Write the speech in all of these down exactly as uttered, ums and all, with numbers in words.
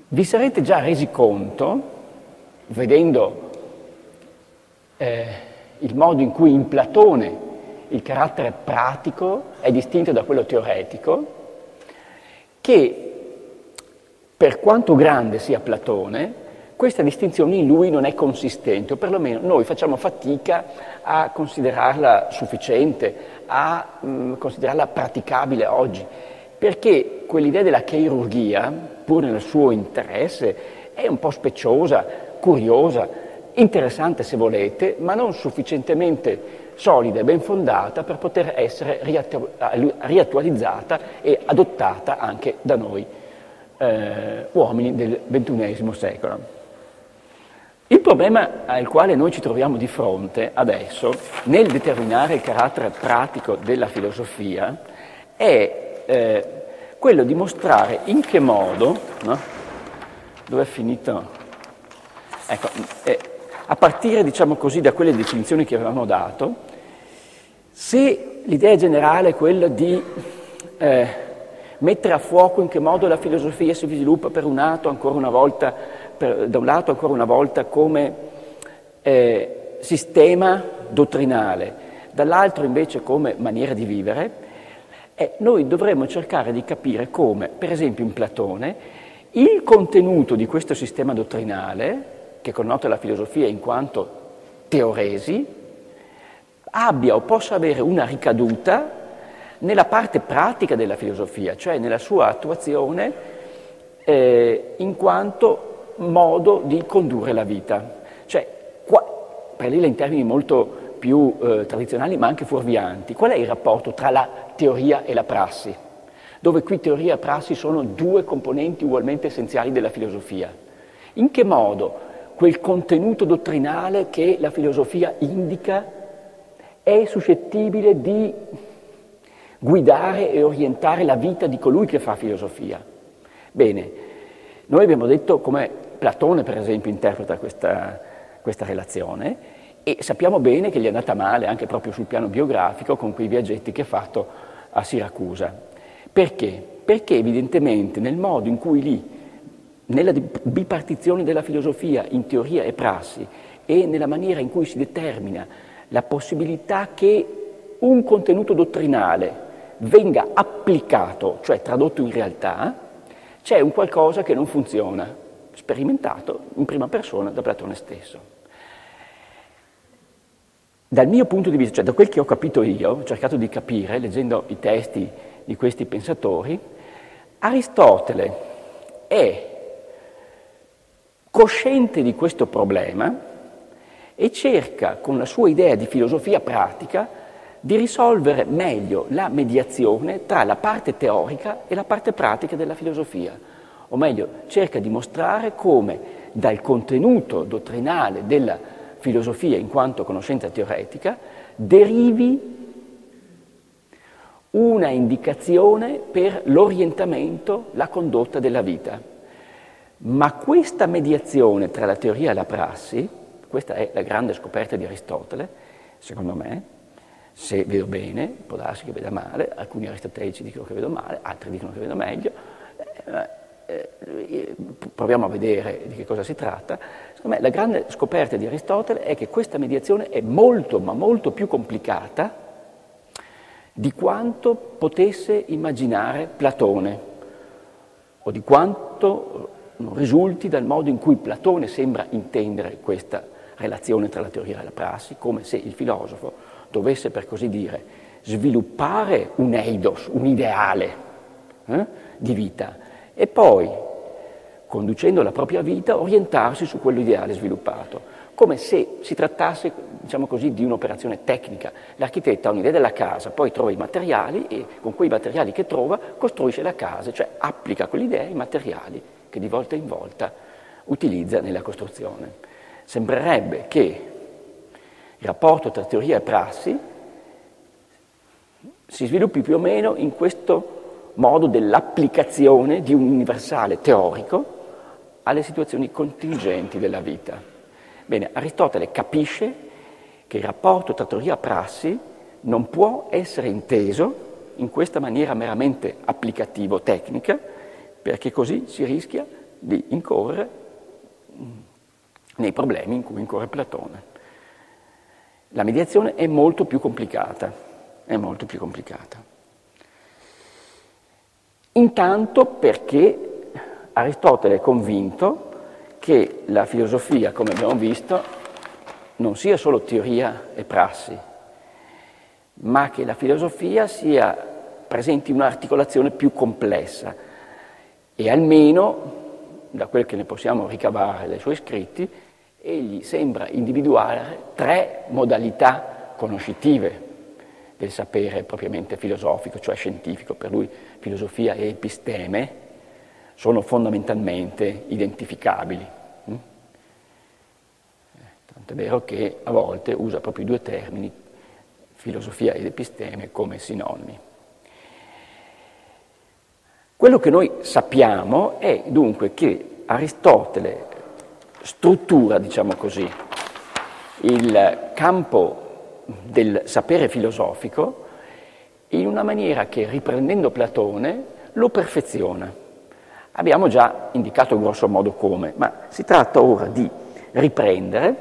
Vi sarete già resi conto, vedendo eh, il modo in cui in Platone il carattere pratico è distinto da quello teoretico, che per quanto grande sia Platone, questa distinzione in lui non è consistente, o perlomeno noi facciamo fatica a considerarla sufficiente, a mh, considerarla praticabile oggi, perché quell'idea della chirurgia, pur nel suo interesse, è un po' speciosa, curiosa, interessante se volete, ma non sufficientemente solida e ben fondata per poter essere riattu- riattualizzata e adottata anche da noi eh, uomini del ventunesimo secolo. Il problema al quale noi ci troviamo di fronte adesso, nel determinare il carattere pratico della filosofia, è eh, quello di mostrare in che modo, no? Dove è finito? Ecco, eh, a partire, diciamo così, da quelle definizioni che avevamo dato, se l'idea generale è quella di eh, mettere a fuoco in che modo la filosofia si sviluppa per un lato, ancora una volta, per, da un lato ancora una volta come eh, sistema dottrinale, dall'altro invece come maniera di vivere, eh, noi dovremmo cercare di capire come, per esempio in Platone, il contenuto di questo sistema dottrinale, che connota la filosofia in quanto teoresi, abbia o possa avere una ricaduta nella parte pratica della filosofia, cioè nella sua attuazione eh, in quanto modo di condurre la vita. Cioè, qua, per dirla in termini molto più eh, tradizionali ma anche fuorvianti, qual è il rapporto tra la teoria e la prassi? Dove qui teoria e prassi sono due componenti ugualmente essenziali della filosofia. In che modo quel contenuto dottrinale che la filosofia indica è suscettibile di guidare e orientare la vita di colui che fa filosofia? Bene, noi abbiamo detto come Platone, per esempio, interpreta questa, questa relazione e sappiamo bene che gli è andata male anche proprio sul piano biografico con quei viaggetti che ha fatto a Siracusa. Perché? Perché evidentemente nel modo in cui lì, nella bipartizione della filosofia in teoria e prassi e nella maniera in cui si determina la possibilità che un contenuto dottrinale venga applicato, cioè tradotto in realtà, c'è un qualcosa che non funziona, sperimentato in prima persona da Platone stesso. Dal mio punto di vista, cioè da quel che ho capito io, ho cercato di capire, leggendo i testi di questi pensatori, Aristotele è cosciente di questo problema e cerca, con la sua idea di filosofia pratica, di risolvere meglio la mediazione tra la parte teorica e la parte pratica della filosofia. O meglio, cerca di mostrare come dal contenuto dottrinale della filosofia in quanto conoscenza teoretica derivi una indicazione per l'orientamento, la condotta della vita. Ma questa mediazione tra la teoria e la prassi, questa è la grande scoperta di Aristotele, secondo me, se vedo bene, può darsi che veda male, alcuni aristotelici dicono che vedo male, altri dicono che vedo meglio, eh, eh, proviamo a vedere di che cosa si tratta. Secondo me la grande scoperta di Aristotele è che questa mediazione è molto, ma molto più complicata di quanto potesse immaginare Platone, o di quanto risulti dal modo in cui Platone sembra intendere questa relazione tra la teoria e la prassi, come se il filosofo dovesse, per così dire, sviluppare un eidos, un ideale eh, di vita, e poi, conducendo la propria vita, orientarsi su quell'ideale sviluppato, come se si trattasse, diciamo così, di un'operazione tecnica. L'architetto ha un'idea della casa, poi trova i materiali e con quei materiali che trova costruisce la casa, cioè applica quell'idea ai materiali che di volta in volta utilizza nella costruzione. Sembrerebbe che il rapporto tra teoria e prassi si sviluppi più o meno in questo modo dell'applicazione di un universale teorico alle situazioni contingenti della vita. Bene, Aristotele capisce che il rapporto tra teoria e prassi non può essere inteso in questa maniera meramente applicativo-tecnica, perché così si rischia di incorrere nei problemi in cui incorre Platone. La mediazione è molto più complicata, è molto più complicata. Intanto perché Aristotele è convinto che la filosofia, come abbiamo visto, non sia solo teoria e prassi, ma che la filosofia sia presenti un'articolazione più complessa e almeno, da quel che ne possiamo ricavare dai suoi scritti, egli sembra individuare tre modalità conoscitive del sapere propriamente filosofico, cioè scientifico. Per lui filosofia e episteme sono fondamentalmente identificabili. Tant'è vero che a volte usa proprio i due termini, filosofia ed episteme, come sinonimi. Quello che noi sappiamo è dunque che Aristotele struttura, diciamo così, il campo del sapere filosofico in una maniera che, riprendendo Platone, lo perfeziona. Abbiamo già indicato grosso modo come, ma si tratta ora di riprendere,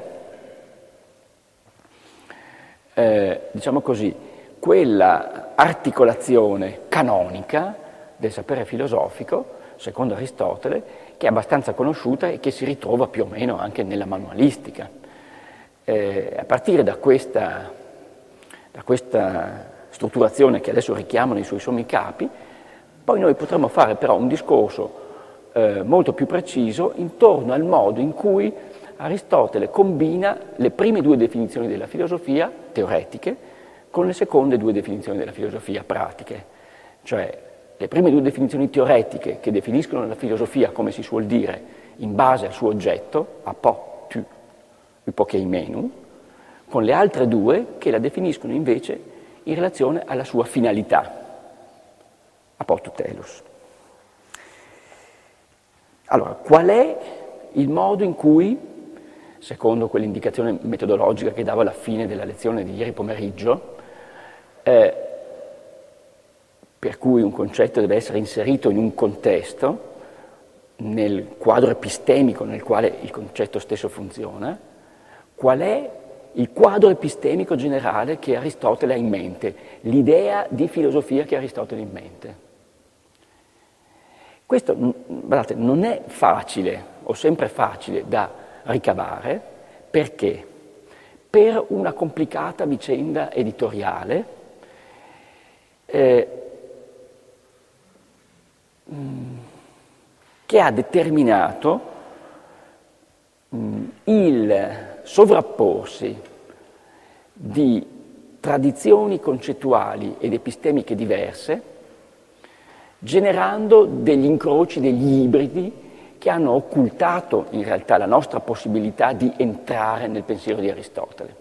eh, diciamo così, quella articolazione canonica del sapere filosofico, secondo Aristotele, che è abbastanza conosciuta e che si ritrova più o meno anche nella manualistica. Eh, a partire da questa, da questa strutturazione che adesso richiamano i suoi sommi capi, poi noi potremo fare però un discorso eh, molto più preciso intorno al modo in cui Aristotele combina le prime due definizioni della filosofia teoretiche con le seconde due definizioni della filosofia pratiche. Cioè le prime due definizioni teoretiche che definiscono la filosofia, come si suol dire, in base al suo oggetto, apo, tu, hypokeimenum, con le altre due che la definiscono invece in relazione alla sua finalità, apo tu telus. Allora, qual è il modo in cui, secondo quell'indicazione metodologica che davo alla fine della lezione di ieri pomeriggio, eh, per cui un concetto deve essere inserito in un contesto, nel quadro epistemico nel quale il concetto stesso funziona, qual è il quadro epistemico generale che Aristotele ha in mente, l'idea di filosofia che Aristotele ha in mente. Questo, guardate, non è facile, o sempre facile, da ricavare, perché? Per una complicata vicenda editoriale eh, che ha determinato mh, il sovrapporsi di tradizioni concettuali ed epistemiche diverse, generando degli incroci, degli ibridi che hanno occultato in realtà la nostra possibilità di entrare nel pensiero di Aristotele.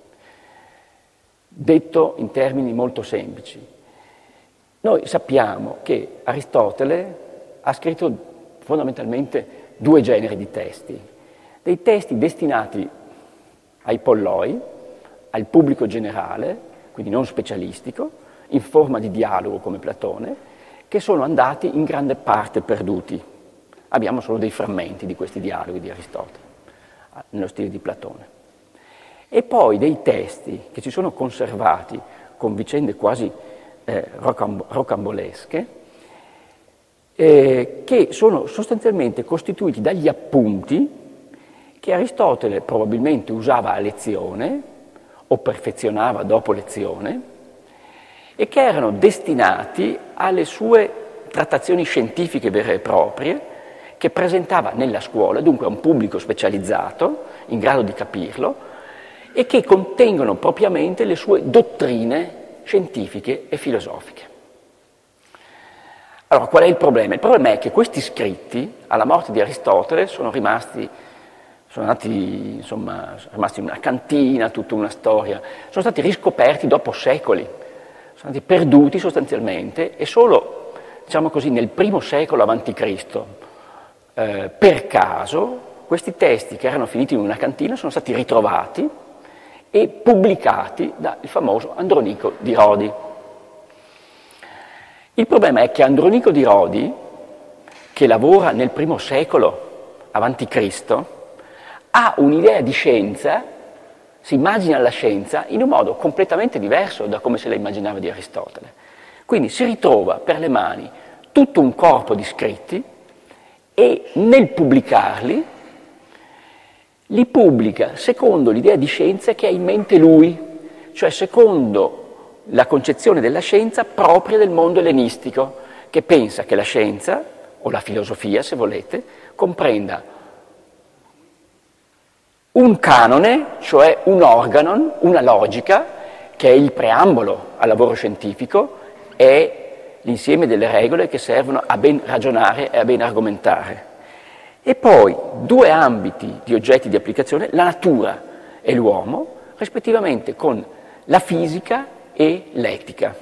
Detto in termini molto semplici, noi sappiamo che Aristotele ha scritto fondamentalmente due generi di testi, dei testi destinati ai polloi, al pubblico generale, quindi non specialistico, in forma di dialogo come Platone, che sono andati in grande parte perduti. Abbiamo solo dei frammenti di questi dialoghi di Aristotele, nello stile di Platone. E poi dei testi che si sono conservati con vicende quasi eh, rocamb- rocambolesche, eh, che sono sostanzialmente costituiti dagli appunti che Aristotele probabilmente usava a lezione o perfezionava dopo lezione e che erano destinati alle sue trattazioni scientifiche vere e proprie che presentava nella scuola, dunque a un pubblico specializzato in grado di capirlo e che contengono propriamente le sue dottrine scientifiche e filosofiche. Allora, qual è il problema? Il problema è che questi scritti, alla morte di Aristotele, sono rimasti, sono andati, insomma, sono rimasti in una cantina, tutta una storia, sono stati riscoperti dopo secoli, sono stati perduti sostanzialmente e solo, diciamo così, nel primo secolo avanti Cristo, eh, per caso, questi testi che erano finiti in una cantina sono stati ritrovati e pubblicati dal famoso Andronico di Rodi. Il problema è che Andronico di Rodi, che lavora nel primo secolo avanti Cristo, ha un'idea di scienza, si immagina la scienza in un modo completamente diverso da come se la immaginava di Aristotele. Quindi si ritrova per le mani tutto un corpo di scritti e nel pubblicarli li pubblica secondo l'idea di scienza che ha in mente lui, cioè secondo la concezione della scienza propria del mondo ellenistico, che pensa che la scienza, o la filosofia se volete, comprenda un canone, cioè un organon, una logica, che è il preambolo al lavoro scientifico, è l'insieme delle regole che servono a ben ragionare e a ben argomentare. E poi due ambiti di oggetti di applicazione, la natura e l'uomo, rispettivamente con la fisica e l'etica.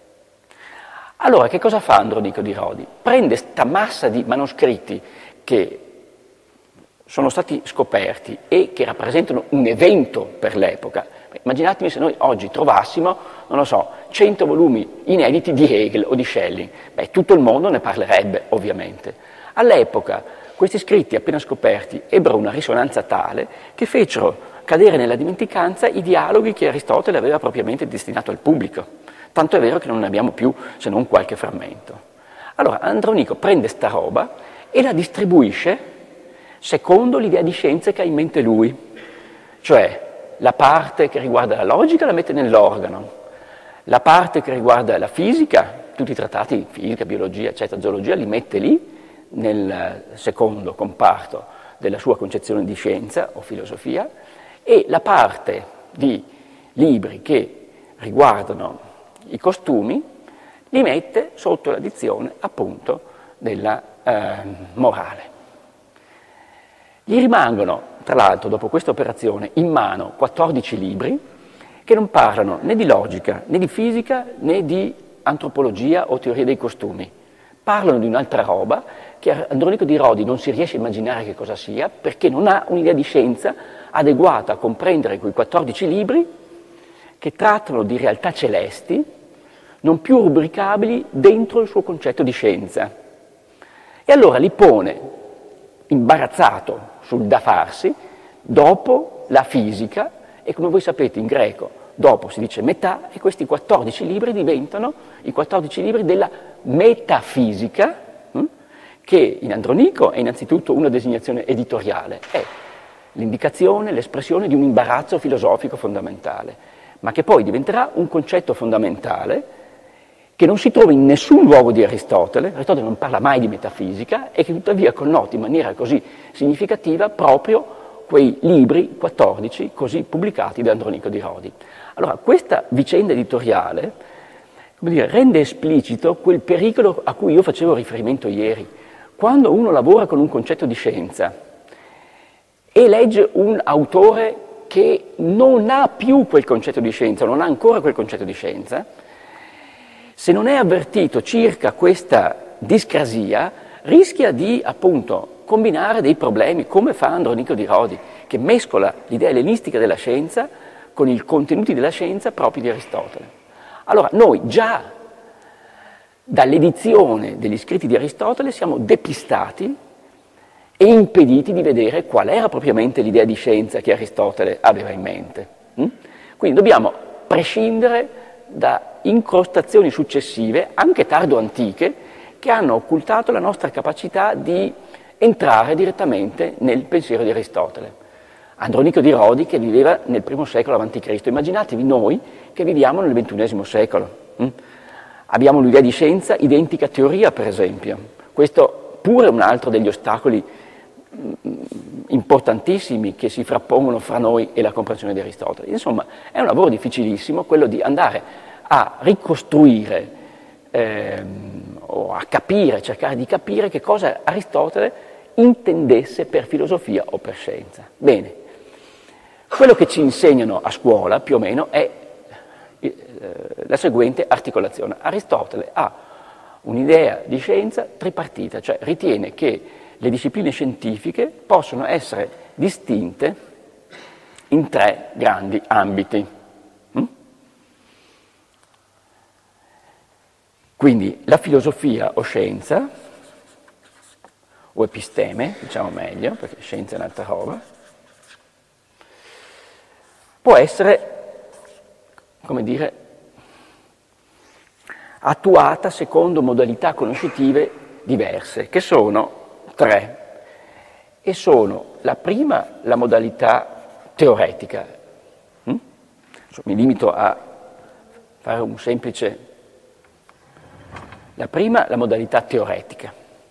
Allora, che cosa fa Andronico di Rodi? Prende sta massa di manoscritti che sono stati scoperti e che rappresentano un evento per l'epoca. Immaginatevi se noi oggi trovassimo, non lo so, cento volumi inediti di Hegel o di Schelling. Beh, tutto il mondo ne parlerebbe, ovviamente. All'epoca questi scritti appena scoperti ebbero una risonanza tale che fecero cadere nella dimenticanza i dialoghi che Aristotele aveva propriamente destinato al pubblico. Tanto è vero che non ne abbiamo più se non qualche frammento. Allora Andronico prende sta roba e la distribuisce secondo l'idea di scienza che ha in mente lui. Cioè la parte che riguarda la logica la mette nell'organo, la parte che riguarda la fisica, tutti i trattati, fisica, biologia, eccetera, zoologia, li mette lì, nel secondo comparto della sua concezione di scienza o filosofia, e la parte di libri che riguardano i costumi li mette sotto la dizione appunto della eh, morale. Gli rimangono, tra l'altro, dopo questa operazione, in mano quattordici libri che non parlano né di logica, né di fisica, né di antropologia o teoria dei costumi. Parlano di un'altra roba che Andronico di Rodi non si riesce a immaginare che cosa sia, perché non ha un'idea di scienza adeguata a comprendere quei quattordici libri che trattano di realtà celesti, non più rubricabili dentro il suo concetto di scienza. E allora li pone imbarazzato sul da farsi, dopo la fisica, e come voi sapete in greco dopo si dice metà, e questi quattordici libri diventano i quattordici libri della metafisica, hm? che in Andronico è innanzitutto una designazione editoriale, è l'indicazione, l'espressione di un imbarazzo filosofico fondamentale, ma che poi diventerà un concetto fondamentale che non si trova in nessun luogo di Aristotele. Aristotele non parla mai di metafisica e che tuttavia connota in maniera così significativa proprio quei libri quattordici così pubblicati da Andronico di Rodi. Allora, questa vicenda editoriale, come dire, rende esplicito quel pericolo a cui io facevo riferimento ieri. Quando uno lavora con un concetto di scienza e legge un autore che non ha più quel concetto di scienza, non ha ancora quel concetto di scienza, se non è avvertito circa questa discrasia, rischia di, appunto, combinare dei problemi, come fa Andronico di Rodi, che mescola l'idea ellenistica della scienza con i contenuti della scienza propri di Aristotele. Allora, noi già dall'edizione degli scritti di Aristotele siamo depistati e impediti di vedere qual era propriamente l'idea di scienza che Aristotele aveva in mente. Quindi dobbiamo prescindere da incrostazioni successive, anche tardo-antiche, che hanno occultato la nostra capacità di entrare direttamente nel pensiero di Aristotele. Andronico di Rodi che viveva nel primo secolo avanti Cristo, immaginatevi noi che viviamo nel ventunesimo secolo. Hm? Abbiamo l'idea di scienza identica a teoria, per esempio. Questo pure è un altro degli ostacoli importantissimi che si frappongono fra noi e la comprensione di Aristotele. Insomma, è un lavoro difficilissimo quello di andare a ricostruire ehm, o a capire, cercare di capire che cosa Aristotele intendesse per filosofia o per scienza. Bene, quello che ci insegnano a scuola più o meno è eh, la seguente articolazione. Aristotele ha un'idea di scienza tripartita, cioè ritiene che le discipline scientifiche possono essere distinte in tre grandi ambiti. Mm? Quindi la filosofia o scienza, o episteme, diciamo meglio, perché scienza è un'altra roba, può essere, come dire, attuata secondo modalità conoscitive diverse, che sono tre. E sono la prima la modalità teoretica. Mm? Mi limito a fare un semplice... La prima la modalità teoretica.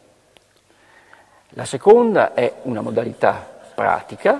La seconda è una modalità pratica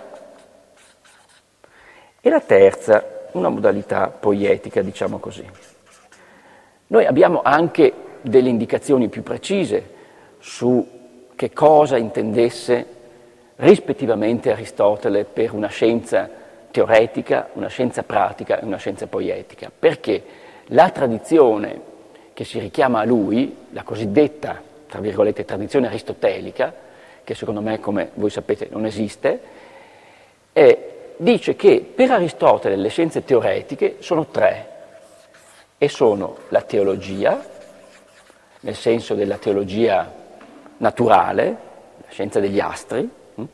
e la terza una modalità poietica, diciamo così. Noi abbiamo anche delle indicazioni più precise su che cosa intendesse rispettivamente Aristotele per una scienza teoretica, una scienza pratica e una scienza poietica, perché la tradizione che si richiama a lui, la cosiddetta, tra virgolette, tradizione aristotelica, che secondo me, come voi sapete, non esiste, è, dice che per Aristotele le scienze teoretiche sono tre, e sono la teologia, nel senso della teologia naturale, la scienza degli astri,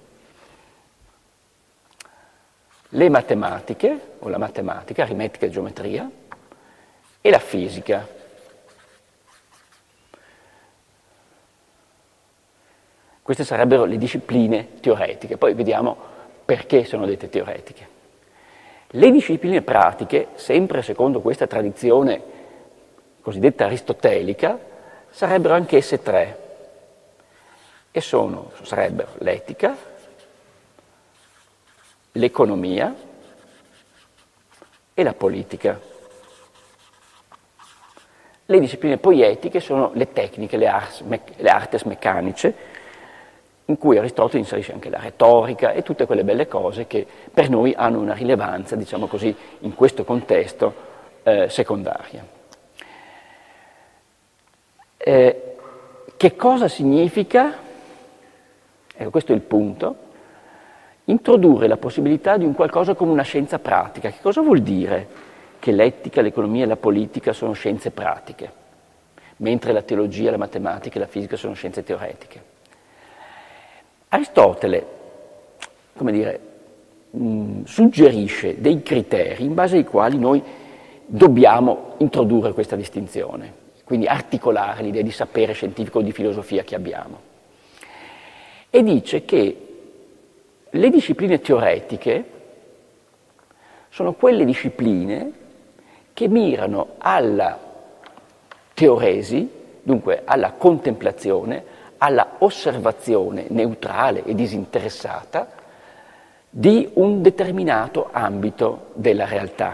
le matematiche, o la matematica, aritmetica e geometria, e la fisica. Queste sarebbero le discipline teoretiche, poi vediamo perché sono dette teoretiche. Le discipline pratiche, sempre secondo questa tradizione cosiddetta aristotelica, sarebbero anch'esse tre, e sono, sarebbero l'etica, l'economia e la politica. Le discipline poietiche sono le tecniche, le, ars, le artes meccaniche, in cui Aristotele inserisce anche la retorica e tutte quelle belle cose che per noi hanno una rilevanza, diciamo così, in questo contesto eh, secondaria. Eh, che cosa significa, ecco questo è il punto, introdurre la possibilità di un qualcosa come una scienza pratica? Che cosa vuol dire che l'etica, l'economia e la politica sono scienze pratiche, mentre la teologia, la matematica e la fisica sono scienze teoretiche? Aristotele, come dire, mh, suggerisce dei criteri in base ai quali noi dobbiamo introdurre questa distinzione, quindi articolare l'idea di sapere scientifico o di filosofia che abbiamo. E dice che le discipline teoretiche sono quelle discipline che mirano alla teoresi, dunque alla contemplazione, alla osservazione neutrale e disinteressata di un determinato ambito della realtà.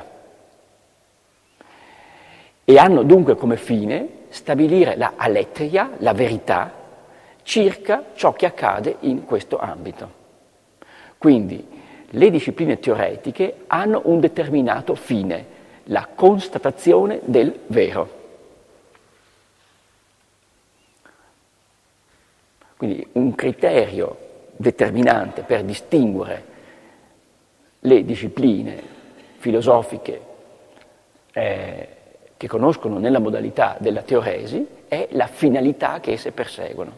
E hanno dunque come fine stabilire la aletheia, la verità, circa ciò che accade in questo ambito. Quindi le discipline teoretiche hanno un determinato fine, la constatazione del vero. Quindi un criterio determinante per distinguere le discipline filosofiche eh, che conoscono nella modalità della teoresi è la finalità che esse perseguono.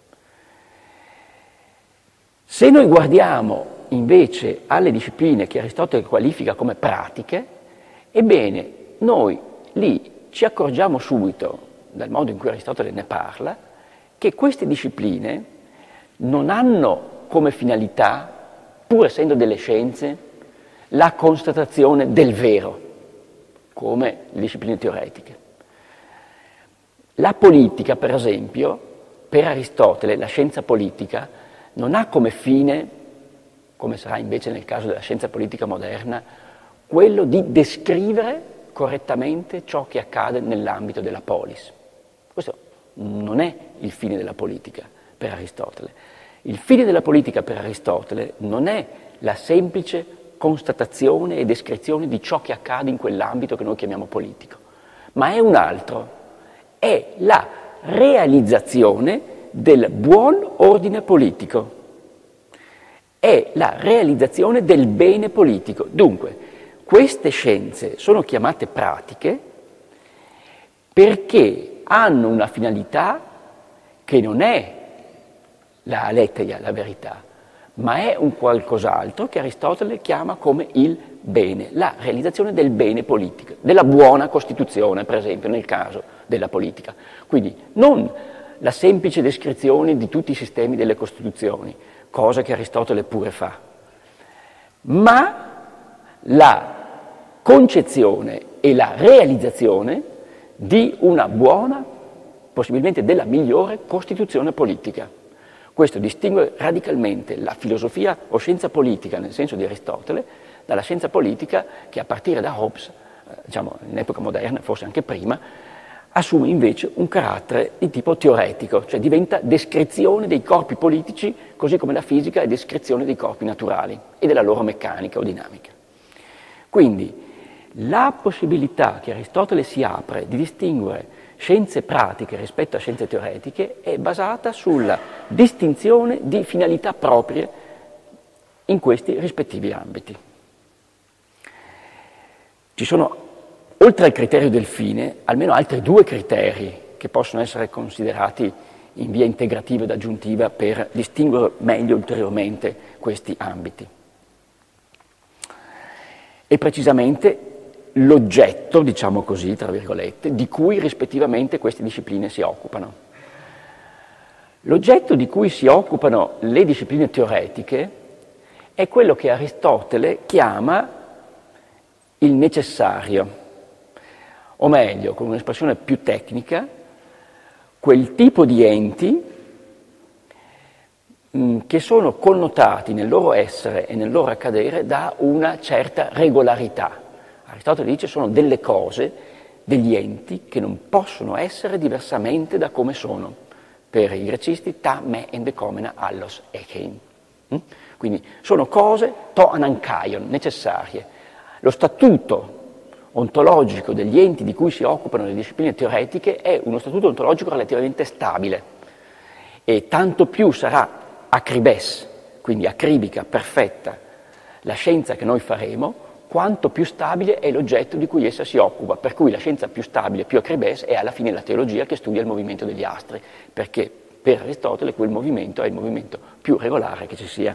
Se noi guardiamo invece alle discipline che Aristotele qualifica come pratiche, ebbene noi lì ci accorgiamo subito, dal modo in cui Aristotele ne parla, che queste discipline non hanno come finalità, pur essendo delle scienze, la constatazione del vero, come le discipline teoretiche. La politica, per esempio, per Aristotele, la scienza politica, non ha come fine, come sarà invece nel caso della scienza politica moderna, quello di descrivere correttamente ciò che accade nell'ambito della polis. Questo non è il fine della politica per Aristotele. Il fine della politica per Aristotele non è la semplice constatazione e descrizione di ciò che accade in quell'ambito che noi chiamiamo politico, ma è un altro, è la realizzazione del buon ordine politico, è la realizzazione del bene politico. Dunque, queste scienze sono chiamate pratiche perché hanno una finalità che non è la aletheia, la verità, ma è un qualcos'altro che Aristotele chiama come il bene, la realizzazione del bene politico, della buona Costituzione, per esempio, nel caso della politica. Quindi non la semplice descrizione di tutti i sistemi delle Costituzioni, cosa che Aristotele pure fa, ma la concezione e la realizzazione di una buona, possibilmente della migliore Costituzione politica. Questo distingue radicalmente la filosofia o scienza politica, nel senso di Aristotele, dalla scienza politica che a partire da Hobbes, eh, diciamo in epoca moderna, forse anche prima, assume invece un carattere di tipo teoretico, cioè diventa descrizione dei corpi politici, così come la fisica è descrizione dei corpi naturali e della loro meccanica o dinamica. Quindi la possibilità che Aristotele si apre di distinguere scienze pratiche rispetto a scienze teoretiche è basata sulla distinzione di finalità proprie in questi rispettivi ambiti. Ci sono, oltre al criterio del fine, almeno altri due criteri che possono essere considerati in via integrativa ed aggiuntiva per distinguere meglio ulteriormente questi ambiti. E precisamente l'oggetto, diciamo così, tra virgolette, di cui rispettivamente queste discipline si occupano. L'oggetto di cui si occupano le discipline teoretiche è quello che Aristotele chiama il necessario, o meglio, con un'espressione più tecnica, quel tipo di enti mh, che sono connotati nel loro essere e nel loro accadere da una certa regolarità. Aristotele dice sono delle cose, degli enti che non possono essere diversamente da come sono. Per i grecisti, ta, me, endekomena, allos, echein. Quindi sono cose to anankaion, necessarie. Lo statuto ontologico degli enti di cui si occupano le discipline teoretiche è uno statuto ontologico relativamente stabile e tanto più sarà acribes, quindi acribica, perfetta, la scienza che noi faremo, quanto più stabile è l'oggetto di cui essa si occupa, per cui la scienza più stabile, più acribes, è alla fine la teologia che studia il movimento degli astri, perché per Aristotele quel movimento è il movimento più regolare che ci sia.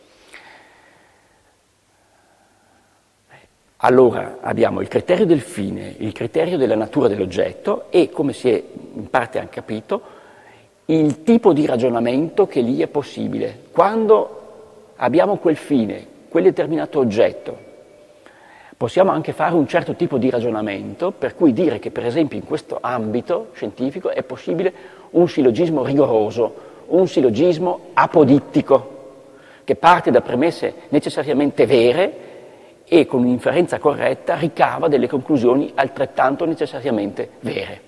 Allora abbiamo il criterio del fine, il criterio della natura dell'oggetto e, come si è in parte anche capito, il tipo di ragionamento che lì è possibile. Quando abbiamo quel fine, quel determinato oggetto, possiamo anche fare un certo tipo di ragionamento, per cui dire che per esempio in questo ambito scientifico è possibile un sillogismo rigoroso, un sillogismo apodittico, che parte da premesse necessariamente vere e con un'inferenza corretta ricava delle conclusioni altrettanto necessariamente vere.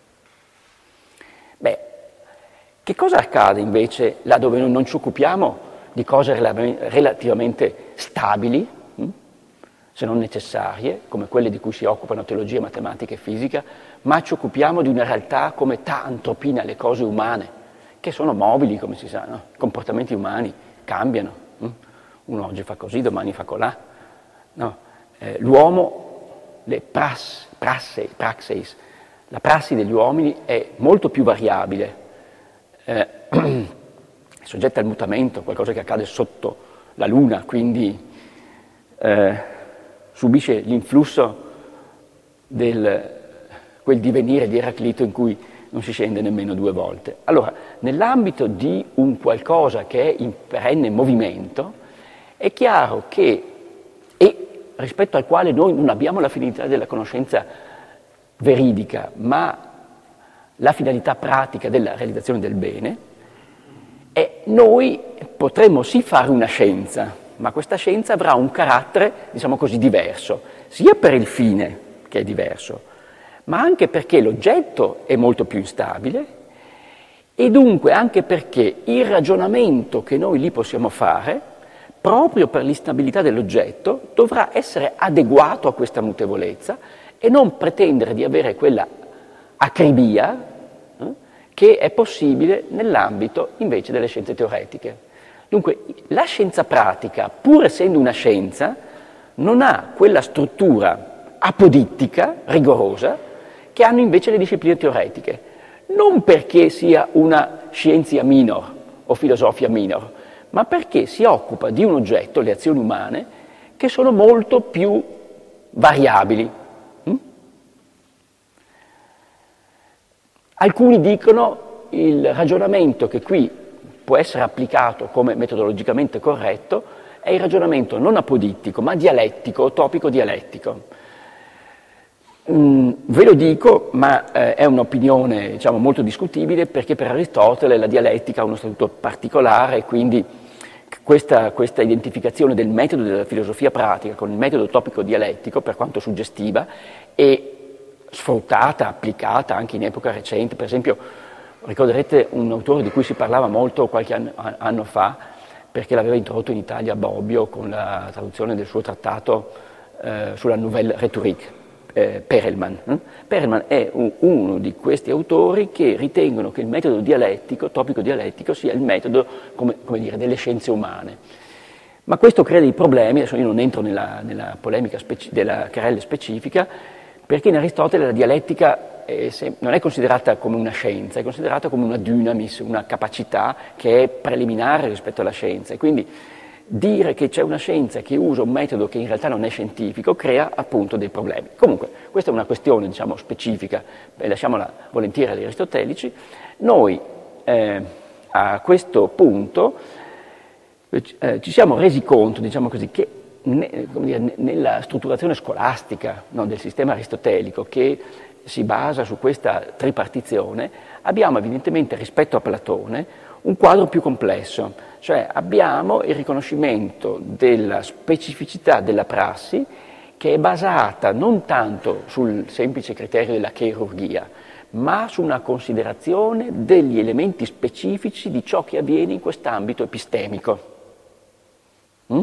Beh, che cosa accade invece là dove noi non ci occupiamo di cose relativamente stabili, se non necessarie, come quelle di cui si occupano teologia, matematica e fisica, ma ci occupiamo di una realtà come ta antropina, le cose umane, che sono mobili, come si sa, no? I comportamenti umani cambiano, hm? Uno oggi fa così, domani fa colà, no? eh, l'uomo, le pras, prasse, praxeis, la prassi degli uomini è molto più variabile, eh, è soggetta al mutamento, qualcosa che accade sotto la luna, quindi eh, subisce l'influsso del quel divenire di Eraclito in cui non si scende nemmeno due volte. Allora, nell'ambito di un qualcosa che è in perenne movimento, è chiaro che, e rispetto al quale noi non abbiamo la finalità della conoscenza veridica, ma la finalità pratica della realizzazione del bene, e noi potremmo sì fare una scienza, ma questa scienza avrà un carattere, diciamo così, diverso, sia per il fine, che è diverso, ma anche perché l'oggetto è molto più instabile e dunque anche perché il ragionamento che noi lì possiamo fare, proprio per l'instabilità dell'oggetto, dovrà essere adeguato a questa mutevolezza e non pretendere di avere quella acribia eh, che è possibile nell'ambito invece delle scienze teoretiche. Dunque, la scienza pratica, pur essendo una scienza, non ha quella struttura apodittica, rigorosa, che hanno invece le discipline teoretiche. Non perché sia una scientia minor, o filosofia minor, ma perché si occupa di un oggetto, le azioni umane, che sono molto più variabili. Mm? Alcuni dicono il ragionamento che qui può essere applicato come metodologicamente corretto è il ragionamento non apodittico, ma dialettico, topico-dialettico. Mm, ve lo dico, ma eh, è un'opinione diciamo, molto discutibile, perché per Aristotele la dialettica ha uno statuto particolare e quindi questa, questa identificazione del metodo della filosofia pratica con il metodo topico-dialettico, per quanto suggestiva, è sfruttata, applicata anche in epoca recente. Per esempio, ricorderete un autore di cui si parlava molto qualche anno, anno fa, perché l'aveva introdotto in Italia Bobbio con la traduzione del suo trattato eh, sulla Nouvelle Rhétorique, eh, Perelman. Eh? Perelman è un, uno di questi autori che ritengono che il metodo dialettico, topico-dialettico, sia il metodo, come, come dire, delle scienze umane. Ma questo crea dei problemi, adesso io non entro nella, nella polemica speci- della querella specifica, perché in Aristotele la dialettica è sem- non è considerata come una scienza, è considerata come una dynamis, una capacità che è preliminare rispetto alla scienza. E quindi dire che c'è una scienza che usa un metodo che in realtà non è scientifico crea appunto dei problemi. Comunque, questa è una questione diciamo, specifica, e lasciamola volentieri agli aristotelici. Noi eh, a questo punto eh, ci siamo resi conto, diciamo così, che ne, come dire, nella strutturazione scolastica no, del sistema aristotelico, che si basa su questa tripartizione, abbiamo evidentemente rispetto a Platone un quadro più complesso, cioè abbiamo il riconoscimento della specificità della prassi che è basata non tanto sul semplice criterio della chirurgia, ma su una considerazione degli elementi specifici di ciò che avviene in quest'ambito epistemico. Mm?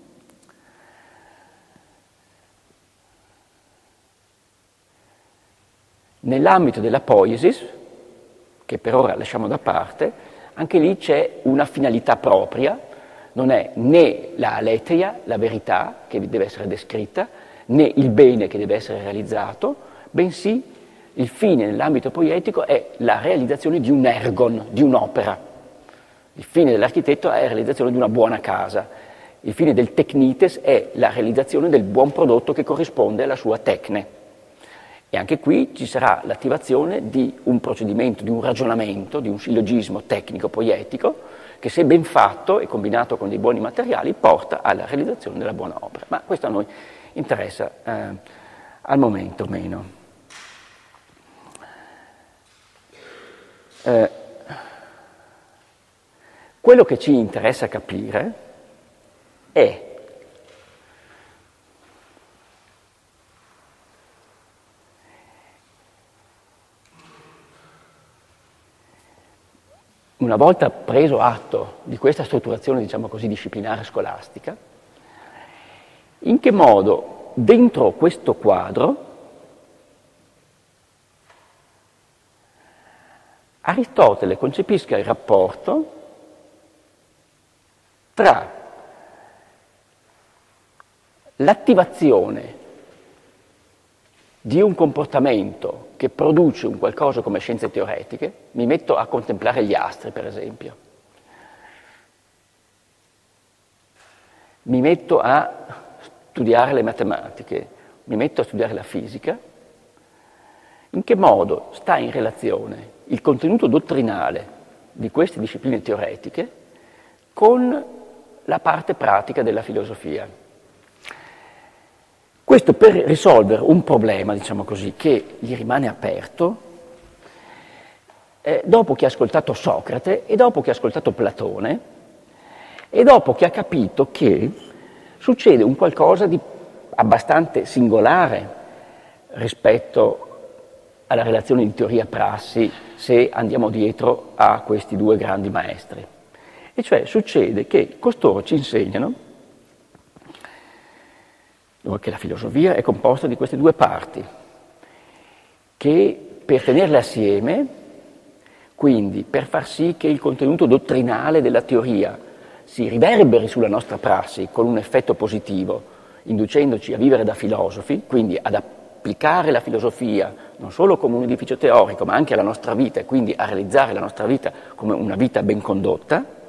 Nell'ambito della poiesis, che per ora lasciamo da parte, anche lì c'è una finalità propria, non è né la aletria, la verità, che deve essere descritta, né il bene che deve essere realizzato, bensì il fine nell'ambito poetico è la realizzazione di un ergon, di un'opera. Il fine dell'architetto è la realizzazione di una buona casa. Il fine del technites è la realizzazione del buon prodotto che corrisponde alla sua tecne. E anche qui ci sarà l'attivazione di un procedimento, di un ragionamento, di un sillogismo tecnico-poetico che, se ben fatto e combinato con dei buoni materiali, porta alla realizzazione della buona opera. Ma questo a noi interessa eh, al momento meno. Eh, quello che ci interessa capire è una volta preso atto di questa strutturazione, diciamo così, disciplinare scolastica, in che modo dentro questo quadro Aristotele concepisca il rapporto tra l'attivazione di un comportamento che produce un qualcosa come scienze teoretiche. Mi metto a contemplare gli astri, per esempio. Mi metto a studiare le matematiche, mi metto a studiare la fisica. In che modo sta in relazione il contenuto dottrinale di queste discipline teoretiche con la parte pratica della filosofia? Questo per risolvere un problema, diciamo così, che gli rimane aperto eh, dopo che ha ascoltato Socrate e dopo che ha ascoltato Platone e dopo che ha capito che succede un qualcosa di abbastanza singolare rispetto alla relazione di teoria-prassi se andiamo dietro a questi due grandi maestri. E cioè succede che costoro ci insegnano che la filosofia è composta di queste due parti, che per tenerle assieme, quindi per far sì che il contenuto dottrinale della teoria si riverberi sulla nostra prassi con un effetto positivo, inducendoci a vivere da filosofi, quindi ad applicare la filosofia non solo come un edificio teorico, ma anche alla nostra vita e quindi a realizzare la nostra vita come una vita ben condotta,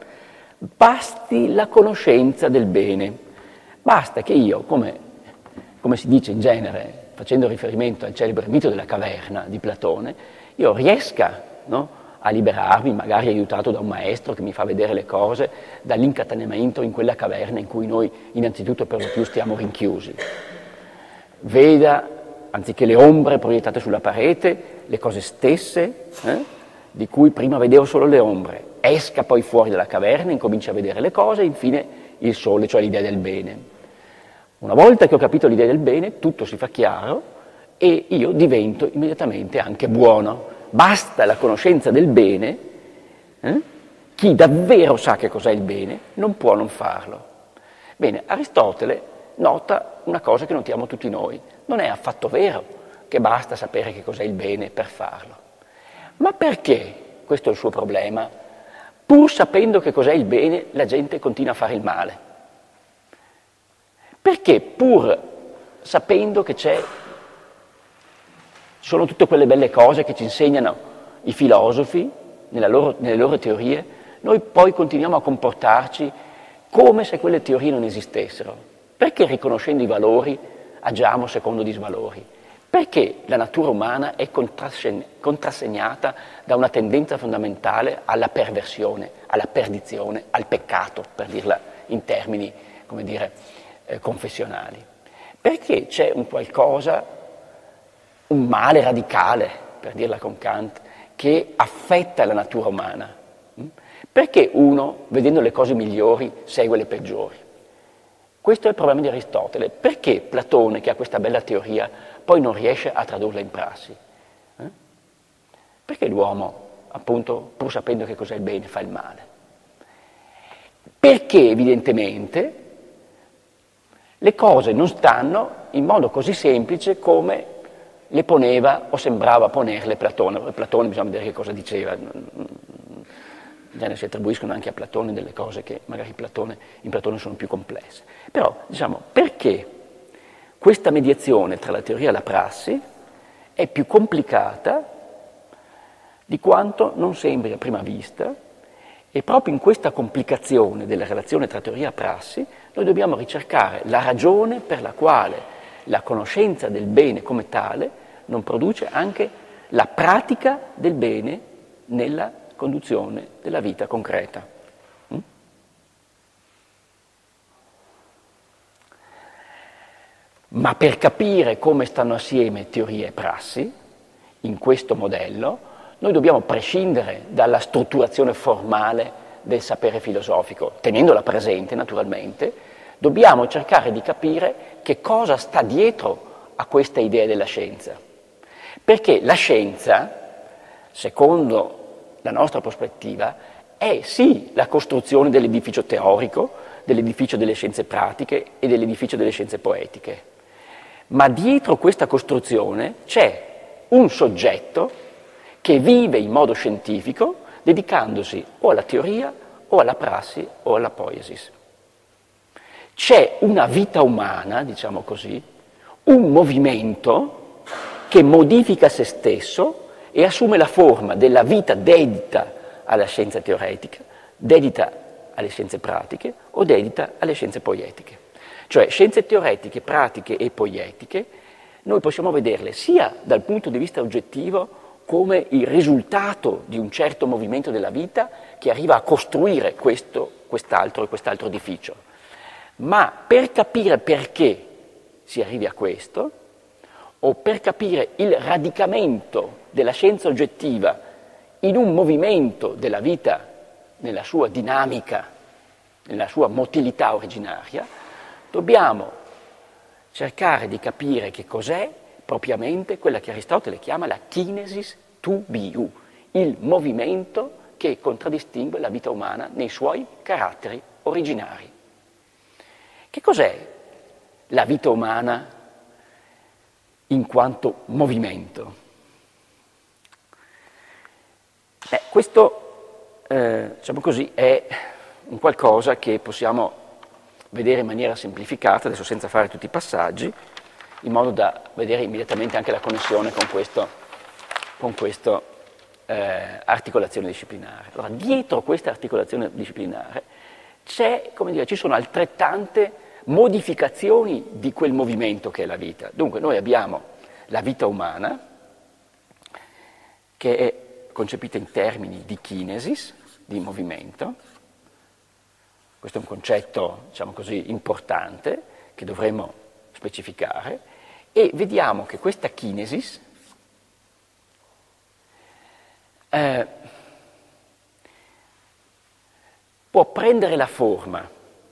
basti la conoscenza del bene. Basta che io, come, come si dice in genere, facendo riferimento al celebre mito della caverna di Platone, io riesca, no, a liberarmi, magari aiutato da un maestro che mi fa vedere le cose, dall'incatenamento in quella caverna in cui noi innanzitutto per lo più stiamo rinchiusi. Veda, anziché le ombre proiettate sulla parete, le cose stesse, eh, di cui prima vedevo solo le ombre. Esca poi fuori dalla caverna, incomincia a vedere le cose, e infine il sole, cioè l'idea del bene. Una volta che ho capito l'idea del bene, tutto si fa chiaro e io divento immediatamente anche buono. Basta la conoscenza del bene, eh? Chi davvero sa che cos'è il bene non può non farlo. Bene, Aristotele nota una cosa che notiamo tutti noi. Non è affatto vero che basta sapere che cos'è il bene per farlo. Ma perché, questo è il suo problema, pur sapendo che cos'è il bene, la gente continua a fare il male? Perché pur sapendo che c'è, ci sono tutte quelle belle cose che ci insegnano i filosofi nella loro, nelle loro teorie, noi poi continuiamo a comportarci come se quelle teorie non esistessero? Perché riconoscendo i valori agiamo secondo disvalori? Perché la natura umana è contrassegnata da una tendenza fondamentale alla perversione, alla perdizione, al peccato, per dirla in termini, come dire, eh, confessionali? Perché c'è un qualcosa, un male radicale, per dirla con Kant, che affetta la natura umana? Perché uno, vedendo le cose migliori, segue le peggiori? Questo è il problema di Aristotele. Perché Platone, che ha questa bella teoria, poi non riesce a tradurla in prassi? Eh? Perché l'uomo, appunto, pur sapendo che cos'è il bene, fa il male? Perché, evidentemente, le cose non stanno in modo così semplice come le poneva o sembrava ponerle Platone. Platone bisogna vedere che cosa diceva. In genere si attribuiscono anche a Platone delle cose che magari Platone, in Platone sono più complesse. Però, diciamo, perché questa mediazione tra la teoria e la prassi è più complicata di quanto non sembri a prima vista, e proprio in questa complicazione della relazione tra teoria e prassi noi dobbiamo ricercare la ragione per la quale la conoscenza del bene come tale non produce anche la pratica del bene nella conduzione della vita concreta. Mm? Ma per capire come stanno assieme teoria e prassi, in questo modello, noi dobbiamo prescindere dalla strutturazione formale del sapere filosofico, tenendola presente naturalmente, dobbiamo cercare di capire che cosa sta dietro a questa idea della scienza. Perché la scienza, secondo la nostra prospettiva, è sì la costruzione dell'edificio teorico, dell'edificio delle scienze pratiche e dell'edificio delle scienze poetiche. Ma dietro questa costruzione c'è un soggetto che vive in modo scientifico dedicandosi o alla teoria o alla prassi o alla poiesis. C'è una vita umana, diciamo così, un movimento che modifica se stesso e assume la forma della vita dedita alla scienza teoretica, dedita alle scienze pratiche o dedita alle scienze poietiche. Cioè scienze teoretiche, pratiche e poietiche noi possiamo vederle sia dal punto di vista oggettivo come il risultato di un certo movimento della vita che arriva a costruire questo, quest'altro e quest'altro edificio. Ma per capire perché si arrivi a questo, o per capire il radicamento della scienza oggettiva in un movimento della vita nella sua dinamica, nella sua motilità originaria, dobbiamo cercare di capire che cos'è propriamente quella che Aristotele chiama la kinesis tu biu, il movimento che contraddistingue la vita umana nei suoi caratteri originari. Che cos'è la vita umana in quanto movimento? Beh, questo, eh, diciamo così, è un qualcosa che possiamo vedere in maniera semplificata, adesso senza fare tutti i passaggi, in modo da vedere immediatamente anche la connessione con questo, con questo eh, articolazione disciplinare. Allora, dietro questa articolazione disciplinare c'è, come dire, ci sono altrettante modificazioni di quel movimento che è la vita. Dunque noi abbiamo la vita umana, che è concepita in termini di kinesis, di movimento. Questo è un concetto, diciamo così, importante, che dovremmo specificare, e vediamo che questa kinesis eh, può prendere la forma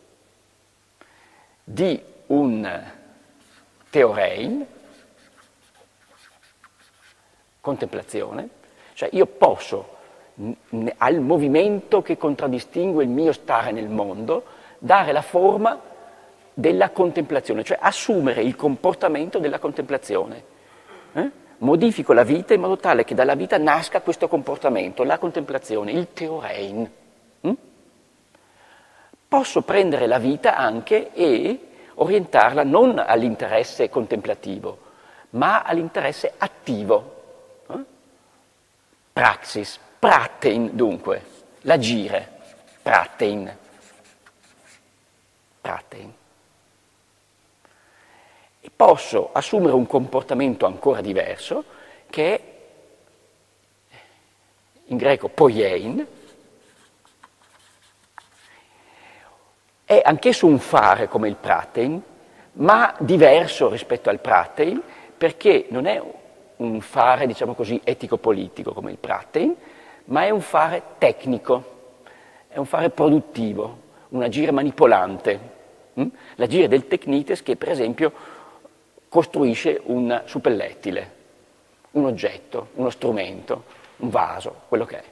di un theorein, contemplazione, cioè io posso al movimento che contraddistingue il mio stare nel mondo dare la forma della contemplazione, cioè assumere il comportamento della contemplazione. Eh? Modifico la vita in modo tale che dalla vita nasca questo comportamento, la contemplazione, il theorein. Mm? Posso prendere la vita anche e orientarla non all'interesse contemplativo, ma all'interesse attivo. Eh? Praxis, pratein dunque, l'agire, pratein. Pratein. E posso assumere un comportamento ancora diverso, che è in greco poiein, è anch'esso un fare come il pratein, ma diverso rispetto al pratein, perché non è un fare, diciamo così, etico-politico come il pratein, ma è un fare tecnico, è un fare produttivo, un agire manipolante. L'agire del tecnites che, per esempio, costruisce un suppellettile, un oggetto, uno strumento, un vaso, quello che è.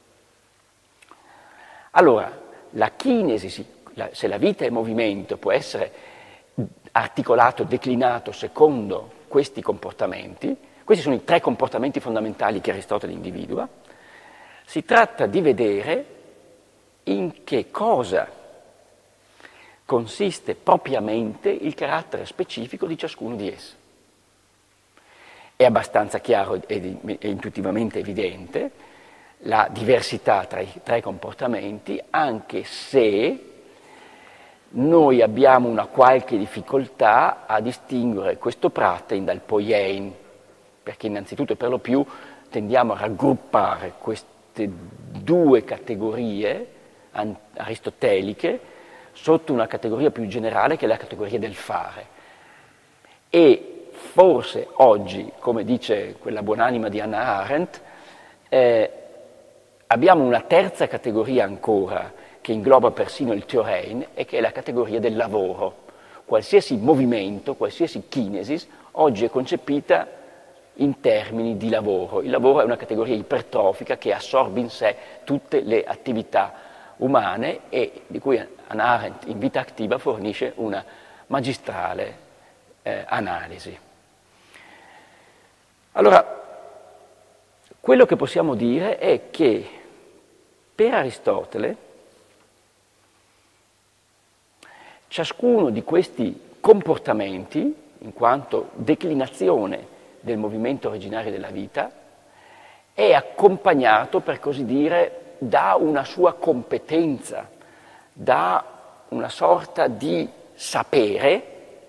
Allora, la kinesi, se la vita è movimento, può essere articolato, declinato secondo questi comportamenti. Questi sono i tre comportamenti fondamentali che Aristotele individua. Si tratta di vedere in che cosa consiste propriamente il carattere specifico di ciascuno di essi. È abbastanza chiaro e intuitivamente evidente la diversità tra i tre comportamenti, anche se noi abbiamo una qualche difficoltà a distinguere questo pratein dal poiein, perché innanzitutto e per lo più tendiamo a raggruppare queste due categorie aristoteliche sotto una categoria più generale che è la categoria del fare. E forse oggi, come dice quella buonanima di Hannah Arendt, eh, abbiamo una terza categoria ancora che ingloba persino il theorein e che è la categoria del lavoro. Qualsiasi movimento, qualsiasi kinesis oggi è concepita in termini di lavoro. Il lavoro è una categoria ipertrofica che assorbe in sé tutte le attività umane e di cui Hannah Arendt in Vita Attiva fornisce una magistrale eh, analisi. Allora, quello che possiamo dire è che per Aristotele ciascuno di questi comportamenti, in quanto declinazione del movimento originario della vita, è accompagnato, per così dire, da una sua competenza, da una sorta di sapere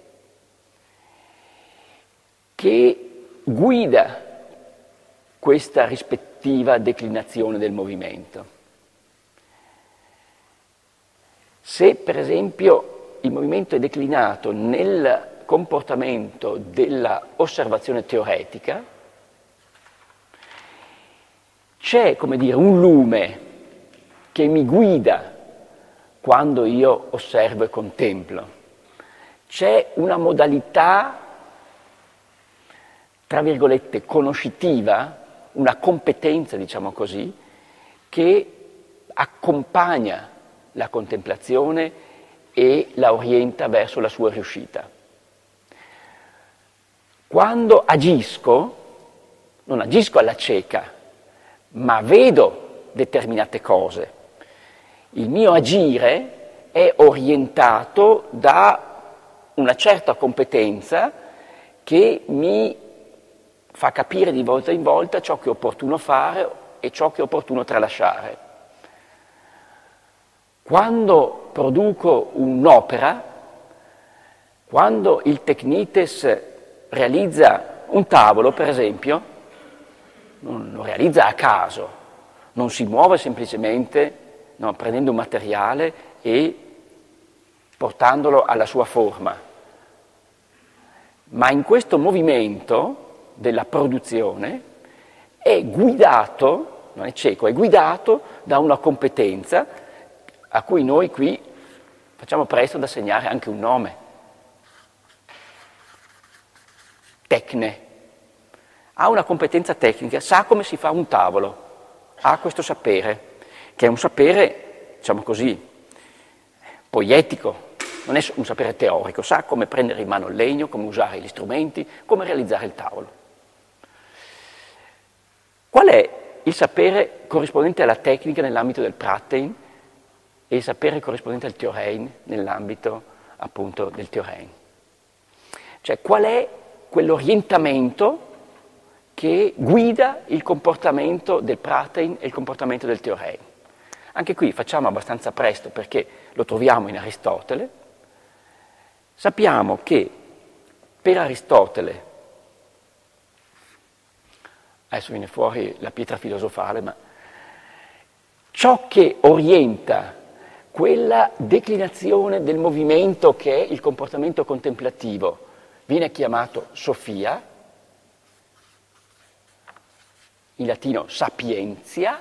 che guida questa rispettiva declinazione del movimento. Se per esempio il movimento è declinato nel comportamento dell'osservazione teoretica, c'è, come dire, un lume che mi guida quando io osservo e contemplo. C'è una modalità, tra virgolette, conoscitiva, una competenza, diciamo così, che accompagna la contemplazione e la orienta verso la sua riuscita. Quando agisco, non agisco alla cieca, ma vedo determinate cose. Il mio agire è orientato da una certa competenza che mi fa capire di volta in volta ciò che è opportuno fare e ciò che è opportuno tralasciare. Quando produco un'opera, quando il Tecnites realizza un tavolo, per esempio, non lo realizza a caso, non si muove semplicemente no, prendendo un materiale e portandolo alla sua forma, ma in questo movimento della produzione è guidato, non è cieco, è guidato da una competenza a cui noi qui facciamo presto ad assegnare anche un nome. Tecne. Ha una competenza tecnica, sa come si fa un tavolo, ha questo sapere, che è un sapere, diciamo così, poietico, non è un sapere teorico, sa come prendere in mano il legno, come usare gli strumenti, come realizzare il tavolo. Qual è il sapere corrispondente alla tecnica nell'ambito del Pratein e il sapere corrispondente al Theorein nell'ambito appunto del Theorein? Cioè qual è quell'orientamento che guida il comportamento del Pratein e il comportamento del Theorein? Anche qui facciamo abbastanza presto perché lo troviamo in Aristotele. Sappiamo che per Aristotele, adesso viene fuori la pietra filosofale, ma ciò che orienta quella declinazione del movimento che è il comportamento contemplativo viene chiamato Sofia, in latino sapientia,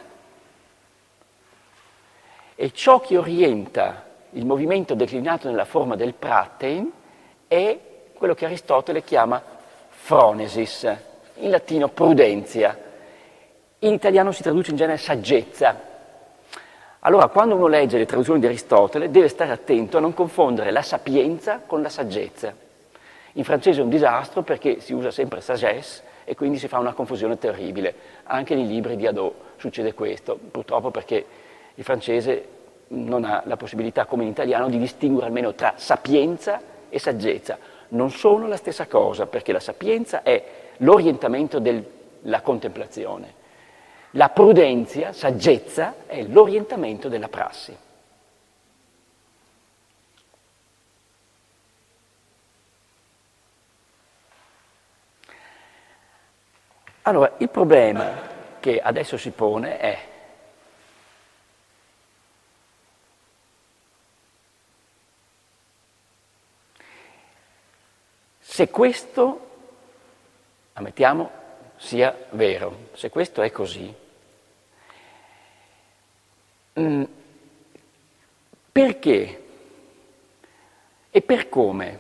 e ciò che orienta il movimento declinato nella forma del Pratein è quello che Aristotele chiama phronesis, in latino prudentia, in italiano si traduce in genere saggezza. Allora, quando uno legge le traduzioni di Aristotele deve stare attento a non confondere la sapienza con la saggezza. In francese è un disastro perché si usa sempre sagesse e quindi si fa una confusione terribile. Anche nei libri di Hadot succede questo, purtroppo perché il francese non ha la possibilità, come in italiano, di distinguere almeno tra sapienza e saggezza. Non sono la stessa cosa, perché la sapienza è l'orientamento della contemplazione. La prudenzia, saggezza, è l'orientamento della prassi. Allora, il problema che adesso si pone è: se questo, ammettiamo, sia vero, se questo è così, mh, perché e per come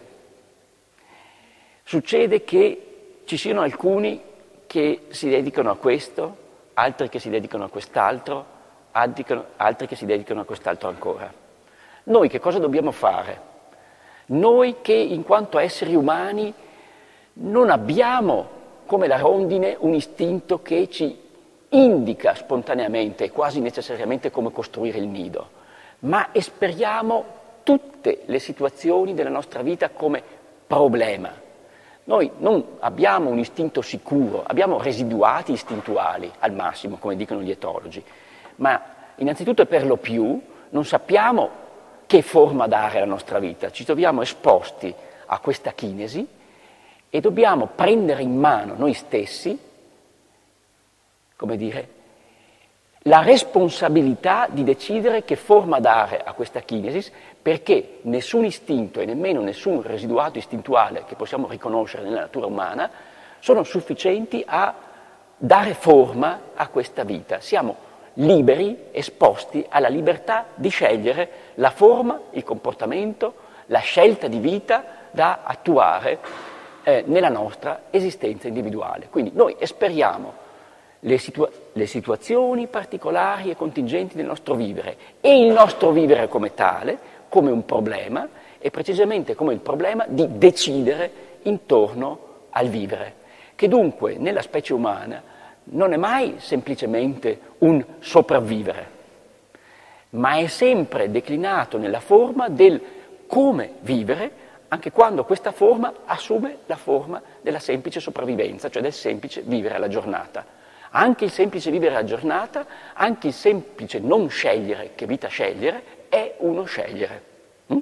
succede che ci siano alcuni che si dedicano a questo, altri che si dedicano a quest'altro, altri che si dedicano a quest'altro ancora? Noi che cosa dobbiamo fare? Noi che in quanto esseri umani non abbiamo, come la rondine, un istinto che ci indica spontaneamente e quasi necessariamente come costruire il nido, ma esperiamo tutte le situazioni della nostra vita come problema. Noi non abbiamo un istinto sicuro, abbiamo residuati istintuali al massimo, come dicono gli etologi, ma innanzitutto e per lo più non sappiamo che forma dare alla nostra vita, ci troviamo esposti a questa kinesi e dobbiamo prendere in mano noi stessi, come dire, la responsabilità di decidere che forma dare a questa kinesis, perché nessun istinto e nemmeno nessun residuato istintuale che possiamo riconoscere nella natura umana sono sufficienti a dare forma a questa vita. Siamo liberi, esposti alla libertà di scegliere la forma, il comportamento, la scelta di vita da attuare eh, nella nostra esistenza individuale. Quindi noi esperiamo le, situa- le situazioni particolari e contingenti del nostro vivere e il nostro vivere come tale, come un problema, e precisamente come il problema di decidere intorno al vivere, che dunque nella specie umana non è mai semplicemente un sopravvivere, ma è sempre declinato nella forma del come vivere, anche quando questa forma assume la forma della semplice sopravvivenza, cioè del semplice vivere alla giornata. Anche il semplice vivere la giornata, anche il semplice non scegliere che vita scegliere, è uno scegliere. Mm?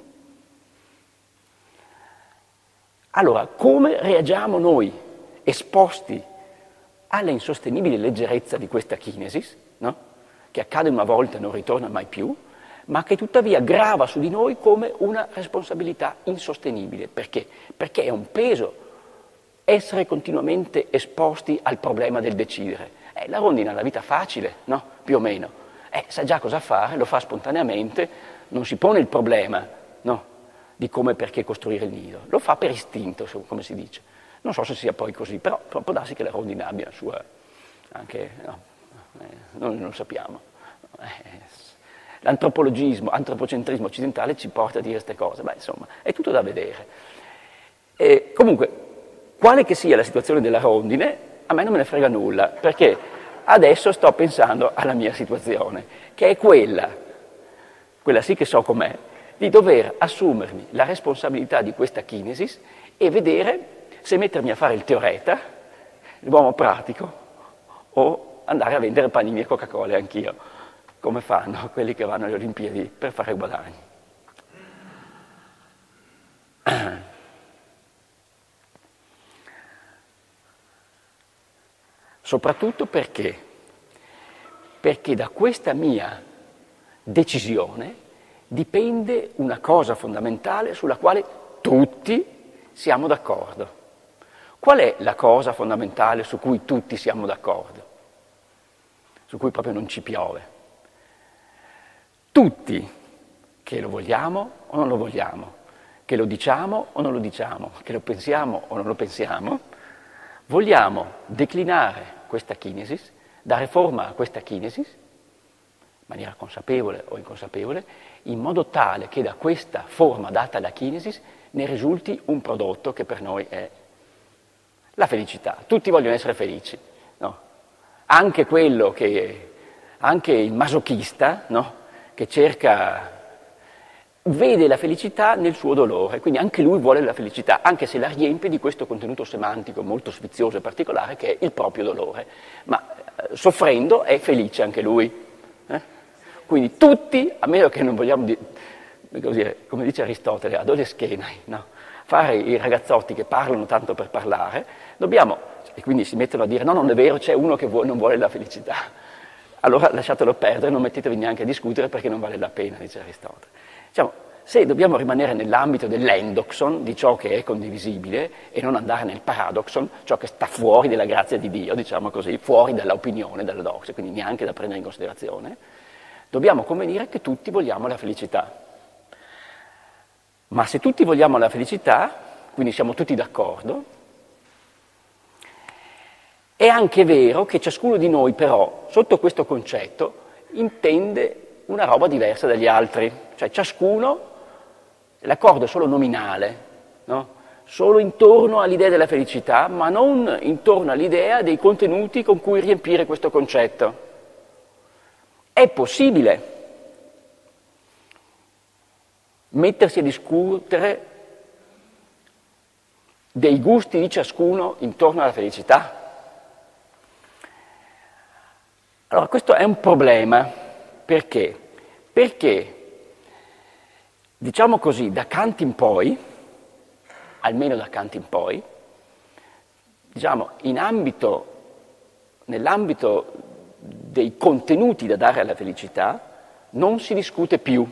Allora, come reagiamo noi, esposti alla insostenibile leggerezza di questa kinesis, no? Che accade una volta e non ritorna mai più, ma che tuttavia grava su di noi come una responsabilità insostenibile. Perché? Perché è un peso essere continuamente esposti al problema del decidere. Eh, la rondine ha la vita facile, no? Più o meno. Eh, sa già cosa fare, lo fa spontaneamente, non si pone il problema, no? Di come e perché costruire il nido. Lo fa per istinto, come si dice. Non so se sia poi così, però può darsi che la rondine abbia sua... anche... no, eh, non lo sappiamo. Eh, l'antropologismo, antropocentrismo occidentale ci porta a dire queste cose. Beh, insomma, è tutto da vedere. E, comunque, quale che sia la situazione della rondine, a me non me ne frega nulla, perché adesso sto pensando alla mia situazione, che è quella, quella sì che so com'è, di dover assumermi la responsabilità di questa kinesis e vedere se mettermi a fare il teoreta, l'uomo pratico, o andare a vendere panini e Coca-Cola anch'io, come fanno quelli che vanno alle Olimpiadi per fare guadagni. Soprattutto perché? Perché da questa mia decisione dipende una cosa fondamentale sulla quale tutti siamo d'accordo. Qual è la cosa fondamentale su cui tutti siamo d'accordo? Su cui proprio non ci piove? Tutti, che lo vogliamo o non lo vogliamo, che lo diciamo o non lo diciamo, che lo pensiamo o non lo pensiamo, vogliamo declinare questa kinesis, dare forma a questa kinesis, in maniera consapevole o inconsapevole, in modo tale che da questa forma data alla kinesis ne risulti un prodotto che per noi è la felicità. Tutti vogliono essere felici, no? Anche quello che, anche il masochista, no? Che cerca, vede la felicità nel suo dolore, quindi anche lui vuole la felicità, anche se la riempie di questo contenuto semantico molto sfizioso e particolare che è il proprio dolore. Ma eh, soffrendo è felice anche lui. Eh? Quindi tutti, a meno che non vogliamo, di, così, come dice Aristotele, ad ole schenai, no? Fare i ragazzotti che parlano tanto per parlare, dobbiamo, e quindi si mettono a dire no, non è vero, c'è uno che vuole, non vuole la felicità. Allora lasciatelo perdere, non mettetevi neanche a discutere perché non vale la pena, dice Aristotele. Diciamo, se dobbiamo rimanere nell'ambito dell'endoxon, di ciò che è condivisibile, e non andare nel paradoxon, ciò che sta fuori della grazia di Dio, diciamo così, fuori dall'opinione, dalla doxa, quindi neanche da prendere in considerazione, dobbiamo convenire che tutti vogliamo la felicità. Ma se tutti vogliamo la felicità, quindi siamo tutti d'accordo, è anche vero che ciascuno di noi però, sotto questo concetto, intende una roba diversa dagli altri. Cioè ciascuno, l'accordo è solo nominale, no? Solo intorno all'idea della felicità, ma non intorno all'idea dei contenuti con cui riempire questo concetto. È possibile mettersi a discutere dei gusti di ciascuno intorno alla felicità. Allora, questo è un problema, perché? Perché, diciamo così, da Kant in poi, almeno da Kant in poi, diciamo, in ambito, nell'ambito dei contenuti da dare alla felicità, non si discute più.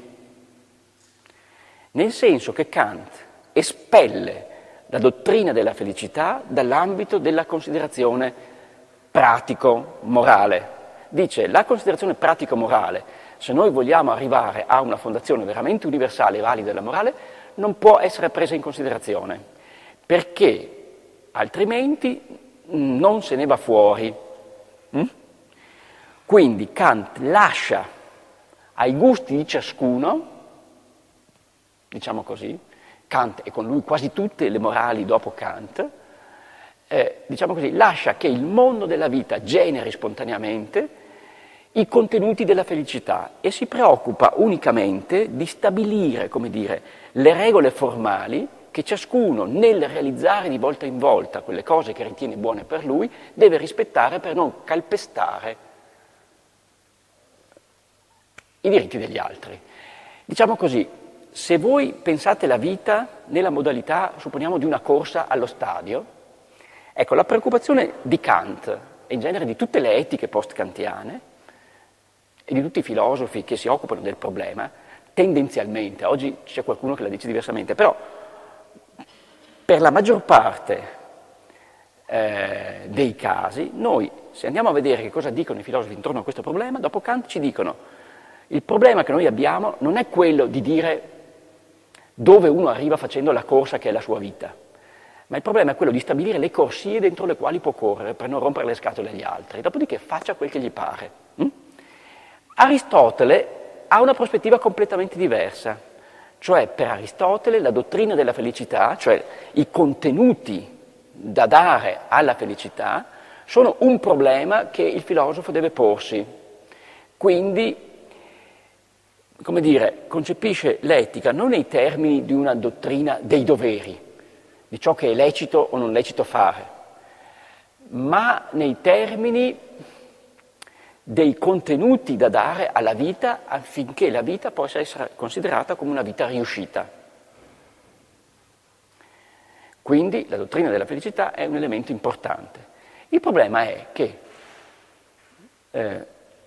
Nel senso che Kant espelle la dottrina della felicità dall'ambito della considerazione pratico-morale. Dice, la considerazione pratico-morale, se noi vogliamo arrivare a una fondazione veramente universale e valida della morale, non può essere presa in considerazione, perché altrimenti non se ne va fuori. Mm? Quindi Kant lascia ai gusti di ciascuno, diciamo così, Kant e con lui quasi tutte le morali dopo Kant, eh, diciamo così, lascia che il mondo della vita generi spontaneamente i contenuti della felicità e si preoccupa unicamente di stabilire, come dire, le regole formali che ciascuno nel realizzare di volta in volta quelle cose che ritiene buone per lui deve rispettare per non calpestare i diritti degli altri. Diciamo così, se voi pensate la vita nella modalità, supponiamo, di una corsa allo stadio, ecco, la preoccupazione di Kant e in genere di tutte le etiche post-kantiane e di tutti i filosofi che si occupano del problema, tendenzialmente, oggi c'è qualcuno che la dice diversamente, però per la maggior parte eh, dei casi, noi se andiamo a vedere che cosa dicono i filosofi intorno a questo problema, dopo Kant ci dicono il problema che noi abbiamo non è quello di dire dove uno arriva facendo la corsa che è la sua vita, ma il problema è quello di stabilire le corsie dentro le quali può correre per non rompere le scatole agli altri, dopodiché faccia quel che gli pare. Hm? Aristotele ha una prospettiva completamente diversa, cioè per Aristotele la dottrina della felicità, cioè i contenuti da dare alla felicità, sono un problema che il filosofo deve porsi. Quindi, come dire, concepisce l'etica non nei termini di una dottrina dei doveri, di ciò che è lecito o non lecito fare, ma nei termini dei contenuti da dare alla vita affinché la vita possa essere considerata come una vita riuscita. Quindi la dottrina della felicità è un elemento importante. Il problema è che eh,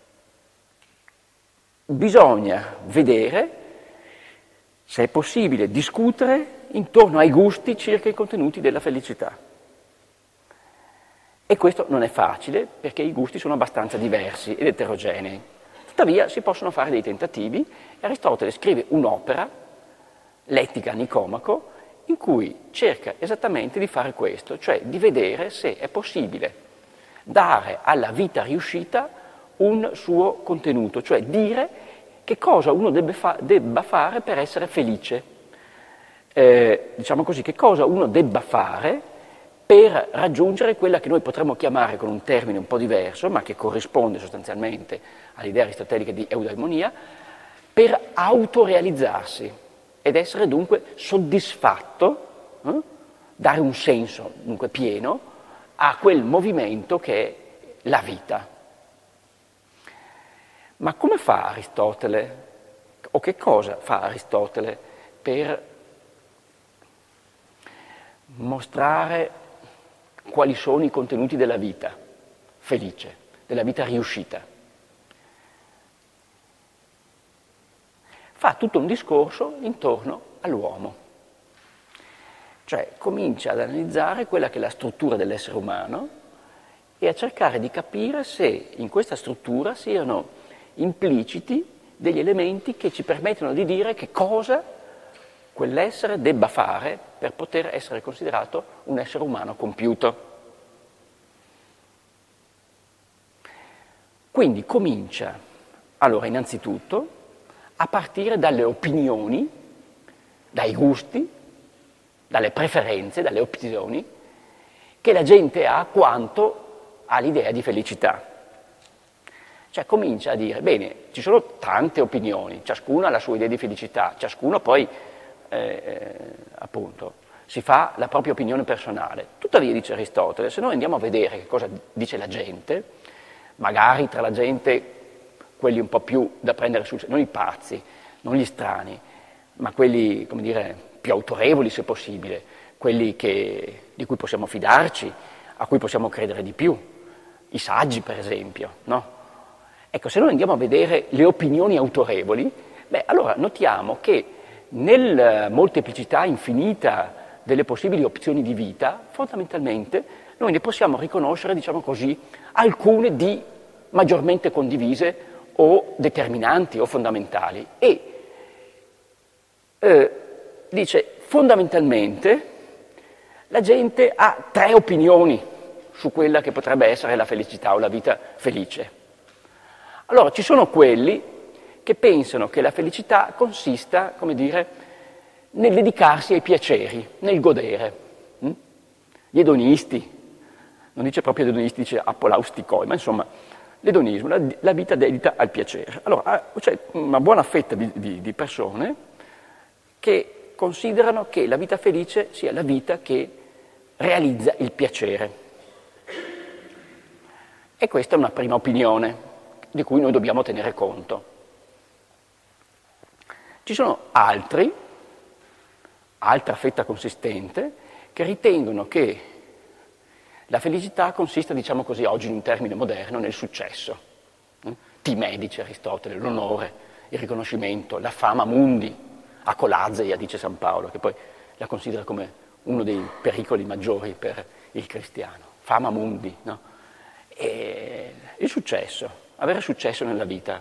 bisogna vedere se è possibile discutere intorno ai gusti circa i contenuti della felicità. E questo non è facile perché i gusti sono abbastanza diversi ed eterogenei. Tuttavia si possono fare dei tentativi e Aristotele scrive un'opera, l'Etica a Nicomaco, in cui cerca esattamente di fare questo, cioè di vedere se è possibile dare alla vita riuscita un suo contenuto, cioè dire che cosa uno debba, fa- debba fare per essere felice. Eh, diciamo così, che cosa uno debba fare per raggiungere quella che noi potremmo chiamare con un termine un po' diverso, ma che corrisponde sostanzialmente all'idea aristotelica di eudaimonia, per autorealizzarsi ed essere dunque soddisfatto, eh? dare un senso dunque pieno a quel movimento che è la vita. Ma come fa Aristotele, o che cosa fa Aristotele per mostrare quali sono i contenuti della vita felice, della vita riuscita? Fa tutto un discorso intorno all'uomo, cioè comincia ad analizzare quella che è la struttura dell'essere umano e a cercare di capire se in questa struttura siano impliciti degli elementi che ci permettono di dire che cosa quell'essere debba fare per poter essere considerato un essere umano compiuto. Quindi comincia, allora, innanzitutto, a partire dalle opinioni, dai gusti, dalle preferenze, dalle opzioni che la gente ha quanto all'idea di felicità. Cioè comincia a dire, bene, ci sono tante opinioni, ciascuna ha la sua idea di felicità, ciascuno poi Eh, appunto, si fa la propria opinione personale. Tuttavia, dice Aristotele, se noi andiamo a vedere che cosa dice la gente, magari tra la gente quelli un po' più da prendere sul serio, non i pazzi, non gli strani, ma quelli, come dire, più autorevoli se possibile, quelli che, di cui possiamo fidarci, a cui possiamo credere di più, i saggi per esempio, no? Ecco, se noi andiamo a vedere le opinioni autorevoli, beh, allora notiamo che nella molteplicità infinita delle possibili opzioni di vita, fondamentalmente noi ne possiamo riconoscere, diciamo così, alcune di maggiormente condivise o determinanti o fondamentali. E eh, dice, fondamentalmente la gente ha tre opinioni su quella che potrebbe essere la felicità o la vita felice. Allora, ci sono quelli che pensano che la felicità consista, come dire, nel dedicarsi ai piaceri, nel godere. Gli edonisti, non dice proprio edonisti, dice apolausticoi, ma insomma, l'edonismo, la, la vita dedita al piacere. Allora, c'è una buona fetta di, di, di persone che considerano che la vita felice sia la vita che realizza il piacere. E questa è una prima opinione di cui noi dobbiamo tenere conto. Ci sono altri, altra fetta consistente, che ritengono che la felicità consista, diciamo così, oggi in un termine moderno, nel successo. Timè, dice Aristotele, l'onore, il riconoscimento, la fama mundi, acolazeia, dice San Paolo, che poi la considera come uno dei pericoli maggiori per il cristiano. Fama mundi, no? E il successo, avere successo nella vita.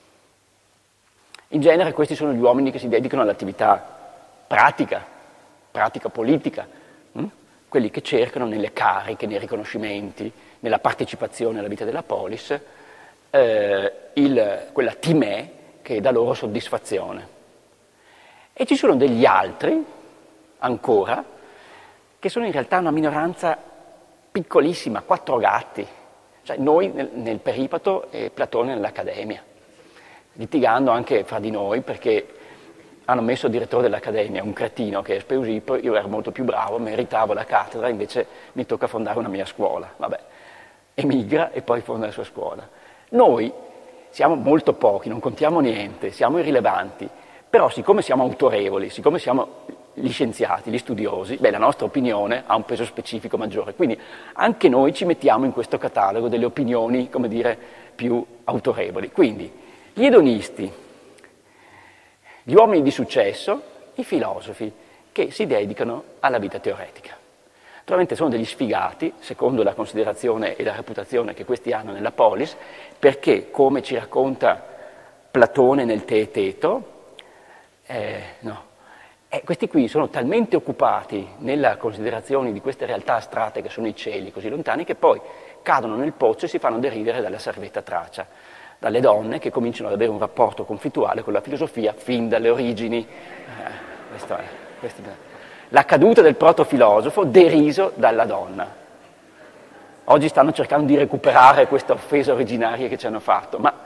In genere questi sono gli uomini che si dedicano all'attività pratica, pratica politica, hm? Quelli che cercano nelle cariche, nei riconoscimenti, nella partecipazione alla vita della polis, eh, il, quella timè che dà loro soddisfazione. E ci sono degli altri, ancora, che sono in realtà una minoranza piccolissima, quattro gatti. Cioè noi nel, nel Peripato e Platone nell'Accademia, litigando anche fra di noi perché hanno messo il direttore dell'Accademia, un cretino che è Speusipo, io ero molto più bravo, meritavo la cattedra, invece mi tocca fondare una mia scuola. Vabbè, emigra e poi fonda la sua scuola. Noi siamo molto pochi, non contiamo niente, siamo irrilevanti, però siccome siamo autorevoli, siccome siamo gli scienziati, gli studiosi, beh, la nostra opinione ha un peso specifico maggiore, quindi anche noi ci mettiamo in questo catalogo delle opinioni, come dire, più autorevoli. Quindi gli edonisti, gli uomini di successo, i filosofi che si dedicano alla vita teoretica. Naturalmente sono degli sfigati, secondo la considerazione e la reputazione che questi hanno nella polis, perché, come ci racconta Platone nel Teeteto, eh, no, E questi qui sono talmente occupati nella considerazione di queste realtà astratte che sono i cieli così lontani che poi cadono nel pozzo e si fanno deridere dalla servetta Tracia, dalle donne che cominciano ad avere un rapporto conflittuale con la filosofia fin dalle origini. Eh, questo è, questo è. La caduta del protofilosofo deriso dalla donna. Oggi stanno cercando di recuperare questa offesa originaria che ci hanno fatto, ma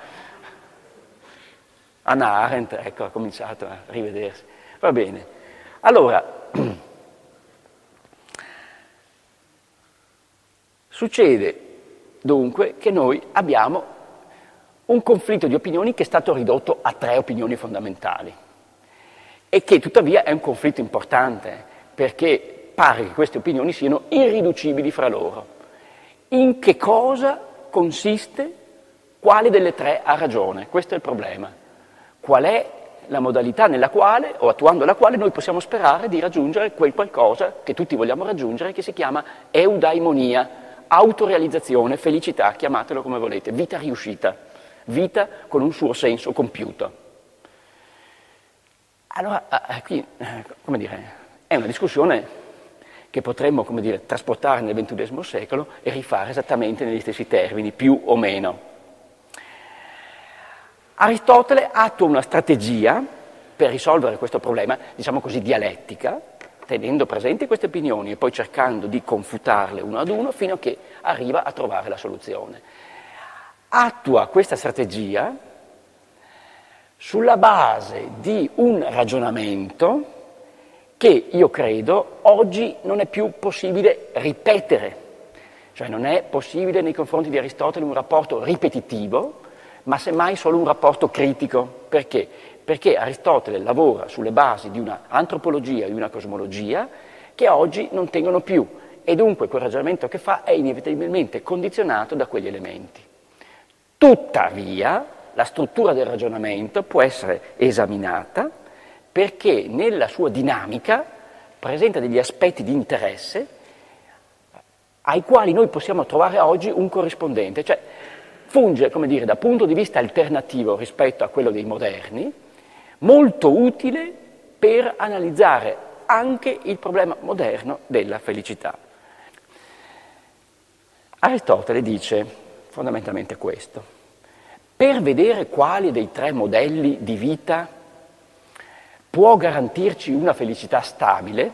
Hannah Arendt, ecco, ha cominciato a rivedersi. Va bene. Allora, succede dunque che noi abbiamo un conflitto di opinioni che è stato ridotto a tre opinioni fondamentali e che tuttavia è un conflitto importante perché pare che queste opinioni siano irriducibili fra loro. In che cosa consiste? Quale delle tre ha ragione? Questo è il problema. Qual è la modalità nella quale, o attuando la quale, noi possiamo sperare di raggiungere quel qualcosa che tutti vogliamo raggiungere, che si chiama eudaimonia, autorealizzazione, felicità, chiamatelo come volete, vita riuscita, vita con un suo senso compiuto. Allora, qui, come dire, è una discussione che potremmo, come dire, trasportare nel ventunesimo secolo e rifare esattamente negli stessi termini, più o meno. Aristotele attua una strategia per risolvere questo problema, diciamo così, dialettica, tenendo presenti queste opinioni e poi cercando di confutarle uno ad uno fino a che arriva a trovare la soluzione. Attua questa strategia sulla base di un ragionamento che io credo oggi non è più possibile ripetere, cioè non è possibile nei confronti di Aristotele un rapporto ripetitivo, ma semmai solo un rapporto critico. Perché? Perché Aristotele lavora sulle basi di una antropologia e di una cosmologia che oggi non tengono più e dunque quel ragionamento che fa è inevitabilmente condizionato da quegli elementi. Tuttavia, la struttura del ragionamento può essere esaminata perché nella sua dinamica presenta degli aspetti di interesse ai quali noi possiamo trovare oggi un corrispondente, cioè funge, come dire, da punto di vista alternativo rispetto a quello dei moderni, molto utile per analizzare anche il problema moderno della felicità. Aristotele dice fondamentalmente questo: per vedere quale dei tre modelli di vita può garantirci una felicità stabile,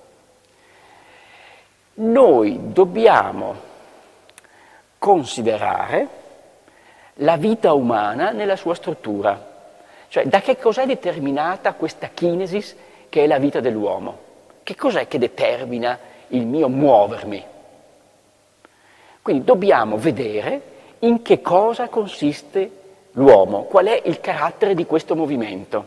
noi dobbiamo considerare la vita umana nella sua struttura, cioè da che cos'è determinata questa kinesis che è la vita dell'uomo. Che cos'è che determina il mio muovermi? Quindi dobbiamo vedere in che cosa consiste l'uomo, qual è il carattere di questo movimento.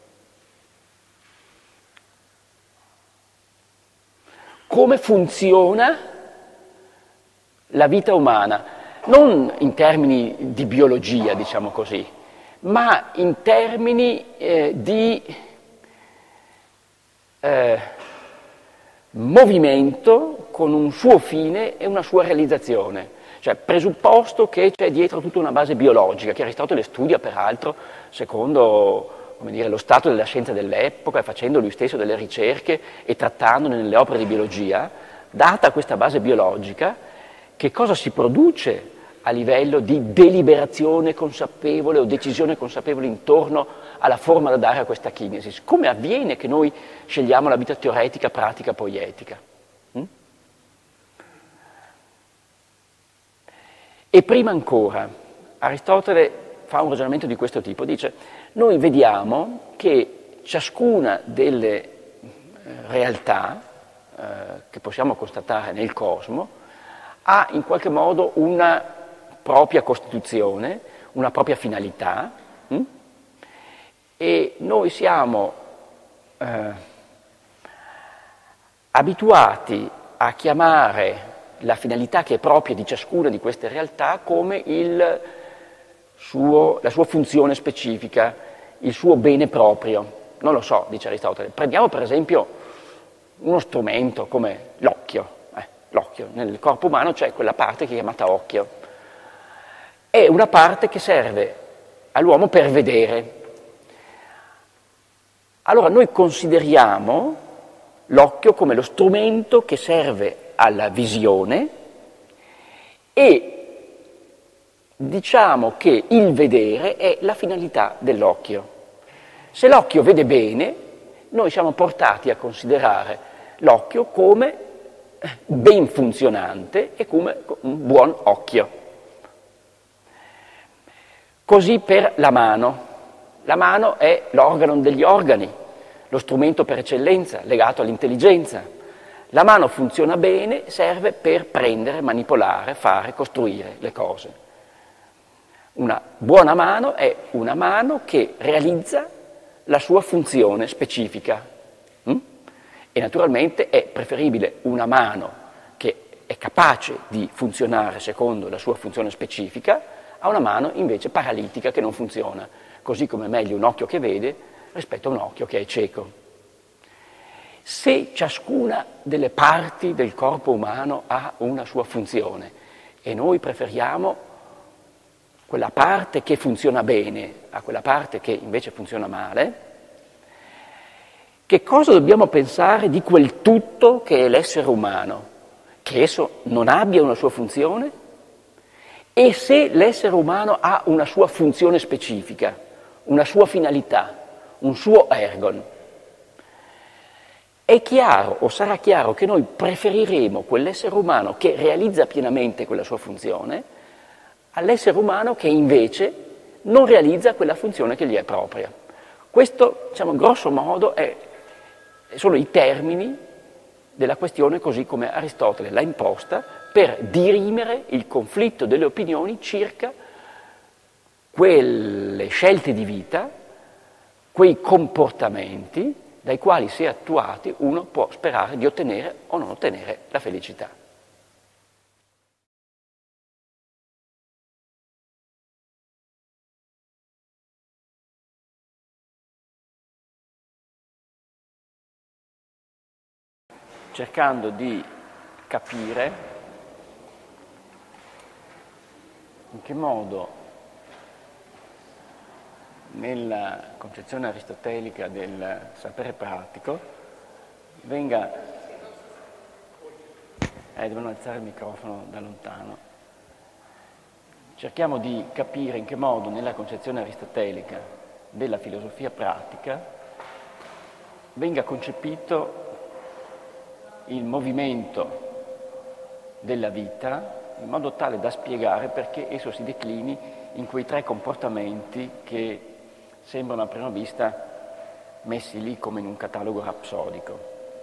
Come funziona la vita umana, non in termini di biologia, diciamo così, ma in termini eh, di eh, movimento con un suo fine e una sua realizzazione. Cioè, presupposto che c'è dietro tutta una base biologica, che Aristotele studia peraltro secondo come dire, lo stato della scienza dell'epoca, facendo lui stesso delle ricerche e trattandone nelle opere di biologia, data questa base biologica, che cosa si produce a livello di deliberazione consapevole o decisione consapevole intorno alla forma da dare a questa kinesis? Come avviene che noi scegliamo la vita teoretica, pratica, poietica? Mm? E prima ancora, Aristotele fa un ragionamento di questo tipo, dice: noi vediamo che ciascuna delle eh, realtà eh, che possiamo constatare nel cosmo ha in qualche modo una propria costituzione, una propria finalità, hm? E noi siamo eh, abituati a chiamare la finalità che è propria di ciascuna di queste realtà come il suo, la sua funzione specifica, il suo bene proprio. Non lo so, dice Aristotele. Prendiamo per esempio uno strumento come l'occhio. Eh, l'occhio, nel corpo umano c'è quella parte che è chiamata occhio. È una parte che serve all'uomo per vedere. Allora noi consideriamo l'occhio come lo strumento che serve alla visione e diciamo che il vedere è la finalità dell'occhio. Se l'occhio vede bene, noi siamo portati a considerare l'occhio come ben funzionante e come un buon occhio. Così per la mano. La mano è l'organo degli organi, lo strumento per eccellenza, legato all'intelligenza. La mano funziona bene, serve per prendere, manipolare, fare, costruire le cose. Una buona mano è una mano che realizza la sua funzione specifica. Mm? E naturalmente è preferibile una mano che è capace di funzionare secondo la sua funzione specifica a una mano invece paralitica che non funziona, così come è meglio un occhio che vede rispetto a un occhio che è cieco. Se ciascuna delle parti del corpo umano ha una sua funzione e noi preferiamo quella parte che funziona bene a quella parte che invece funziona male, che cosa dobbiamo pensare di quel tutto che è l'essere umano? Che esso non abbia una sua funzione? E se l'essere umano ha una sua funzione specifica, una sua finalità, un suo ergon, è chiaro o sarà chiaro che noi preferiremo quell'essere umano che realizza pienamente quella sua funzione all'essere umano che invece non realizza quella funzione che gli è propria. Questo, diciamo, grosso modo, è, sono i termini della questione così come Aristotele l'ha imposta per dirimere il conflitto delle opinioni circa quelle scelte di vita, quei comportamenti dai quali, se attuati, uno può sperare di ottenere o non ottenere la felicità. Cercando di capire in che modo nella concezione aristotelica del sapere pratico venga... Eh, devono alzare il microfono da lontano. Cerchiamo di capire in che modo nella concezione aristotelica della filosofia pratica venga concepito il movimento della vita in modo tale da spiegare perché esso si declini in quei tre comportamenti che sembrano a prima vista messi lì come in un catalogo rapsodico,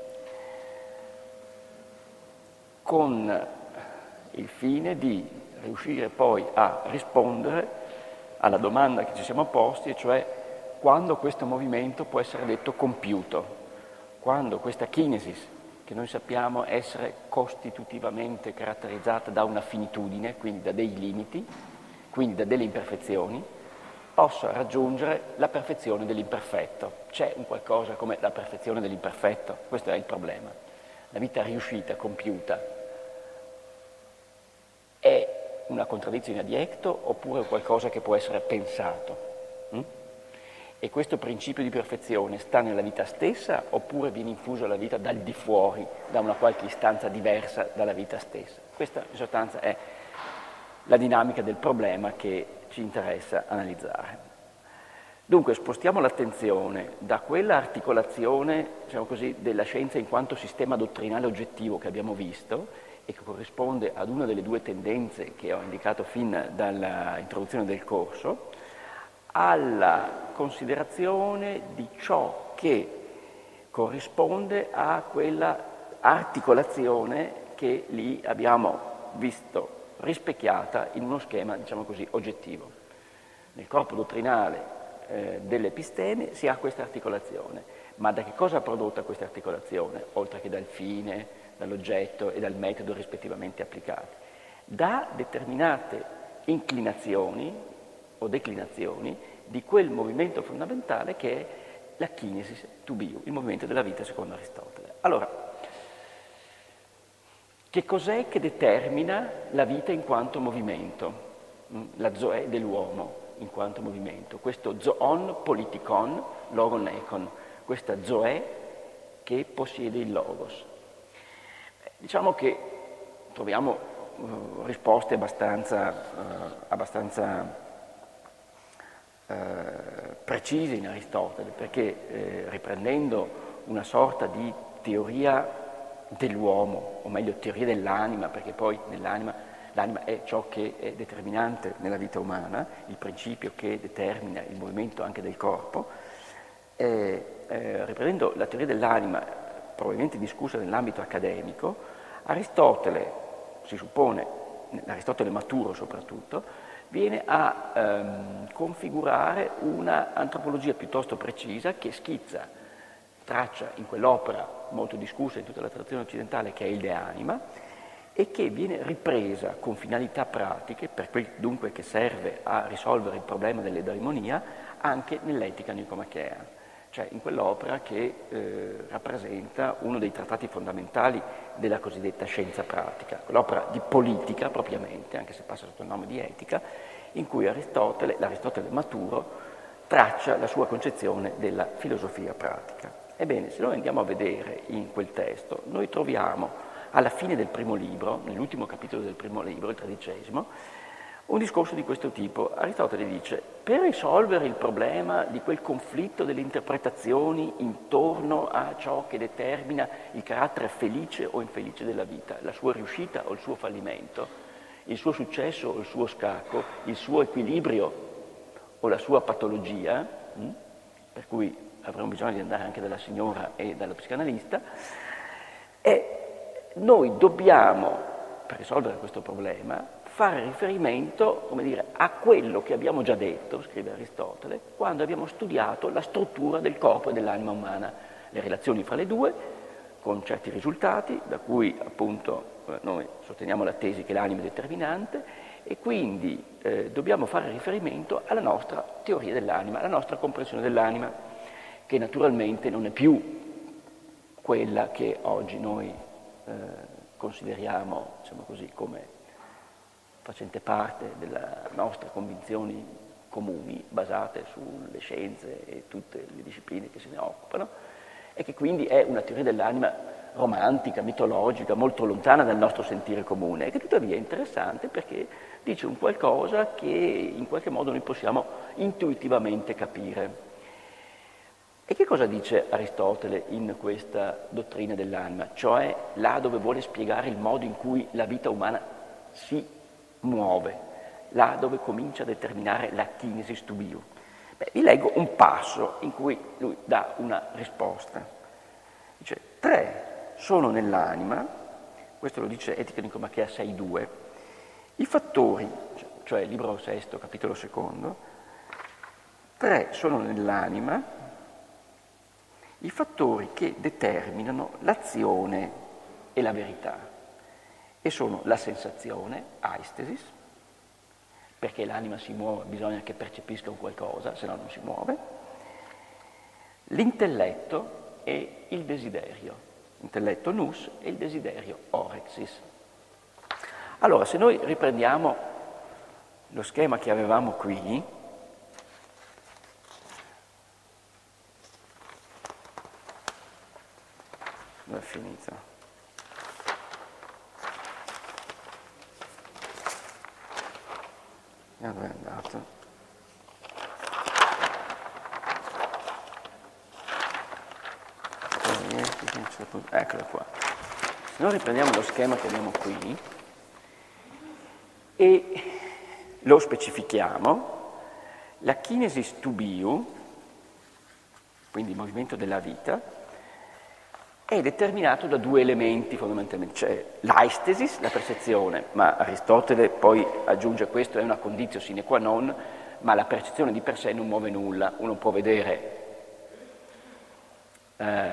con il fine di riuscire poi a rispondere alla domanda che ci siamo posti, e cioè quando questo movimento può essere detto compiuto, quando questa kinesis, che noi sappiamo essere costitutivamente caratterizzata da una finitudine, quindi da dei limiti, quindi da delle imperfezioni, possa raggiungere la perfezione dell'imperfetto. C'è un qualcosa come la perfezione dell'imperfetto, questo è il problema. La vita riuscita, compiuta, è una contraddizione adiecto oppure qualcosa che può essere pensato? Mm? E questo principio di perfezione sta nella vita stessa oppure viene infuso alla vita dal di fuori, da una qualche istanza diversa dalla vita stessa? Questa in sostanza è la dinamica del problema che ci interessa analizzare. Dunque spostiamo l'attenzione da quella articolazione, diciamo così, della scienza in quanto sistema dottrinale oggettivo che abbiamo visto e che corrisponde ad una delle due tendenze che ho indicato fin dall'introduzione del corso, alla considerazione di ciò che corrisponde a quella articolazione che lì abbiamo visto rispecchiata in uno schema, diciamo così, oggettivo. Nel corpo dottrinale eh, dell'episteme si ha questa articolazione, ma da che cosa è prodotta questa articolazione, oltre che dal fine, dall'oggetto e dal metodo rispettivamente applicati? Da determinate inclinazioni o declinazioni di quel movimento fondamentale che è la kinesis to be, il movimento della vita secondo Aristotele. Allora, che cos'è che determina la vita in quanto movimento? La zoe dell'uomo in quanto movimento, questo zoon politikon logon ekon, questa zoe che possiede il logos. Diciamo che troviamo uh, risposte abbastanza, uh, abbastanza uh, precise in Aristotele, perché eh, riprendendo una sorta di teoria dell'uomo, o meglio teoria dell'anima, perché poi nell'anima l'anima è ciò che è determinante nella vita umana, il principio che determina il movimento anche del corpo, eh, eh, riprendendo la teoria dell'anima, probabilmente discussa nell'ambito accademico, Aristotele, si suppone, Aristotele maturo soprattutto, viene a ehm, configurare una antropologia piuttosto precisa che schizza, traccia in quell'opera molto discussa in tutta la tradizione occidentale che è il De Anima, e che viene ripresa con finalità pratiche, per quel dunque che serve a risolvere il problema dell'edaimonia, anche nell'etica nicomachea, cioè in quell'opera che eh, rappresenta uno dei trattati fondamentali della cosiddetta scienza pratica, quell'opera di politica propriamente, anche se passa sotto il nome di etica, in cui Aristotele, l'Aristotele maturo, traccia la sua concezione della filosofia pratica. Ebbene, se noi andiamo a vedere in quel testo, noi troviamo alla fine del primo libro, nell'ultimo capitolo del primo libro, il tredicesimo, un discorso di questo tipo. Aristotele dice: per risolvere il problema di quel conflitto delle interpretazioni intorno a ciò che determina il carattere felice o infelice della vita, la sua riuscita o il suo fallimento, il suo successo o il suo scacco, il suo equilibrio o la sua patologia, mh? per cui avremo bisogno di andare anche dalla signora e dallo psicanalista, e noi dobbiamo, per risolvere questo problema, fare riferimento, come dire, a quello che abbiamo già detto, scrive Aristotele, quando abbiamo studiato la struttura del corpo e dell'anima umana, le relazioni fra le due, con certi risultati, da cui appunto noi sosteniamo la tesi che l'anima è determinante, e quindi eh, dobbiamo fare riferimento alla nostra teoria dell'anima, alla nostra comprensione dell'anima, che naturalmente non è più quella che oggi noi eh, consideriamo, diciamo così, come facente parte delle nostre convinzioni comuni, basate sulle scienze e tutte le discipline che se ne occupano, e che quindi è una teoria dell'anima romantica, mitologica, molto lontana dal nostro sentire comune, e che tuttavia è interessante perché dice un qualcosa che in qualche modo noi possiamo intuitivamente capire. E che cosa dice Aristotele in questa dottrina dell'anima? Cioè là dove vuole spiegare il modo in cui la vita umana si muove, là dove comincia a determinare la kinesis to be. Beh, vi leggo un passo in cui lui dà una risposta. Dice, tre sono nell'anima, questo lo dice Etica Nicomachea sei due, i fattori, cioè libro sesto, capitolo secondo, tre sono nell'anima i fattori che determinano l'azione e la verità, e sono la sensazione, aistesis, perché l'anima si muove, bisogna che percepisca un qualcosa, se no non si muove, l'intelletto e il desiderio, intelletto nous e il desiderio orexis. Allora, se noi riprendiamo lo schema che avevamo qui, dove è finito? E dove è andato? Eccolo qua. Se noi riprendiamo lo schema che abbiamo qui e lo specifichiamo, la kinesis tubiu, quindi il movimento della vita, è determinato da due elementi fondamentalmente, cioè l'aistesis, la percezione, ma Aristotele poi aggiunge questo, è una conditio sine qua non, ma la percezione di per sé non muove nulla. Uno può vedere eh,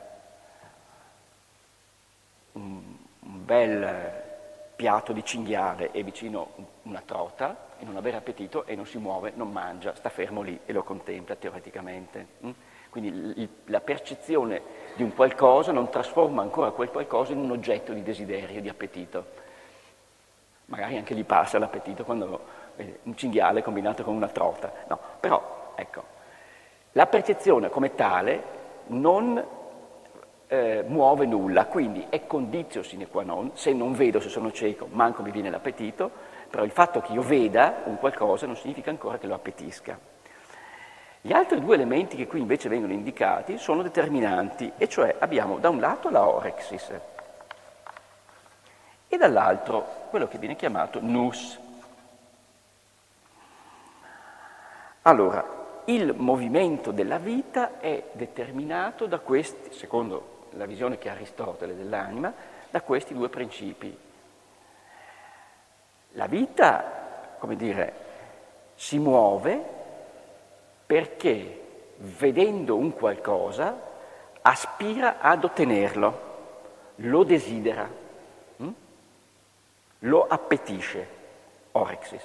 un, un bel piatto di cinghiale e vicino una trota e non avere appetito e non si muove, non mangia, sta fermo lì e lo contempla teoreticamente. Mm? Quindi il, la percezione di un qualcosa non trasforma ancora quel qualcosa in un oggetto di desiderio, di appetito. Magari anche gli passa l'appetito quando vede un cinghiale combinato con una trota. No, però, ecco, la percezione come tale non eh, muove nulla, quindi è conditio sine qua non. Se non vedo, se sono cieco, manco mi viene l'appetito, però il fatto che io veda un qualcosa non significa ancora che lo appetisca. Gli altri due elementi che qui invece vengono indicati sono determinanti, e cioè abbiamo da un lato la orexis e dall'altro quello che viene chiamato nous. Allora, il movimento della vita è determinato da questi, secondo la visione che ha Aristotele dell'anima, da questi due principi. La vita, come dire, si muove perché, vedendo un qualcosa, aspira ad ottenerlo, lo desidera, hm? lo appetisce, orexis.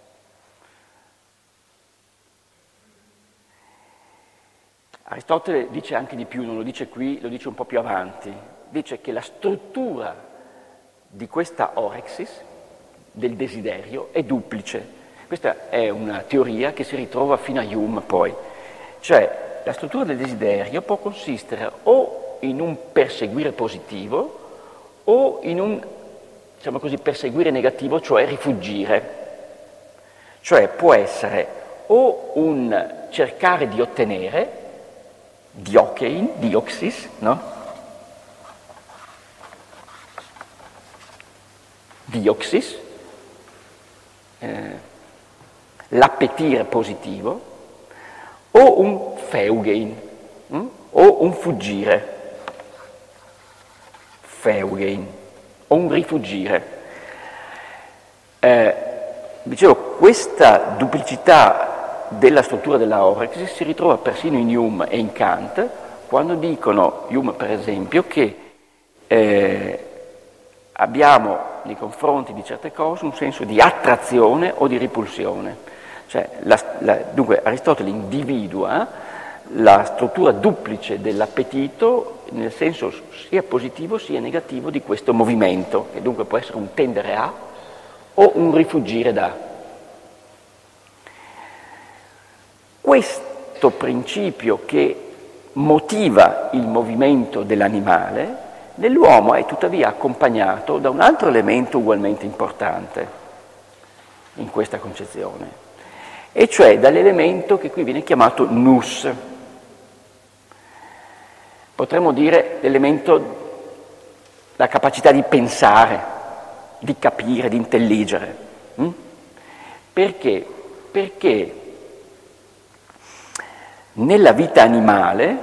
Aristotele dice anche di più, non lo dice qui, lo dice un po' più avanti, dice che la struttura di questa orexis, del desiderio, è duplice. Questa è una teoria che si ritrova fino a Hume poi, cioè la struttura del desiderio può consistere o in un perseguire positivo o in un, diciamo così, perseguire negativo, cioè rifuggire. Cioè può essere o un cercare di ottenere, diochein, dioxis, no? Dioxis, eh, l'appetire positivo, o un feugein, hm? o un fuggire, feugein, o un rifugire. Eh, dicevo, questa duplicità della struttura della orexis si ritrova persino in Hume e in Kant, quando dicono, Hume per esempio, che eh, abbiamo nei confronti di certe cose un senso di attrazione o di ripulsione. Cioè, la, la, dunque Aristotele individua la struttura duplice dell'appetito nel senso sia positivo sia negativo di questo movimento, che dunque può essere un tendere a o un rifuggire da. Questo principio che motiva il movimento dell'animale nell'uomo è tuttavia accompagnato da un altro elemento ugualmente importante in questa concezione, e cioè dall'elemento che qui viene chiamato nous. Potremmo dire l'elemento, la capacità di pensare, di capire, di intelligere. Hm? Perché? Perché Nella vita animale,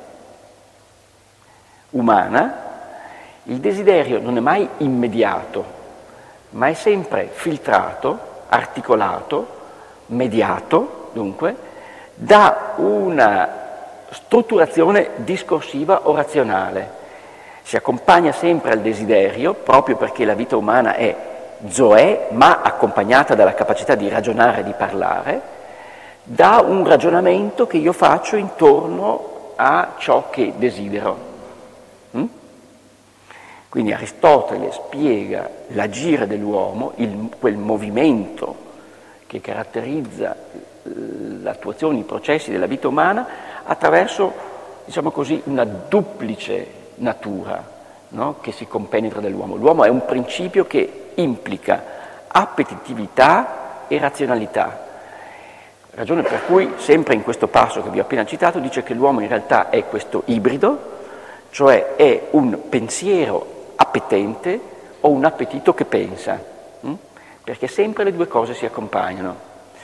umana, il desiderio non è mai immediato, ma è sempre filtrato, articolato, mediato, dunque, da una strutturazione discorsiva o razionale. Si accompagna sempre al desiderio, proprio perché la vita umana è zoè, ma accompagnata dalla capacità di ragionare e di parlare, da un ragionamento che io faccio intorno a ciò che desidero. Mm? Quindi Aristotele spiega l'agire dell'uomo, il, quel movimento che caratterizza l'attuazione, i processi della vita umana, attraverso, diciamo così, una duplice natura, no? Che si compenetra dell'uomo. L'uomo è un principio che implica appetitività e razionalità. Ragione per cui, sempre in questo passo che vi ho appena citato, dice che l'uomo in realtà è questo ibrido, cioè è un pensiero appetente o un appetito che pensa, hm? Perché sempre le due cose si accompagnano.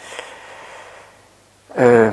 Eh,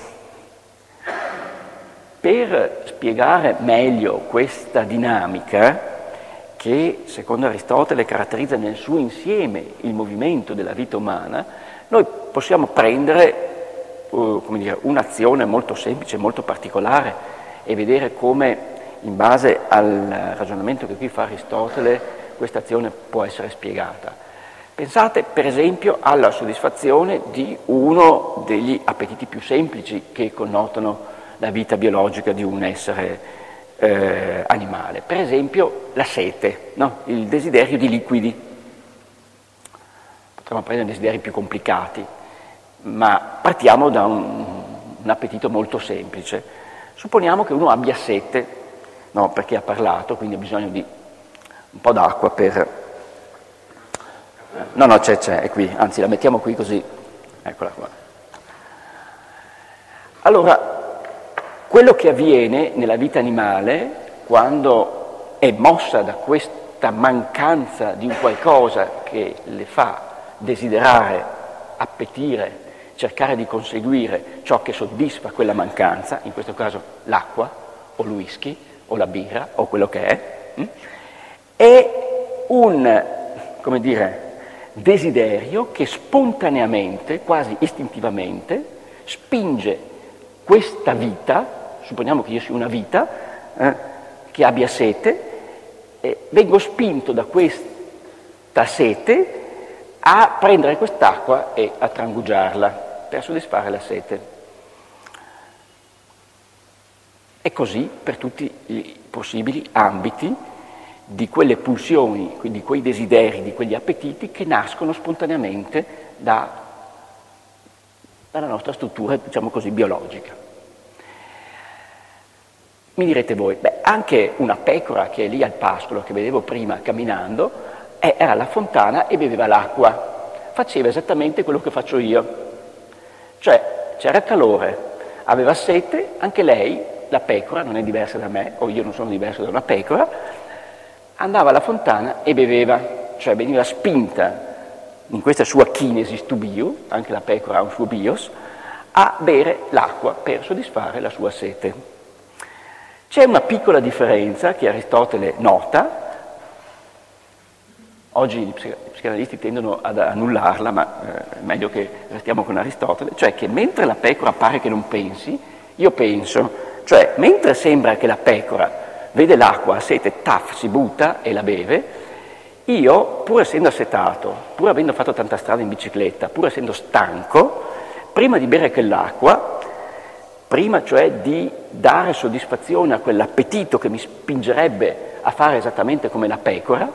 per spiegare meglio questa dinamica, che secondo Aristotele caratterizza nel suo insieme il movimento della vita umana, noi possiamo prendere uh, come dire, un'azione molto semplice, molto particolare e vedere come, in base al ragionamento che qui fa Aristotele, questa azione può essere spiegata. Pensate per esempio alla soddisfazione di uno degli appetiti più semplici che connotano la vita biologica di un essere eh, animale, per esempio la sete, no? Il desiderio di liquidi. Potremmo prendere desideri più complicati, ma partiamo da un, un appetito molto semplice. Supponiamo che uno abbia sete, no, perché ha parlato, quindi ha bisogno di un po' d'acqua per... No, no, c'è, c'è, è qui, anzi la mettiamo qui così, eccola qua. Allora, quello che avviene nella vita animale, quando è mossa da questa mancanza di un qualcosa che le fa desiderare, appetire, cercare di conseguire ciò che soddisfa quella mancanza, in questo caso l'acqua, o il whisky, o la birra, o quello che è, è un, come dire, desiderio che spontaneamente, quasi istintivamente, spinge questa vita, supponiamo che io sia una vita, eh, che abbia sete, e vengo spinto da questa sete a prendere quest'acqua e a trangugiarla per soddisfare la sete. E così per tutti i possibili ambiti di quelle pulsioni, di quei desideri, di quegli appetiti che nascono spontaneamente da, dalla nostra struttura, diciamo così, biologica. Mi direte voi, beh, anche una pecora che è lì al pascolo, che vedevo prima camminando, era alla fontana e beveva l'acqua, faceva esattamente quello che faccio io, cioè c'era calore, aveva sete, anche lei, la pecora, non è diversa da me, o io non sono diverso da una pecora, andava alla fontana e beveva, cioè veniva spinta in questa sua kinesis tu bio, anche la pecora ha un suo bios, a bere l'acqua per soddisfare la sua sete. C'è una piccola differenza che Aristotele nota. Oggi gli psicanalisti tendono ad annullarla, ma eh, è meglio che restiamo con Aristotele, cioè che mentre la pecora pare che non pensi, io penso, cioè mentre sembra che la pecora vede l'acqua, ha sete, taff, si butta e la beve, io, pur essendo assetato, pur avendo fatto tanta strada in bicicletta, pur essendo stanco, prima di bere quell'acqua, prima cioè di dare soddisfazione a quell'appetito che mi spingerebbe a fare esattamente come la pecora,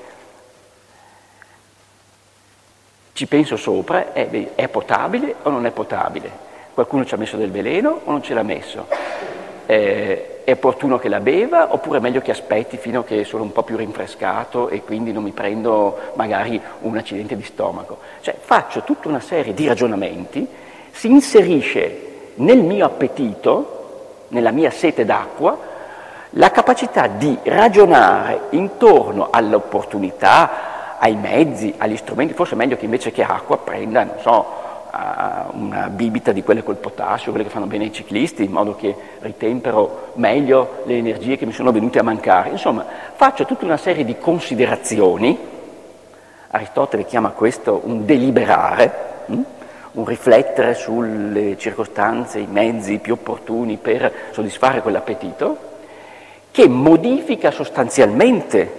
ci penso sopra, è, è potabile o non è potabile? Qualcuno ci ha messo del veleno o non ce l'ha messo? Eh, è opportuno che la beva oppure è meglio che aspetti fino a che sono un po' più rinfrescato e quindi non mi prendo magari un accidente di stomaco? Cioè faccio tutta una serie di ragionamenti, si inserisce nel mio appetito, nella mia sete d'acqua, la capacità di ragionare intorno all'opportunità, ai mezzi, agli strumenti, forse è meglio che invece che acqua prenda, non so, a una bibita di quelle col potassio, quelle che fanno bene ai ciclisti, in modo che ritempero meglio le energie che mi sono venute a mancare. Insomma, faccio tutta una serie di considerazioni, Aristotele chiama questo un deliberare, hm? un riflettere sulle circostanze, i mezzi più opportuni per soddisfare quell'appetito, che modifica sostanzialmente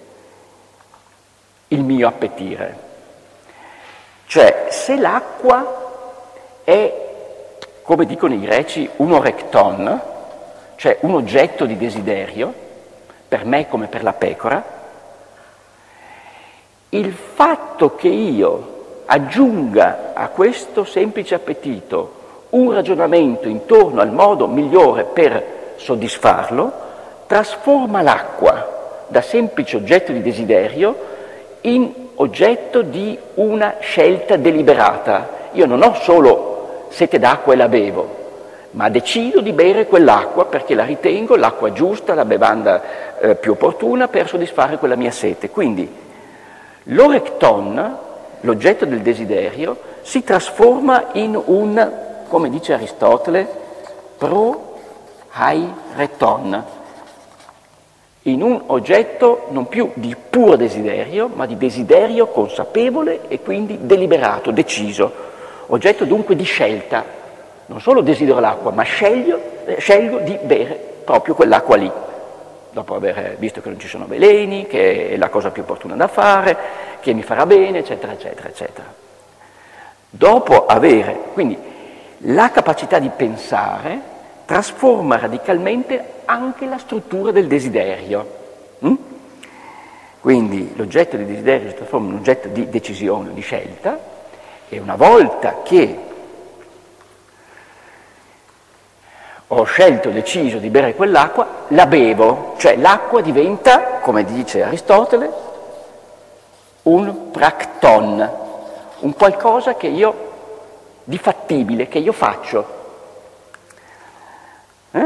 il mio appetire. Cioè, se l'acqua è, come dicono i greci, un orekton, cioè un oggetto di desiderio, per me come per la pecora, il fatto che io aggiunga a questo semplice appetito un ragionamento intorno al modo migliore per soddisfarlo, trasforma l'acqua da semplice oggetto di desiderio in oggetto di una scelta deliberata. Io non ho solo sete d'acqua e la bevo, ma decido di bere quell'acqua perché la ritengo l'acqua giusta, la bevanda eh, più opportuna per soddisfare quella mia sete. Quindi l'orekton, l'oggetto del desiderio, si trasforma in un, come dice Aristotele, pro-haireton, in un oggetto non più di puro desiderio, ma di desiderio consapevole e quindi deliberato, deciso, oggetto dunque di scelta. Non solo desidero l'acqua, ma sceglio, eh, scelgo di bere proprio quell'acqua lì, dopo aver visto che non ci sono veleni, che è la cosa più opportuna da fare, che mi farà bene, eccetera, eccetera, eccetera. Dopo avere, quindi, la capacità di pensare trasforma radicalmente anche la struttura del desiderio. Mm? Quindi l'oggetto di desiderio si trasforma in un oggetto di decisione, di scelta, e una volta che ho scelto, deciso di bere quell'acqua, la bevo, cioè l'acqua diventa, come dice Aristotele, un prakton, un qualcosa che io, di fattibile, che io faccio. Eh?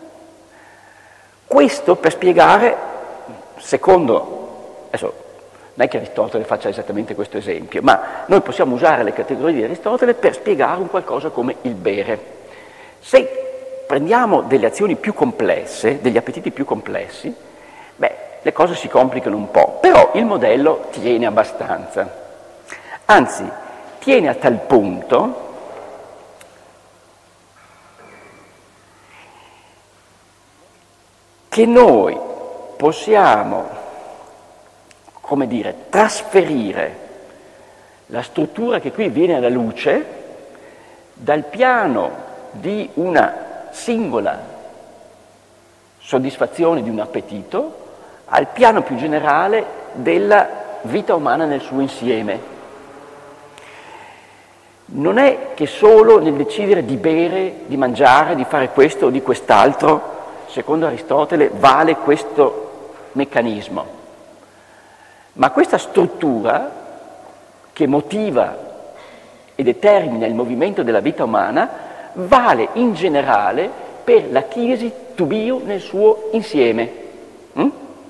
Questo per spiegare, secondo, adesso non è che Aristotele faccia esattamente questo esempio, ma noi possiamo usare le categorie di Aristotele per spiegare un qualcosa come il bere. Se prendiamo delle azioni più complesse, degli appetiti più complessi, beh, le cose si complicano un po', però il modello tiene abbastanza. Anzi, tiene a tal punto che noi possiamo, come dire, trasferire la struttura che qui viene alla luce dal piano di una singola soddisfazione di un appetito al piano più generale della vita umana nel suo insieme. Non è che solo nel decidere di bere, di mangiare, di fare questo o di quest'altro, secondo Aristotele, vale questo meccanismo, ma questa struttura che motiva e determina il movimento della vita umana vale in generale per la kinesi tubio nel suo insieme. Mm?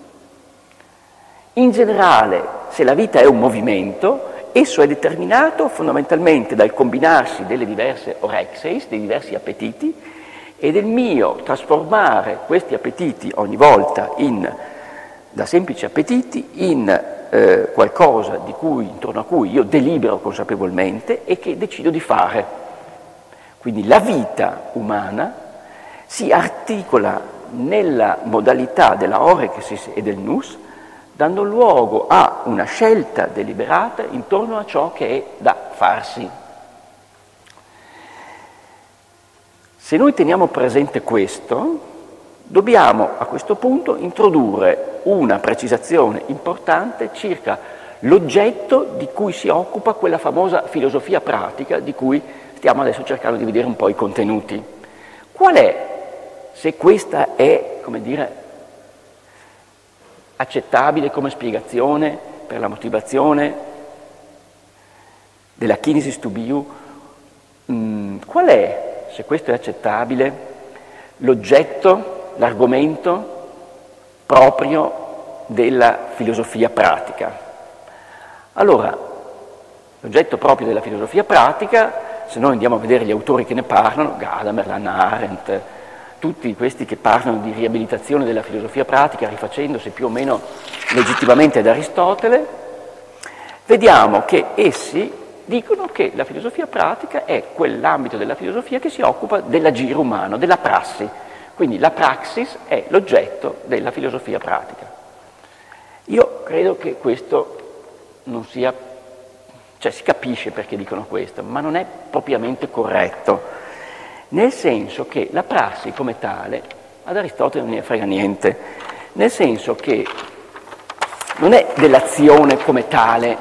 In generale, se la vita è un movimento, esso è determinato fondamentalmente dal combinarsi delle diverse orexeis, dei diversi appetiti, e del mio trasformare questi appetiti ogni volta in, da semplici appetiti in eh, qualcosa di cui, intorno a cui io delibero consapevolmente e che decido di fare. Quindi la vita umana si articola nella modalità della orexis e del nous, dando luogo a una scelta deliberata intorno a ciò che è da farsi. Se noi teniamo presente questo, dobbiamo a questo punto introdurre una precisazione importante circa l'oggetto di cui si occupa quella famosa filosofia pratica di cui stiamo adesso cercando di vedere un po' i contenuti. Qual è, se questa è, come dire, accettabile come spiegazione per la motivazione della kinesis tubiu, mh, qual è, se questo è accettabile, l'oggetto, l'argomento proprio della filosofia pratica? Allora, l'oggetto proprio della filosofia pratica se noi andiamo a vedere gli autori che ne parlano, Gadamer, Hannah Arendt, tutti questi che parlano di riabilitazione della filosofia pratica rifacendosi più o meno legittimamente ad Aristotele, vediamo che essi dicono che la filosofia pratica è quell'ambito della filosofia che si occupa dell'agire umano, della prassi. Quindi la praxis è l'oggetto della filosofia pratica. Io credo che questo non sia, cioè si capisce perché dicono questo, ma non è propriamente corretto, nel senso che la prassi come tale, ad Aristotele non ne frega niente, nel senso che non è dell'azione come tale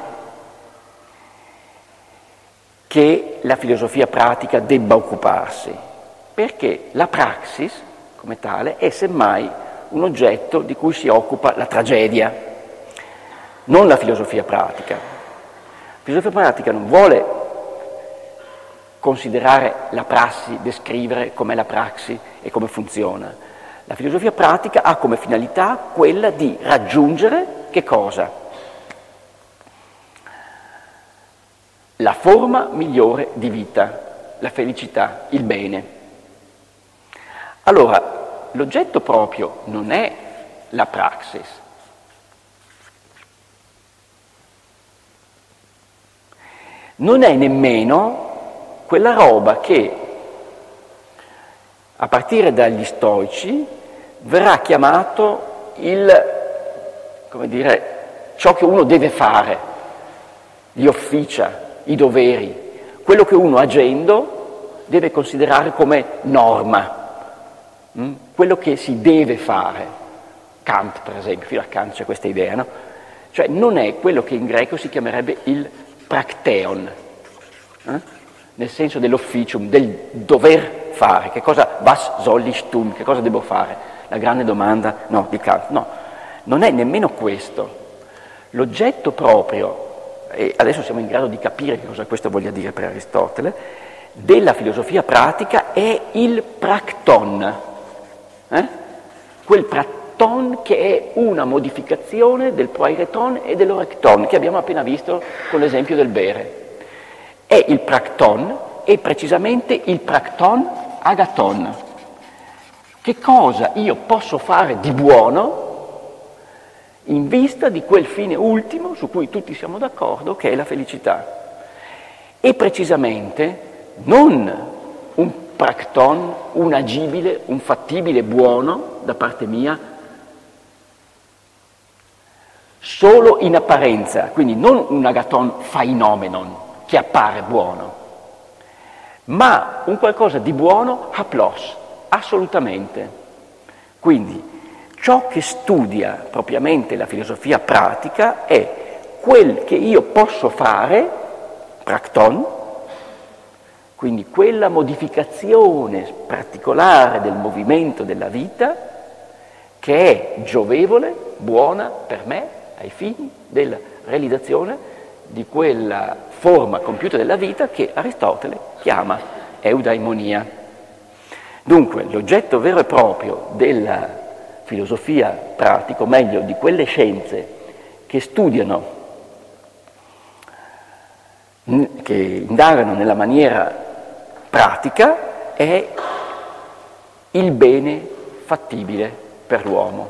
che la filosofia pratica debba occuparsi, perché la praxis come tale è semmai un oggetto di cui si occupa la tragedia, non la filosofia pratica. La filosofia pratica non vuole considerare la prassi, descrivere com'è la praxi e come funziona. La filosofia pratica ha come finalità quella di raggiungere che cosa? La forma migliore di vita, la felicità, il bene. Allora, l'oggetto proprio non è la praxis, non è nemmeno quella roba che, a partire dagli stoici, verrà chiamato il, come dire, ciò che uno deve fare, gli officia, i doveri, quello che uno agendo deve considerare come norma. Mm? Quello che si deve fare. Kant, per esempio, fino a Kant c'è questa idea, no? Cioè non è quello che in greco si chiamerebbe il prakteon, eh? Nel senso dell'officium, del dover fare. Che cosa was soll ich tun? Che cosa devo fare? La grande domanda, no, di Kant. No, non è nemmeno questo. L'oggetto proprio, e adesso siamo in grado di capire che cosa questo voglia dire per Aristotele, della filosofia pratica è il prakton. Eh? Quel prakton che è una modificazione del proaireton e dell'orekton che abbiamo appena visto con l'esempio del bere. È il prakton e precisamente il prakton agaton. Che cosa io posso fare di buono in vista di quel fine ultimo su cui tutti siamo d'accordo, che è la felicità? E precisamente non un prakton, un agibile, un fattibile buono da parte mia, solo in apparenza, quindi non un agaton phainomenon che appare buono, ma un qualcosa di buono haplos, assolutamente. Quindi ciò che studia propriamente la filosofia pratica è quel che io posso fare, prakton, quindi quella modificazione particolare del movimento della vita che è giovevole, buona per me, ai fini della realizzazione di quella forma compiuta della vita che Aristotele chiama eudaimonia. Dunque, l'oggetto vero e proprio della filosofia pratica, o meglio, di quelle scienze che studiano, che indagano nella maniera pratica, è il bene fattibile per l'uomo.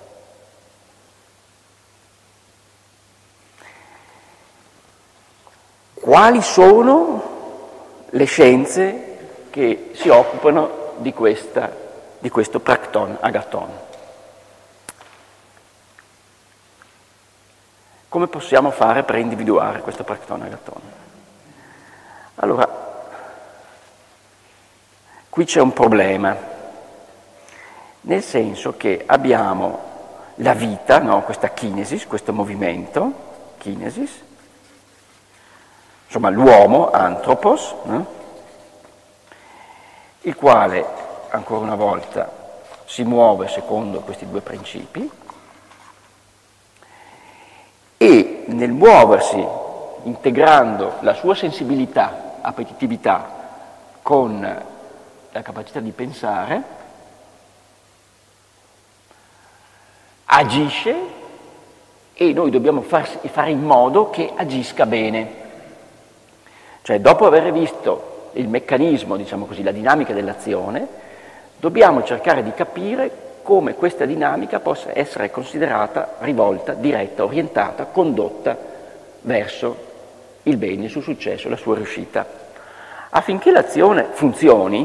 Quali sono le scienze che si occupano di, questa, di questo prakton agaton? Come possiamo fare per individuare questo prakton agaton? Allora, qui c'è un problema, nel senso che abbiamo la vita, no? Questa kinesis, questo movimento, kinesis, insomma l'uomo, anthropos, no? Il quale, ancora una volta, si muove secondo questi due principi e nel muoversi, integrando la sua sensibilità, appetitività, con la capacità di pensare, agisce e noi dobbiamo far, fare in modo che agisca bene. Cioè, dopo aver visto il meccanismo, diciamo così, la dinamica dell'azione, dobbiamo cercare di capire come questa dinamica possa essere considerata rivolta, diretta, orientata, condotta verso il bene, il suo successo, la sua riuscita. Affinché l'azione funzioni,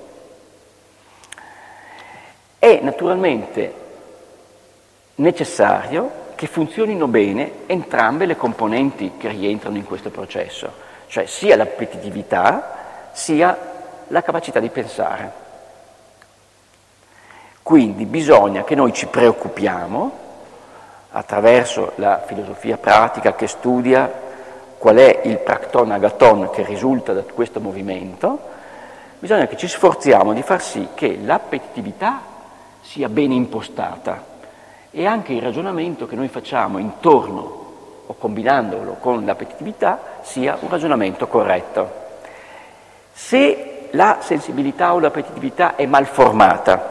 è naturalmente necessario che funzionino bene entrambe le componenti che rientrano in questo processo, cioè sia l'appetitività sia la capacità di pensare. Quindi bisogna che noi ci preoccupiamo, attraverso la filosofia pratica che studia qual è il prakton agaton che risulta da questo movimento, bisogna che ci sforziamo di far sì che l'appetitività sia bene impostata e anche il ragionamento che noi facciamo intorno o combinandolo con l'appetitività sia un ragionamento corretto. Se la sensibilità o l'appetitività è mal formata,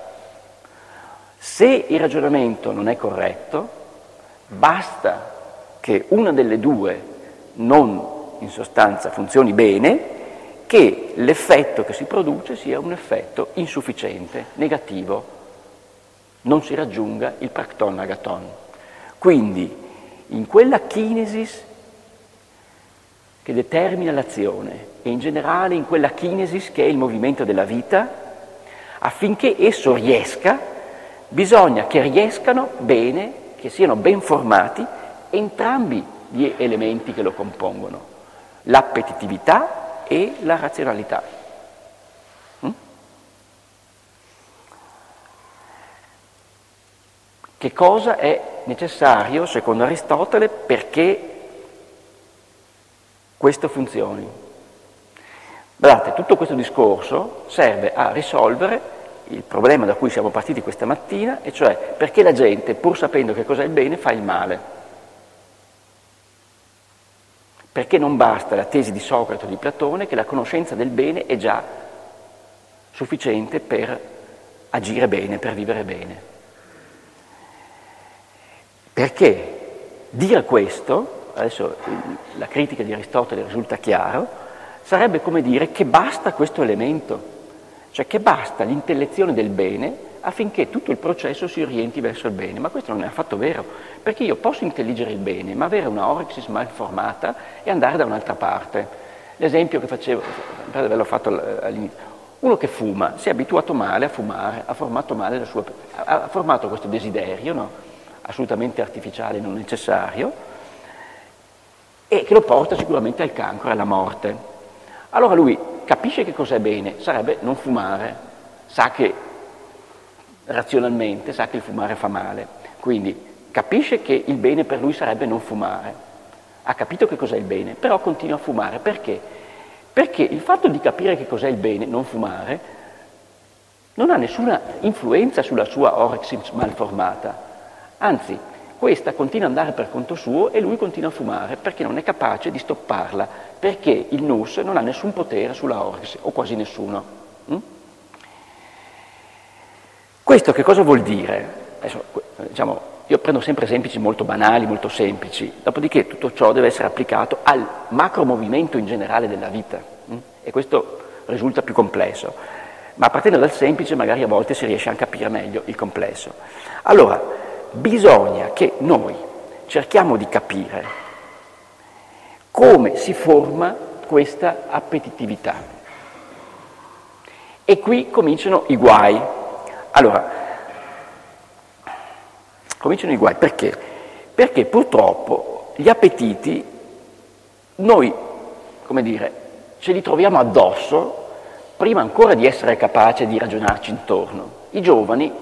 se il ragionamento non è corretto, basta che una delle due non in sostanza funzioni bene, che l'effetto che si produce sia un effetto insufficiente, negativo, non si raggiunga il prakton agaton. Quindi in quella kinesis che determina l'azione e in generale in quella kinesis che è il movimento della vita, affinché esso riesca, bisogna che riescano bene, che siano ben formati entrambi gli elementi che lo compongono, l'appetitività e la razionalità. Mm? Che cosa è necessario, secondo Aristotele, perché questo funzioni? Guardate, tutto questo discorso serve a risolvere il problema da cui siamo partiti questa mattina, e cioè perché la gente, pur sapendo che cos'è il bene, fa il male. Perché non basta la tesi di Socrate o di Platone che la conoscenza del bene è già sufficiente per agire bene, per vivere bene. Perché dire questo, adesso la critica di Aristotele risulta chiaro, sarebbe come dire che basta questo elemento. Cioè che basta l'intellezione del bene affinché tutto il processo si orienti verso il bene, ma questo non è affatto vero, perché io posso intelligere il bene, ma avere una orexis mal formata e andare da un'altra parte. L'esempio che facevo, per averlo fatto all'inizio, uno che fuma, si è abituato male a fumare, ha formato male la sua, ha formato questo desiderio, no? Assolutamente artificiale, non necessario, e che lo porta sicuramente al cancro e alla morte. Allora lui capisce che cos'è bene, sarebbe non fumare, sa che razionalmente sa che il fumare fa male, quindi capisce che il bene per lui sarebbe non fumare, ha capito che cos'è il bene, però continua a fumare. Perché? Perché il fatto di capire che cos'è il bene, non fumare, non ha nessuna influenza sulla sua orexis malformata, anzi questa continua ad andare per conto suo e lui continua a fumare perché non è capace di stopparla, perché il nus non ha nessun potere sulla orexis, o quasi nessuno. Mm? Questo che cosa vuol dire? Adesso, diciamo, io prendo sempre esempi molto banali, molto semplici, dopodiché tutto ciò deve essere applicato al macromovimento in generale della vita, mm? E questo risulta più complesso, ma partendo dal semplice magari a volte si riesce anche a capire meglio il complesso. Allora, bisogna che noi cerchiamo di capire come si forma questa appetitività. E qui cominciano i guai. Allora, cominciano i guai perché? Perché purtroppo gli appetiti noi, come dire, ce li troviamo addosso prima ancora di essere capaci di ragionarci intorno. I giovani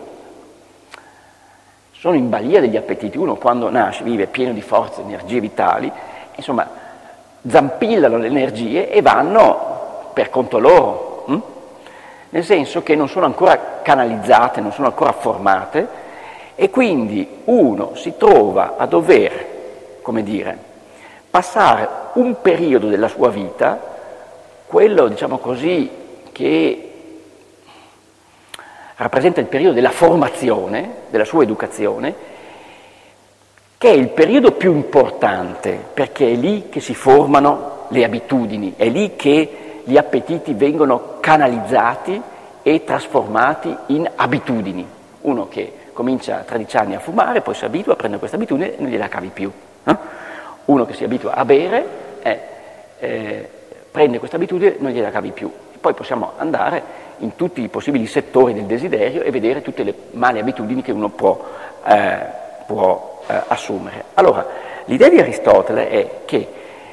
sono in balia degli appetiti. Uno quando nasce vive pieno di forze, energie vitali, insomma, zampillano le energie e vanno per conto loro, hm? Nel senso che non sono ancora canalizzate, non sono ancora formate, e quindi uno si trova a dover, come dire, passare un periodo della sua vita, quello, diciamo così, che rappresenta il periodo della formazione, della sua educazione, che è il periodo più importante, perché è lì che si formano le abitudini, è lì che gli appetiti vengono canalizzati e trasformati in abitudini. Uno che comincia a tredici anni a fumare, poi si abitua a prendere questa abitudine e non gliela cavi più. No? Uno che si abitua a bere, eh, eh, prende questa abitudine e non gliela cavi più. Poi possiamo andare in tutti i possibili settori del desiderio e vedere tutte le male abitudini che uno può, eh, può eh, assumere. Allora, l'idea di Aristotele è che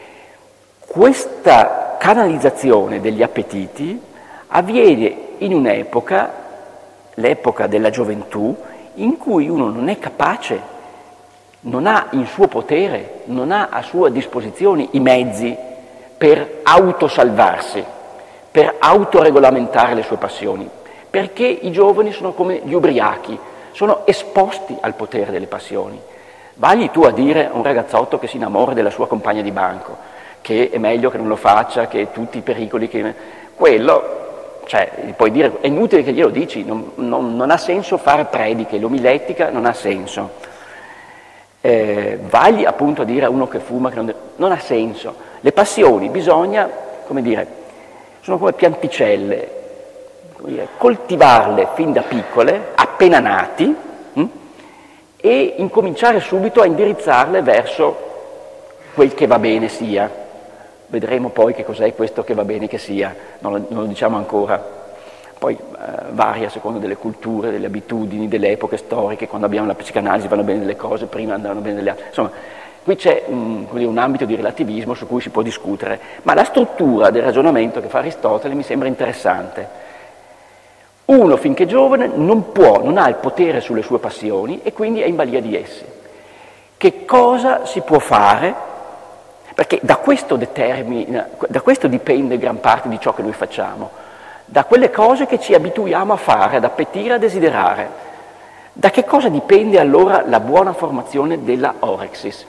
questa canalizzazione degli appetiti avviene in un'epoca, l'epoca della gioventù, in cui uno non è capace, non ha in suo potere, non ha a sua disposizione i mezzi per autosalvarsi, per autoregolamentare le sue passioni, perché i giovani sono come gli ubriachi, sono esposti al potere delle passioni. Vagli tu a dire a un ragazzotto che si innamora della sua compagna di banco, che è meglio che non lo faccia, che tutti i pericoli che... Quello, cioè, puoi dire, è inutile che glielo dici, non, non, non ha senso fare prediche, l'omilettica non ha senso. Eh, vagli appunto a dire a uno che fuma che non, non ha senso. Le passioni bisogna, come dire, sono come pianticelle, come dire, coltivarle fin da piccole, appena nati, hm? e incominciare subito a indirizzarle verso quel che va bene sia. Vedremo poi che cos'è questo che va bene che sia, non lo, non lo diciamo ancora. Poi eh, varia secondo delle culture, delle abitudini, delle epoche storiche, quando abbiamo la psicanalisi vanno bene delle cose, prima andavano bene delle altre. Insomma, qui c'è un, un ambito di relativismo su cui si può discutere, ma la struttura del ragionamento che fa Aristotele mi sembra interessante. Uno, finché giovane, non può, non ha il potere sulle sue passioni e quindi è in balia di esse. Che cosa si può fare? Perché da questo, determina, da questo dipende gran parte di ciò che noi facciamo, da quelle cose che ci abituiamo a fare, ad appetire, a desiderare. Da che cosa dipende allora la buona formazione della orexis?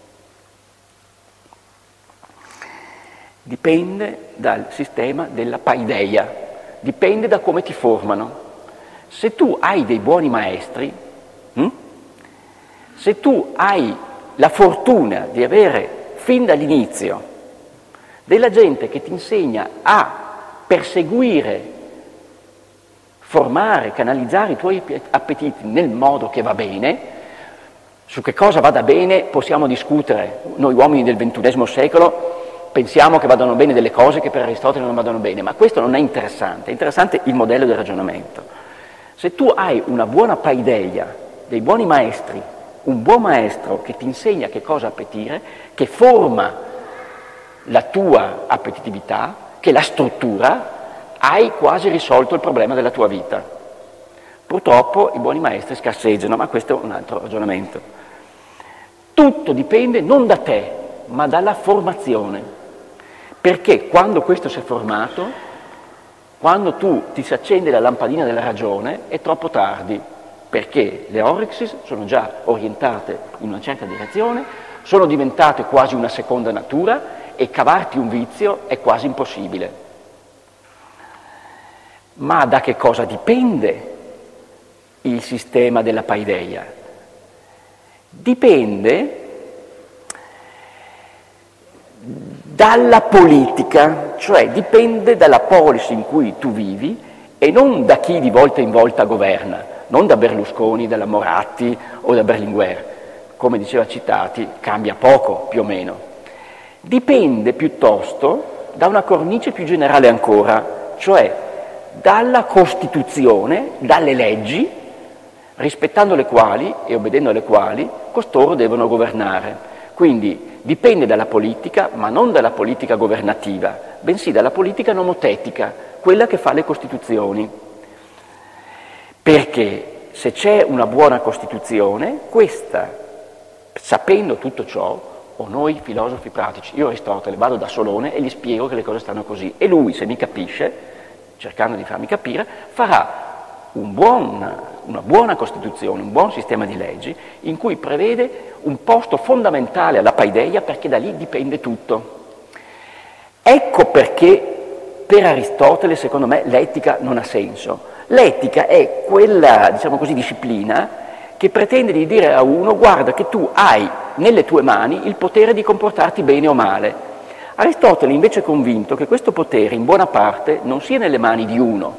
Dipende dal sistema della paideia, dipende da come ti formano. Se tu hai dei buoni maestri, hm? se tu hai la fortuna di avere fin dall'inizio della gente che ti insegna a perseguire, formare, canalizzare i tuoi appetiti nel modo che va bene, su che cosa vada bene possiamo discutere. Noi uomini del ventunesimo secolo pensiamo che vadano bene delle cose che per Aristotele non vadano bene, ma questo non è interessante, è interessante il modello del ragionamento. Se tu hai una buona paideia, dei buoni maestri, un buon maestro che ti insegna che cosa appetire, che forma la tua appetitività, che la struttura, hai quasi risolto il problema della tua vita. Purtroppo i buoni maestri scarseggiano, ma questo è un altro ragionamento. Tutto dipende non da te, ma dalla formazione. Perché quando questo si è formato, quando tu ti si accende la lampadina della ragione, è troppo tardi. Perché le orexis sono già orientate in una certa direzione, sono diventate quasi una seconda natura e cavarti un vizio è quasi impossibile. Ma da che cosa dipende il sistema della paideia? Dipende dalla politica, cioè dipende dalla polis in cui tu vivi e non da chi di volta in volta governa. Non da Berlusconi, dalla Moratti o da Berlinguer. Come diceva Citati, cambia poco, più o meno. Dipende piuttosto da una cornice più generale ancora, cioè dalla Costituzione, dalle leggi, rispettando le quali e obbedendo alle quali costoro devono governare. Quindi dipende dalla politica, ma non dalla politica governativa, bensì dalla politica nomotetica, quella che fa le Costituzioni. Perché se c'è una buona Costituzione, questa, sapendo tutto ciò, o noi filosofi pratici, io Aristotele vado da Solone e gli spiego che le cose stanno così, e lui, se mi capisce, cercando di farmi capire, farà un buon, una buona Costituzione, un buon sistema di leggi, in cui prevede un posto fondamentale alla paideia, perché da lì dipende tutto. Ecco perché per Aristotele, secondo me, l'etica non ha senso. L'etica è quella, diciamo così, disciplina che pretende di dire a uno: guarda che tu hai nelle tue mani il potere di comportarti bene o male, Aristotele invece è convinto che questo potere in buona parte non sia nelle mani di uno,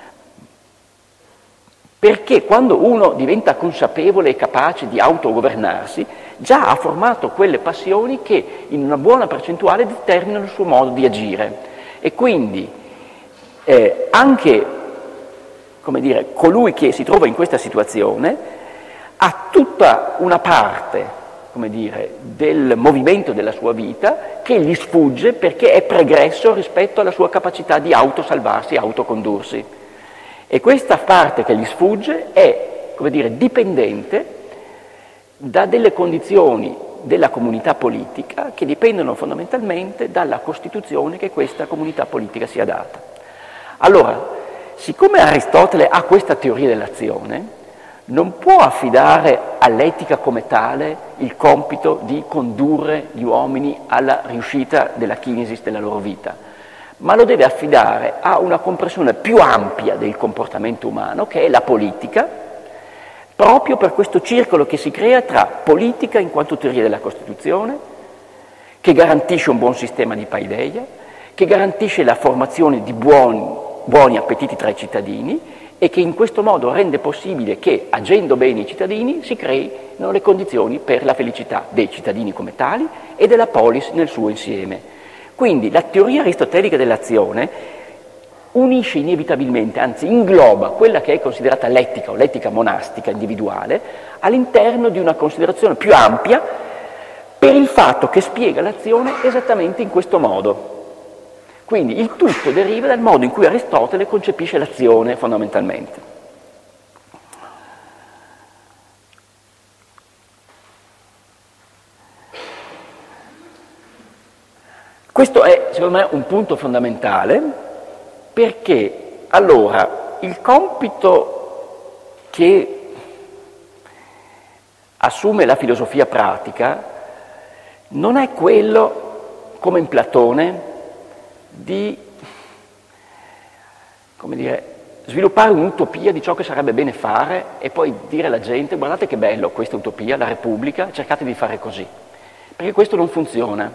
perché quando uno diventa consapevole e capace di autogovernarsi, già ha formato quelle passioni che in una buona percentuale determinano il suo modo di agire. E quindi eh, anche, come dire, colui che si trova in questa situazione ha tutta una parte, come dire, del movimento della sua vita che gli sfugge perché è pregresso rispetto alla sua capacità di autosalvarsi, autocondursi. E questa parte che gli sfugge è, come dire, dipendente da delle condizioni della comunità politica che dipendono fondamentalmente dalla costituzione che questa comunità politica sia data. Allora, siccome Aristotele ha questa teoria dell'azione, non può affidare all'etica come tale il compito di condurre gli uomini alla riuscita della kinesis della loro vita, ma lo deve affidare a una comprensione più ampia del comportamento umano, che è la politica, proprio per questo circolo che si crea tra politica in quanto teoria della Costituzione, che garantisce un buon sistema di paideia, che garantisce la formazione di buoni, buoni appetiti tra i cittadini, e che in questo modo rende possibile che, agendo bene i cittadini, si creino le condizioni per la felicità dei cittadini come tali e della polis nel suo insieme. Quindi la teoria aristotelica dell'azione unisce inevitabilmente, anzi ingloba quella che è considerata l'etica o l'etica monastica individuale all'interno di una considerazione più ampia per il fatto che spiega l'azione esattamente in questo modo. Quindi il tutto deriva dal modo in cui Aristotele concepisce l'azione fondamentalmente. Questo è, secondo me, un punto fondamentale, perché allora il compito che assume la filosofia pratica non è quello, come in Platone, di, come dire, sviluppare un'utopia di ciò che sarebbe bene fare e poi dire alla gente: guardate che bello questa utopia, la Repubblica, cercate di fare così, perché questo non funziona.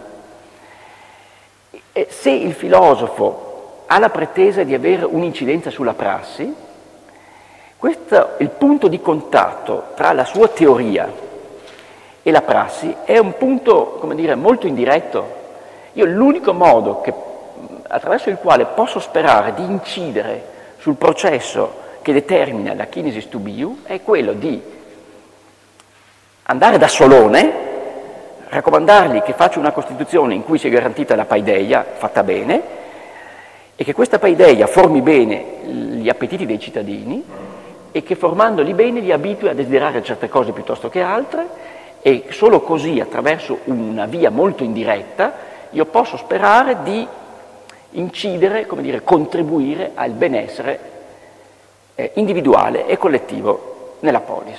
E se il filosofo ha la pretesa di avere un'incidenza sulla prassi, questo, il punto di contatto tra la sua teoria e la prassi è un punto, come dire, molto indiretto. Io l'unico modo che attraverso il quale posso sperare di incidere sul processo che determina la kinesis tubiu è quello di andare da Solone, raccomandargli che faccia una Costituzione in cui sia garantita la paideia fatta bene e che questa paideia formi bene gli appetiti dei cittadini e che formandoli bene li abitui a desiderare certe cose piuttosto che altre, e solo così, attraverso una via molto indiretta, io posso sperare di incidere, come dire, contribuire al benessere eh, individuale e collettivo nella polis.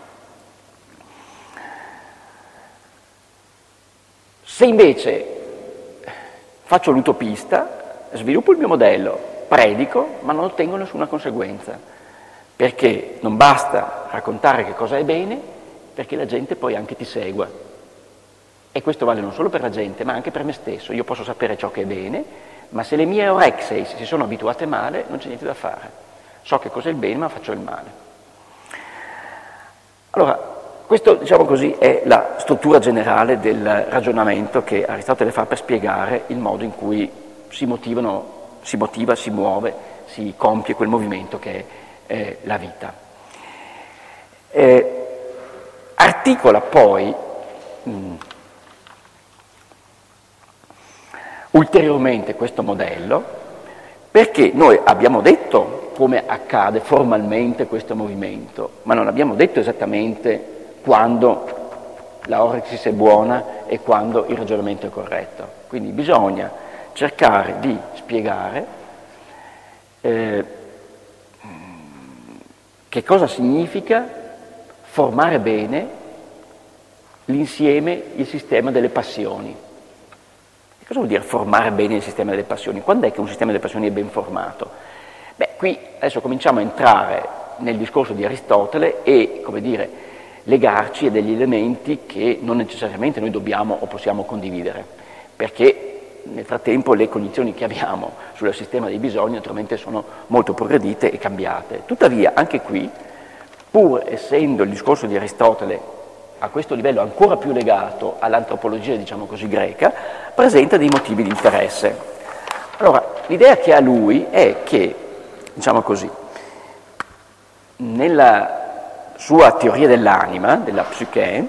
Se invece faccio l'utopista, sviluppo il mio modello, predico, ma non ottengo nessuna conseguenza, perché non basta raccontare che cosa è bene, perché la gente poi anche ti segua. E questo vale non solo per la gente, ma anche per me stesso. Io posso sapere ciò che è bene, ma se le mie orexeis si sono abituate male, non c'è niente da fare. So che cos'è il bene, ma faccio il male. Allora, questo, diciamo così, è la struttura generale del ragionamento che Aristotele fa per spiegare il modo in cui si motivano, si motiva, si muove, si compie quel movimento che è eh, la vita. Eh, articola poi mh, ulteriormente questo modello, perché noi abbiamo detto come accade formalmente questo movimento, ma non abbiamo detto esattamente quando la orexis è buona e quando il ragionamento è corretto. Quindi bisogna cercare di spiegare eh, che cosa significa formare bene l'insieme, il sistema delle passioni. Cosa vuol dire formare bene il sistema delle passioni? Quando è che un sistema delle passioni è ben formato? Beh, qui adesso cominciamo a entrare nel discorso di Aristotele e, come dire, legarci a degli elementi che non necessariamente noi dobbiamo o possiamo condividere, perché nel frattempo le cognizioni che abbiamo sul sistema dei bisogni naturalmente sono molto progredite e cambiate. Tuttavia, anche qui, pur essendo il discorso di Aristotele a questo livello ancora più legato all'antropologia, diciamo così, greca, presenta dei motivi di interesse. Allora, l'idea che ha lui è che, diciamo così, nella sua teoria dell'anima, della psiche,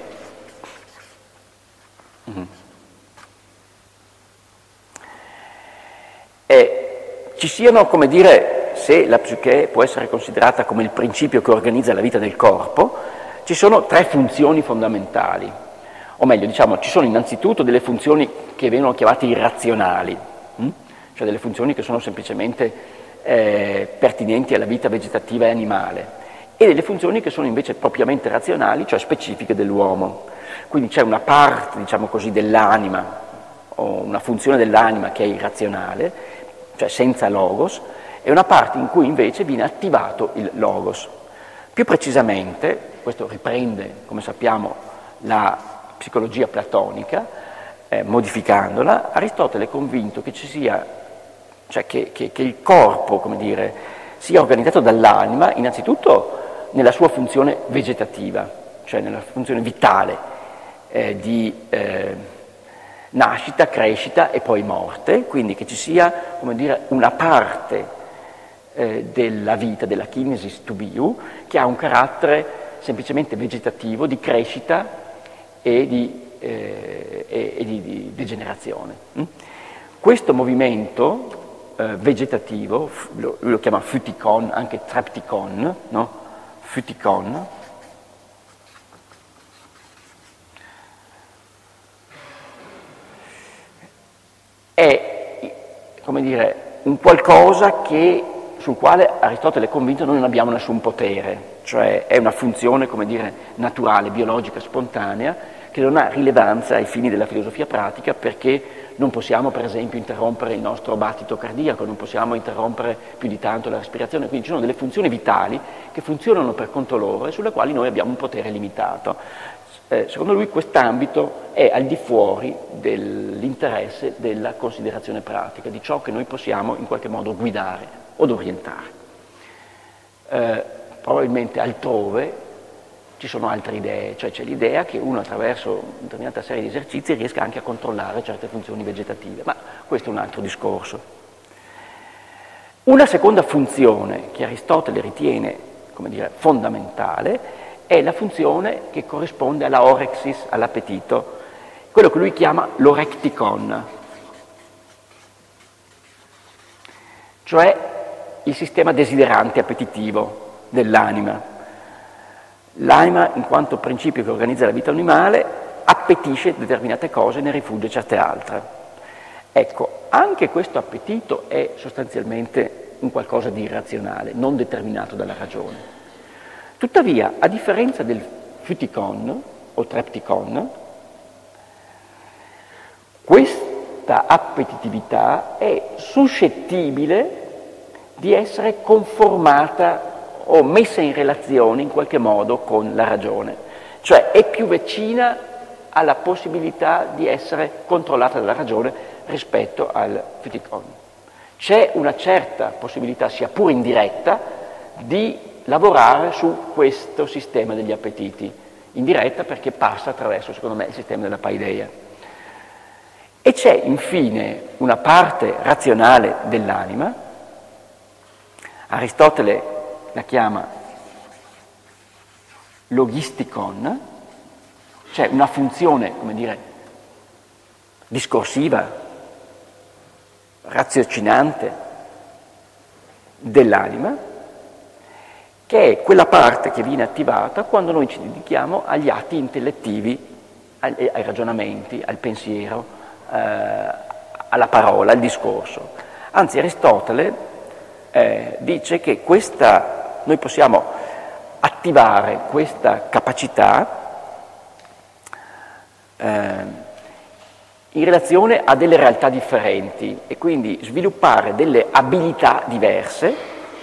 eh, ci siano, come dire, se la psiche può essere considerata come il principio che organizza la vita del corpo, ci sono tre funzioni fondamentali, o meglio, diciamo, ci sono innanzitutto delle funzioni che vengono chiamate irrazionali, hm? cioè delle funzioni che sono semplicemente eh, pertinenti alla vita vegetativa e animale, e delle funzioni che sono invece propriamente razionali, cioè specifiche dell'uomo. Quindi c'è una parte, diciamo così, dell'anima, o una funzione dell'anima che è irrazionale, cioè senza logos, e una parte in cui invece viene attivato il logos. Più precisamente, questo riprende, come sappiamo, la psicologia platonica, eh, modificandola, Aristotele è convinto che ci sia, cioè che, che, che il corpo, come dire, sia organizzato dall'anima, innanzitutto nella sua funzione vegetativa, cioè nella funzione vitale eh, di eh, nascita, crescita e poi morte, quindi che ci sia, come dire, una parte eh, della vita, della kinesis to biu, che ha un carattere semplicemente vegetativo, di crescita e di, eh, e, e di, di degenerazione. Mm? Questo movimento eh, vegetativo, lo, lui lo chiama phytikon, anche treptikon, no? Phytikon, è, come dire, un qualcosa che, sul quale Aristotele è convinto noi non abbiamo nessun potere, cioè è una funzione, come dire, naturale, biologica, spontanea, che non ha rilevanza ai fini della filosofia pratica, perché non possiamo, per esempio, interrompere il nostro battito cardiaco, non possiamo interrompere più di tanto la respirazione, quindi ci sono delle funzioni vitali che funzionano per conto loro e sulle quali noi abbiamo un potere limitato. Eh, secondo lui quest'ambito è al di fuori dell'interesse della considerazione pratica, di ciò che noi possiamo in qualche modo guidare od orientare. Eh, probabilmente altrove ci sono altre idee, cioè c'è l'idea che uno attraverso una determinata serie di esercizi riesca anche a controllare certe funzioni vegetative, ma questo è un altro discorso. Una seconda funzione che Aristotele ritiene, come dire, fondamentale è la funzione che corrisponde alla orexis, all'appetito, quello che lui chiama l'orecticon, cioè il sistema desiderante appetitivo dell'anima. L'anima, in quanto principio che organizza la vita animale, appetisce determinate cose e ne rifugge certe altre. Ecco, anche questo appetito è sostanzialmente un qualcosa di irrazionale, non determinato dalla ragione. Tuttavia, a differenza del phytikon o treptikon, questa appetitività è suscettibile di essere conformata o messa in relazione in qualche modo con la ragione, cioè è più vicina alla possibilità di essere controllata dalla ragione rispetto al phytikon. C'è una certa possibilità, sia pure indiretta, di lavorare su questo sistema degli appetiti, indiretta perché passa attraverso, secondo me, il sistema della paideia. E c'è infine una parte razionale dell'anima, Aristotele la chiama logistikon, cioè una funzione, come dire, discorsiva, raziocinante dell'anima, che è quella parte che viene attivata quando noi ci dedichiamo agli atti intellettivi, ai, ai ragionamenti, al pensiero, eh, alla parola, al discorso. Anzi, Aristotele eh, dice che questa noi possiamo attivare questa capacità eh, in relazione a delle realtà differenti e quindi sviluppare delle abilità diverse.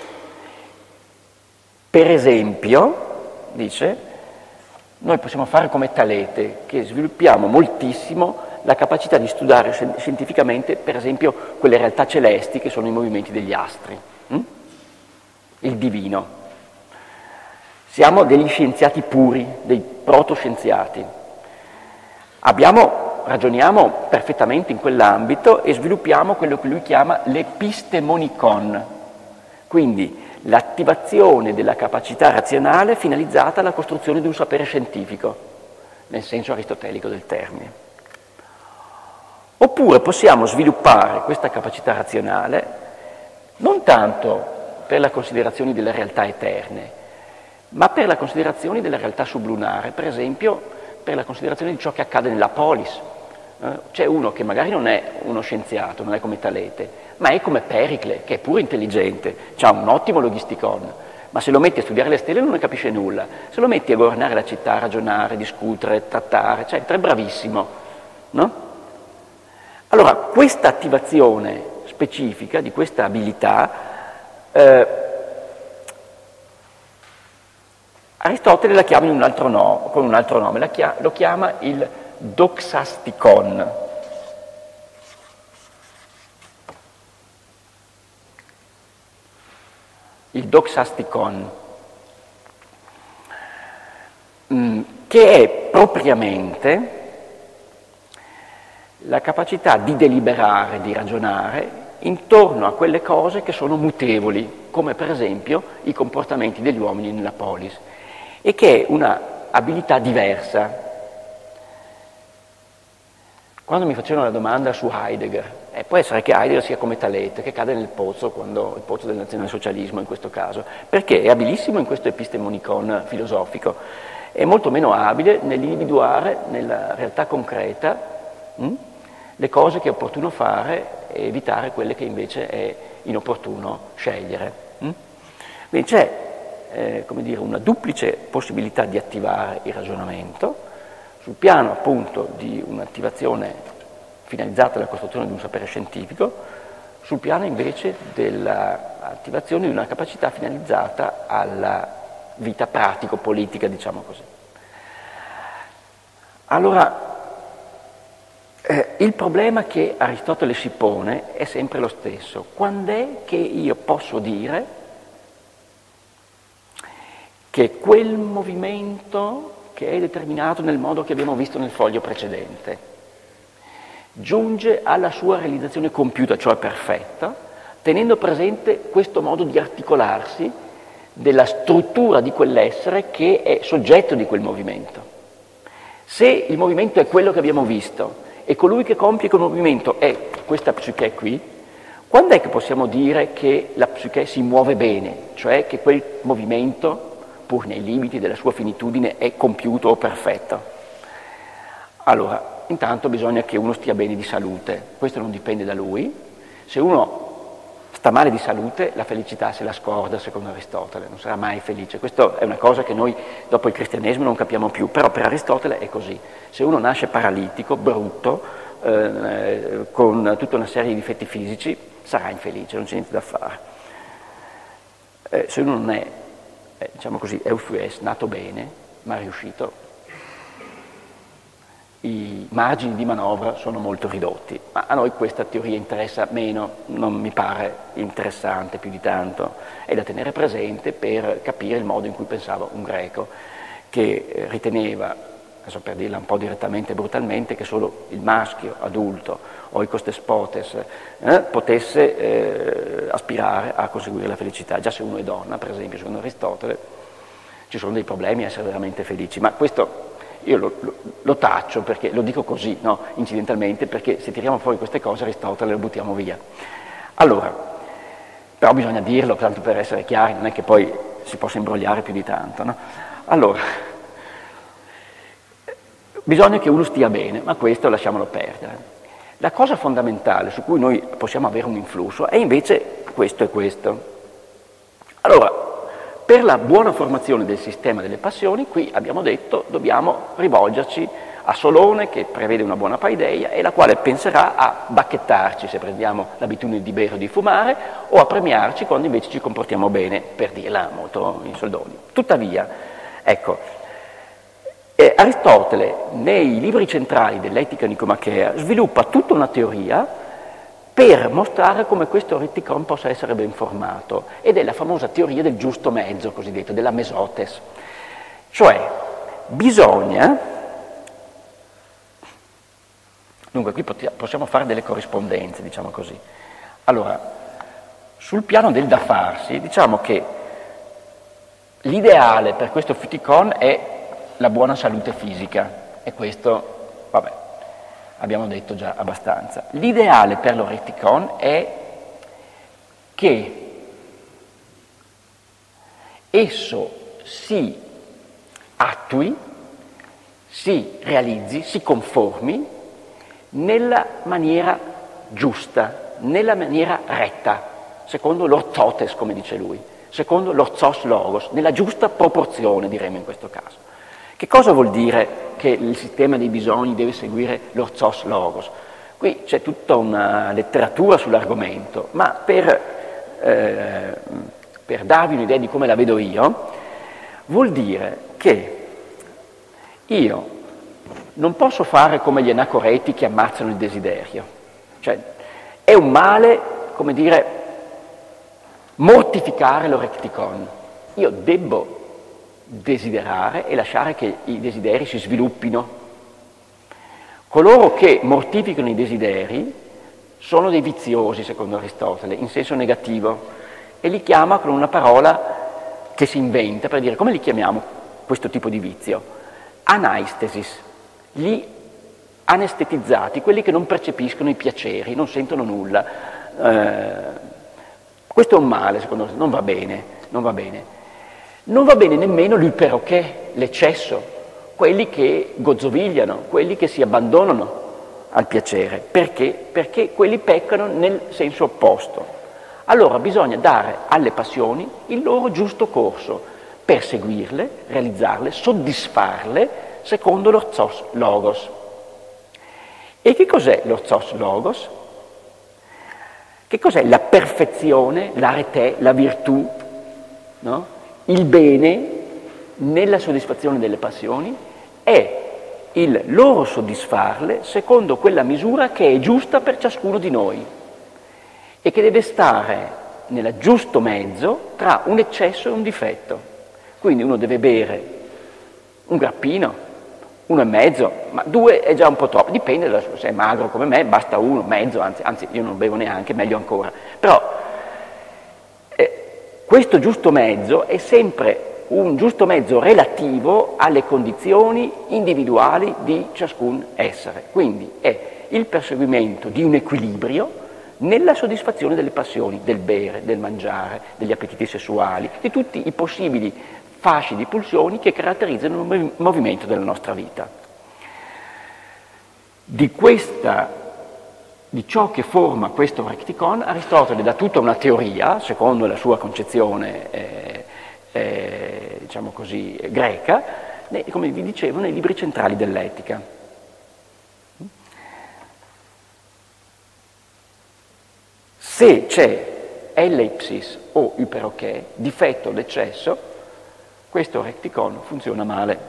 Per esempio, dice, noi possiamo fare come Talete, che sviluppiamo moltissimo la capacità di studiare scientificamente, per esempio, quelle realtà celesti che sono i movimenti degli astri, hm? il divino. Siamo degli scienziati puri, dei protoscienziati. Abbiamo, ragioniamo perfettamente in quell'ambito e sviluppiamo quello che lui chiama l'epistemonicon, quindi l'attivazione della capacità razionale finalizzata alla costruzione di un sapere scientifico, nel senso aristotelico del termine. Oppure possiamo sviluppare questa capacità razionale non tanto per la considerazione delle realtà eterne, ma per la considerazione della realtà sublunare, per esempio per la considerazione di ciò che accade nella polis. Eh? C'è uno che magari non è uno scienziato, non è come Talete, ma è come Pericle, che è pure intelligente, ha un ottimo logisticon, ma se lo metti a studiare le stelle non ne capisce nulla, se lo metti a governare la città, a ragionare, discutere, trattare, cioè è bravissimo, no? Allora, questa attivazione specifica di questa abilità, eh, Aristotele la chiama in un altro no, con un altro nome, la chiama, lo chiama il doxastikon. Il doxastikon, mh, che è propriamente la capacità di deliberare, di ragionare intorno a quelle cose che sono mutevoli, come per esempio i comportamenti degli uomini nella polis, e che è una abilità diversa. Quando mi facevano la domanda su Heidegger, eh, può essere che Heidegger sia come Talete, che cade nel pozzo, quando, il pozzo del nazionalsocialismo in questo caso, perché è abilissimo in questo epistemonicon filosofico, è molto meno abile nell'individuare nella realtà concreta hm, le cose che è opportuno fare e evitare quelle che invece è inopportuno scegliere. Hm? Quindi c'è eh, come dire, una duplice possibilità di attivare il ragionamento, sul piano appunto di un'attivazione finalizzata alla costruzione di un sapere scientifico, sul piano invece dell'attivazione di una capacità finalizzata alla vita pratico-politica, diciamo così. Allora, eh, il problema che Aristotele si pone è sempre lo stesso. Quando è che io posso dire che quel movimento che è determinato nel modo che abbiamo visto nel foglio precedente giunge alla sua realizzazione compiuta, cioè perfetta, tenendo presente questo modo di articolarsi della struttura di quell'essere che è soggetto di quel movimento. Se il movimento è quello che abbiamo visto e colui che compie quel movimento è questa psiche qui, quando è che possiamo dire che la psiche si muove bene, cioè che quel movimento, pur nei limiti della sua finitudine, è compiuto o perfetto? Allora, intanto bisogna che uno stia bene di salute, questo non dipende da lui. Se uno sta male di salute, la felicità se la scorda, secondo Aristotele, non sarà mai felice. Questa è una cosa che noi dopo il cristianesimo non capiamo più, però per Aristotele è così. Se uno nasce paralitico, brutto, eh, con tutta una serie di difetti fisici, sarà infelice, non c'è niente da fare. Eh, se uno non è, eh, diciamo così, euphues, nato bene, ma riuscito, i margini di manovra sono molto ridotti, ma a noi questa teoria interessa meno, non mi pare interessante più di tanto, è da tenere presente per capire il modo in cui pensava un greco che riteneva, adesso per dirla un po' direttamente e brutalmente, che solo il maschio adulto o il costespotes eh, potesse eh, aspirare a conseguire la felicità. Già se uno è donna, per esempio, secondo Aristotele, ci sono dei problemi a essere veramente felici, ma questo io lo, lo, lo taccio, perché lo dico così, no, incidentalmente, perché se tiriamo fuori queste cose Aristotele lo buttiamo via. Allora, però bisogna dirlo, tanto per essere chiari, non è che poi si possa imbrogliare più di tanto, no? Allora, bisogna che uno stia bene, ma questo lasciamolo perdere. La cosa fondamentale su cui noi possiamo avere un influsso è invece questo e questo. Allora, per la buona formazione del sistema delle passioni, qui abbiamo detto, dobbiamo rivolgerci a Solone, che prevede una buona paideia e la quale penserà a bacchettarci se prendiamo l'abitudine di bere o di fumare, o a premiarci quando invece ci comportiamo bene, per dirla molto in soldoni. Tuttavia, ecco, E Aristotele, nei libri centrali dell'Etica Nicomachea, sviluppa tutta una teoria per mostrare come questo reticon possa essere ben formato, ed è la famosa teoria del giusto mezzo, cosiddetto, della mesotes. Cioè, bisogna, dunque qui possiamo fare delle corrispondenze, diciamo così. Allora, sul piano del da farsi, diciamo che l'ideale per questo Phytikon è la buona salute fisica, e questo, vabbè, abbiamo detto già abbastanza. L'ideale per l'oreticon è che esso si attui, si realizzi, si conformi nella maniera giusta, nella maniera retta, secondo l'orthotes, come dice lui, secondo l'orthos logos, nella giusta proporzione, diremmo in questo caso. Che cosa vuol dire che il sistema dei bisogni deve seguire l'orthos logos? Qui c'è tutta una letteratura sull'argomento, ma per, eh, per darvi un'idea di come la vedo io, vuol dire che io non posso fare come gli anacoreti che ammazzano il desiderio. Cioè, è un male, come dire, mortificare l'orecticon. Io debbo desiderare e lasciare che i desideri si sviluppino. Coloro che mortificano i desideri sono dei viziosi, secondo Aristotele, in senso negativo, e li chiama con una parola che si inventa per dire: come li chiamiamo questo tipo di vizio? Anaistesis, gli anestetizzati, quelli che non percepiscono i piaceri, non sentono nulla. Eh, questo è un male, secondo me, non va bene, non va bene. Non va bene nemmeno l'iperoché, l'eccesso, quelli che gozzovigliano, quelli che si abbandonano al piacere. Perché? Perché quelli peccano nel senso opposto. Allora bisogna dare alle passioni il loro giusto corso, perseguirle, realizzarle, soddisfarle secondo l'orthos logos. E che cos'è l'orthos logos? Che cos'è la perfezione, l'arete, la virtù, no? Il bene nella soddisfazione delle passioni è il loro soddisfarle secondo quella misura che è giusta per ciascuno di noi e che deve stare nel giusto mezzo tra un eccesso e un difetto. Quindi uno deve bere un grappino, uno e mezzo, ma due è già un po' troppo, dipende da se è magro come me, basta uno, mezzo, anzi, anzi io non bevo neanche, meglio ancora. Però questo giusto mezzo è sempre un giusto mezzo relativo alle condizioni individuali di ciascun essere. Quindi è il perseguimento di un equilibrio nella soddisfazione delle passioni, del bere, del mangiare, degli appetiti sessuali, di tutti i possibili fasci di pulsioni che caratterizzano il movimento della nostra vita. Di questa Di ciò che forma questo recticon, Aristotele dà tutta una teoria, secondo la sua concezione, eh, eh, diciamo così, greca, ne, come vi dicevo, nei libri centrali dell'etica. Se c'è elleipsis o iperoché, difetto o l'eccesso, questo recticon funziona male.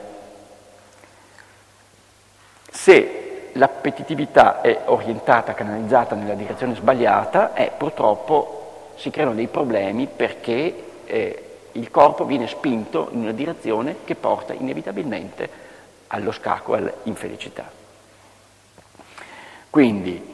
Se l'appetitività è orientata, canalizzata nella direzione sbagliata, e purtroppo si creano dei problemi perché eh, il corpo viene spinto in una direzione che porta inevitabilmente allo scacco e all'infelicità. Quindi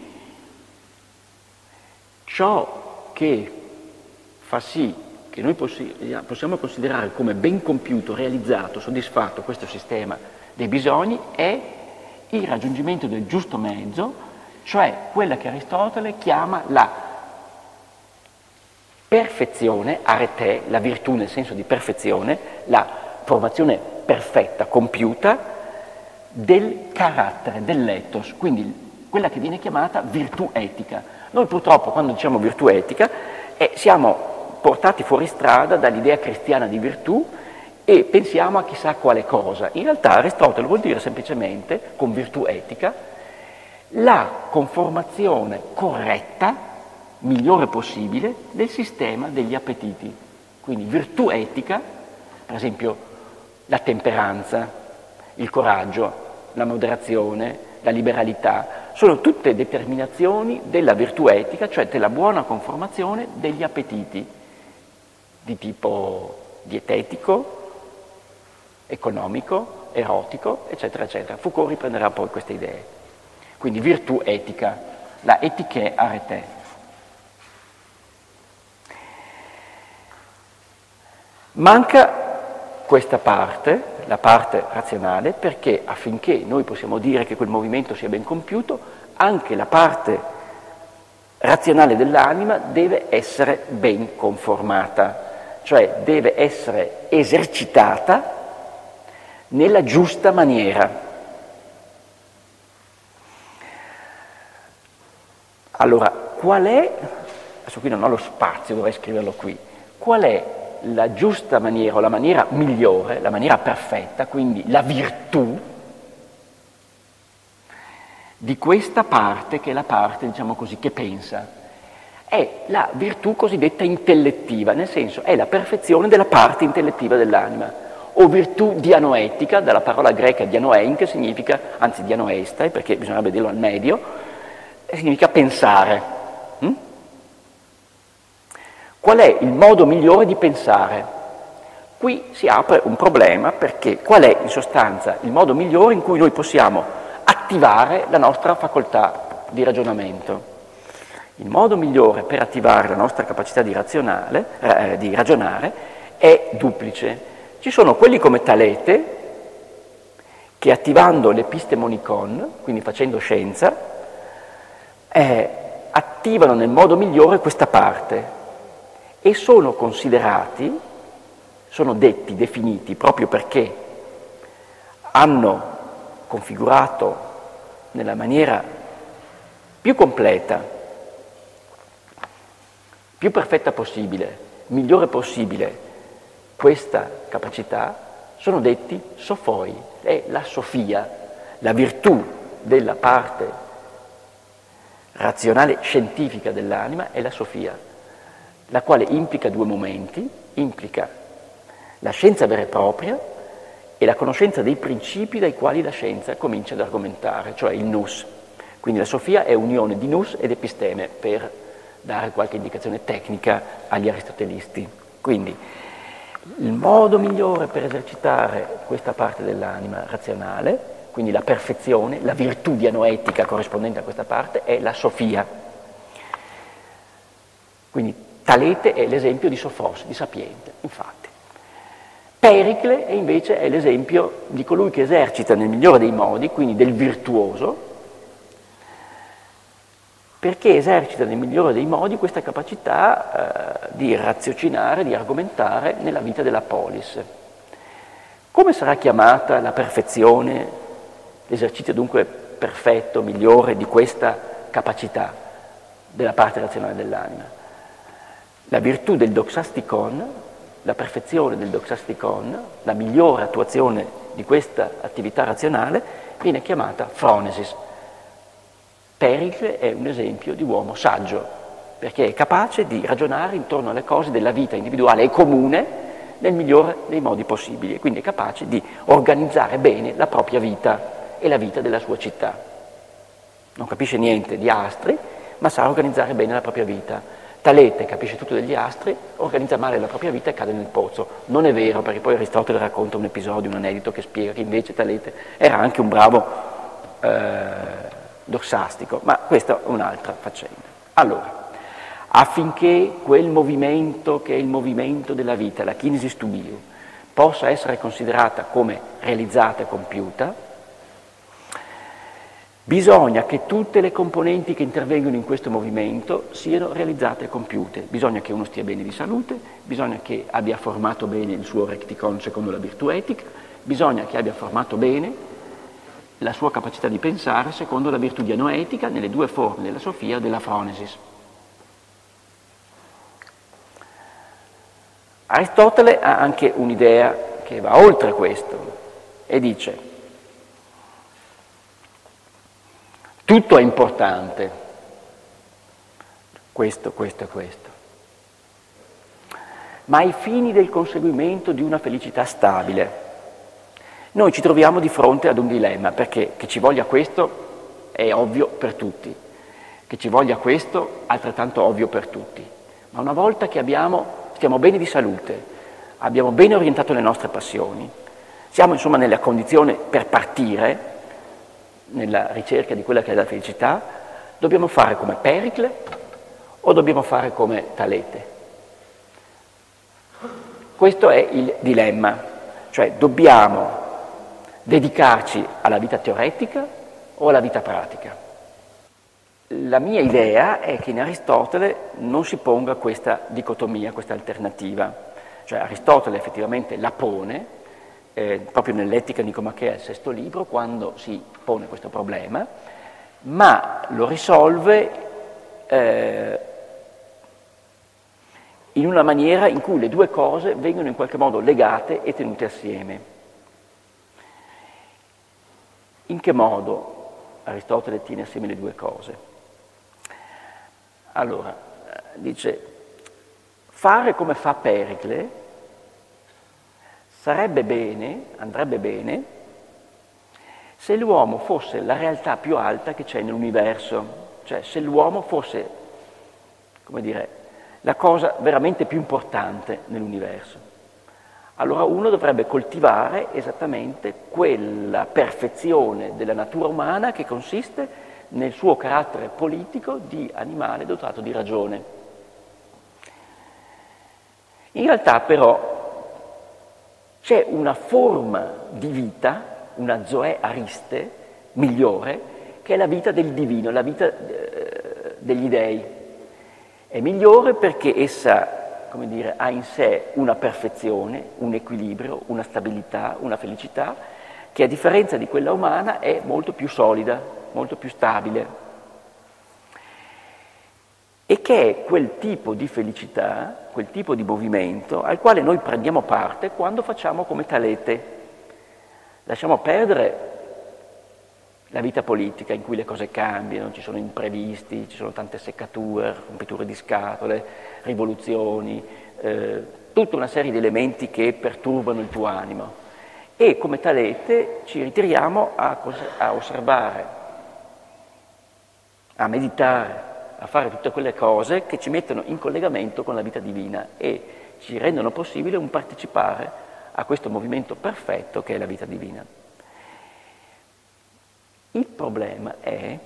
ciò che fa sì che noi possi- possiamo considerare come ben compiuto, realizzato, soddisfatto questo sistema dei bisogni è il raggiungimento del giusto mezzo, cioè quella che Aristotele chiama la perfezione, arete, la virtù nel senso di perfezione, la formazione perfetta, compiuta del carattere, dell'ethos, quindi quella che viene chiamata virtù etica. Noi purtroppo quando diciamo virtù etica eh, siamo portati fuori strada dall'idea cristiana di virtù e pensiamo a chissà quale cosa. In realtà Aristotele vuol dire semplicemente, con virtù etica, la conformazione corretta, migliore possibile, del sistema degli appetiti. Quindi virtù etica, per esempio la temperanza, il coraggio, la moderazione, la liberalità, sono tutte determinazioni della virtù etica, cioè della buona conformazione degli appetiti di tipo dietetico, economico, erotico, eccetera, eccetera. Foucault riprenderà poi queste idee. Quindi virtù etica, la etiche arete. Manca questa parte, la parte razionale, perché affinché noi possiamo dire che quel movimento sia ben compiuto, anche la parte razionale dell'anima deve essere ben conformata, cioè deve essere esercitata nella giusta maniera. Allora, qual è, adesso qui non ho lo spazio, dovrei scriverlo qui, qual è la giusta maniera o la maniera migliore, la maniera perfetta, quindi la virtù di questa parte che è la parte, diciamo così, che pensa? È la virtù cosiddetta intellettiva, nel senso è la perfezione della parte intellettiva dell'anima, o virtù dianoetica, dalla parola greca dianoein, che significa, anzi dianoestai, perché bisognerebbe dirlo al medio, significa pensare. Hm? Qual è il modo migliore di pensare? Qui si apre un problema, perché qual è in sostanza il modo migliore in cui noi possiamo attivare la nostra facoltà di ragionamento? Il modo migliore per attivare la nostra capacità di, razionale, eh, di ragionare è duplice. Ci sono quelli come Talete, che attivando l'epistemonicon, quindi facendo scienza, eh, attivano nel modo migliore questa parte e sono considerati, sono detti, definiti, proprio perché hanno configurato nella maniera più completa, più perfetta possibile, migliore possibile, questa capacità, sono detti sofoi, è la sofia, la virtù della parte razionale scientifica dell'anima è la sofia, la quale implica due momenti, implica la scienza vera e propria e la conoscenza dei principi dai quali la scienza comincia ad argomentare, cioè il nous. Quindi la sofia è unione di nous ed episteme, per dare qualche indicazione tecnica agli aristotelisti. Quindi il modo migliore per esercitare questa parte dell'anima razionale, quindi la perfezione, la virtù dianoetica corrispondente a questa parte, è la sofia. Quindi Talete è l'esempio di Sofos, di sapiente, infatti. Pericle invece è l'esempio di colui che esercita nel migliore dei modi, quindi del virtuoso, perché esercita nel migliore dei modi questa capacità eh, di raziocinare, di argomentare nella vita della polis. Come sarà chiamata la perfezione, l'esercizio dunque perfetto, migliore di questa capacità della parte razionale dell'anima? La virtù del doxasticon, la perfezione del doxasticon, la migliore attuazione di questa attività razionale, viene chiamata phronesis. Pericle è un esempio di uomo saggio, perché è capace di ragionare intorno alle cose della vita individuale e comune nel migliore dei modi possibili, e quindi è capace di organizzare bene la propria vita e la vita della sua città. Non capisce niente di astri, ma sa organizzare bene la propria vita. Talete capisce tutto degli astri, organizza male la propria vita e cade nel pozzo. Non è vero, perché poi Aristotele racconta un episodio, un aneddoto che spiega che invece Talete era anche un bravo eh, doxastico, ma questa è un'altra faccenda. Allora, affinché quel movimento che è il movimento della vita, la kinesis tubiu, possa essere considerata come realizzata e compiuta, bisogna che tutte le componenti che intervengono in questo movimento siano realizzate e compiute. Bisogna che uno stia bene di salute, bisogna che abbia formato bene il suo recticon secondo la virtù etica, bisogna che abbia formato bene la sua capacità di pensare secondo la virtù dianoetica nelle due forme della sofia o della phronesis. Aristotele ha anche un'idea che va oltre questo e dice: tutto è importante, questo, questo e questo, ma ai fini del conseguimento di una felicità stabile Noi ci troviamo di fronte ad un dilemma, perché che ci voglia questo è ovvio per tutti, che ci voglia questo altrettanto ovvio per tutti. Ma una volta che abbiamo, stiamo bene di salute, abbiamo bene orientato le nostre passioni, siamo insomma nella condizione per partire nella ricerca di quella che è la felicità, dobbiamo fare come Pericle o dobbiamo fare come Talete? Questo è il dilemma, cioè dobbiamo dedicarci alla vita teoretica o alla vita pratica. La mia idea è che in Aristotele non si ponga questa dicotomia, questa alternativa. Cioè Aristotele effettivamente la pone, eh, proprio nell'Etica Nicomachea, il sesto libro, quando si pone questo problema, ma lo risolve eh, in una maniera in cui le due cose vengono in qualche modo legate e tenute assieme. In che modo Aristotele tiene assieme le due cose? Allora, dice, fare come fa Pericle sarebbe bene, andrebbe bene, se l'uomo fosse la realtà più alta che c'è nell'universo, cioè se l'uomo fosse, come dire, la cosa veramente più importante nell'universo. Allora uno dovrebbe coltivare esattamente quella perfezione della natura umana che consiste nel suo carattere politico di animale dotato di ragione. In realtà però c'è una forma di vita, una zoe ariste migliore, che è la vita del divino, la vita eh, degli dei. È migliore perché essa, come dire, ha in sé una perfezione, un equilibrio, una stabilità, una felicità, che a differenza di quella umana è molto più solida, molto più stabile. E che è quel tipo di felicità, quel tipo di movimento al quale noi prendiamo parte quando facciamo come Talete. Lasciamo perdere la vita politica in cui le cose cambiano, ci sono imprevisti, ci sono tante seccature, rompiture di scatole, rivoluzioni, eh, tutta una serie di elementi che perturbano il tuo animo. E come Talete ci ritiriamo a, a osservare, a meditare, a fare tutte quelle cose che ci mettono in collegamento con la vita divina e ci rendono possibile un partecipare a questo movimento perfetto che è la vita divina. Il problema è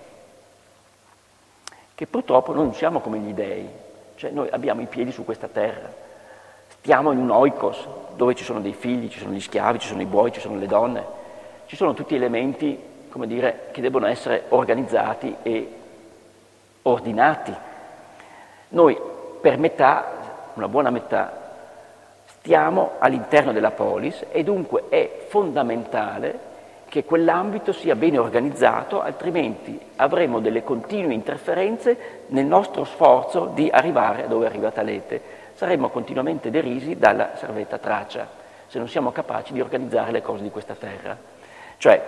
che purtroppo noi non siamo come gli dei, cioè noi abbiamo i piedi su questa terra, stiamo in un oikos dove ci sono dei figli, ci sono gli schiavi, ci sono i buoi, ci sono le donne, ci sono tutti elementi, come dire, che debbono essere organizzati e ordinati. Noi per metà, una buona metà, stiamo all'interno della polis e dunque è fondamentale che quell'ambito sia bene organizzato, altrimenti avremo delle continue interferenze nel nostro sforzo di arrivare dove arriva Talete. Saremmo continuamente derisi dalla Servetta Tracia, se non siamo capaci di organizzare le cose di questa terra. Cioè,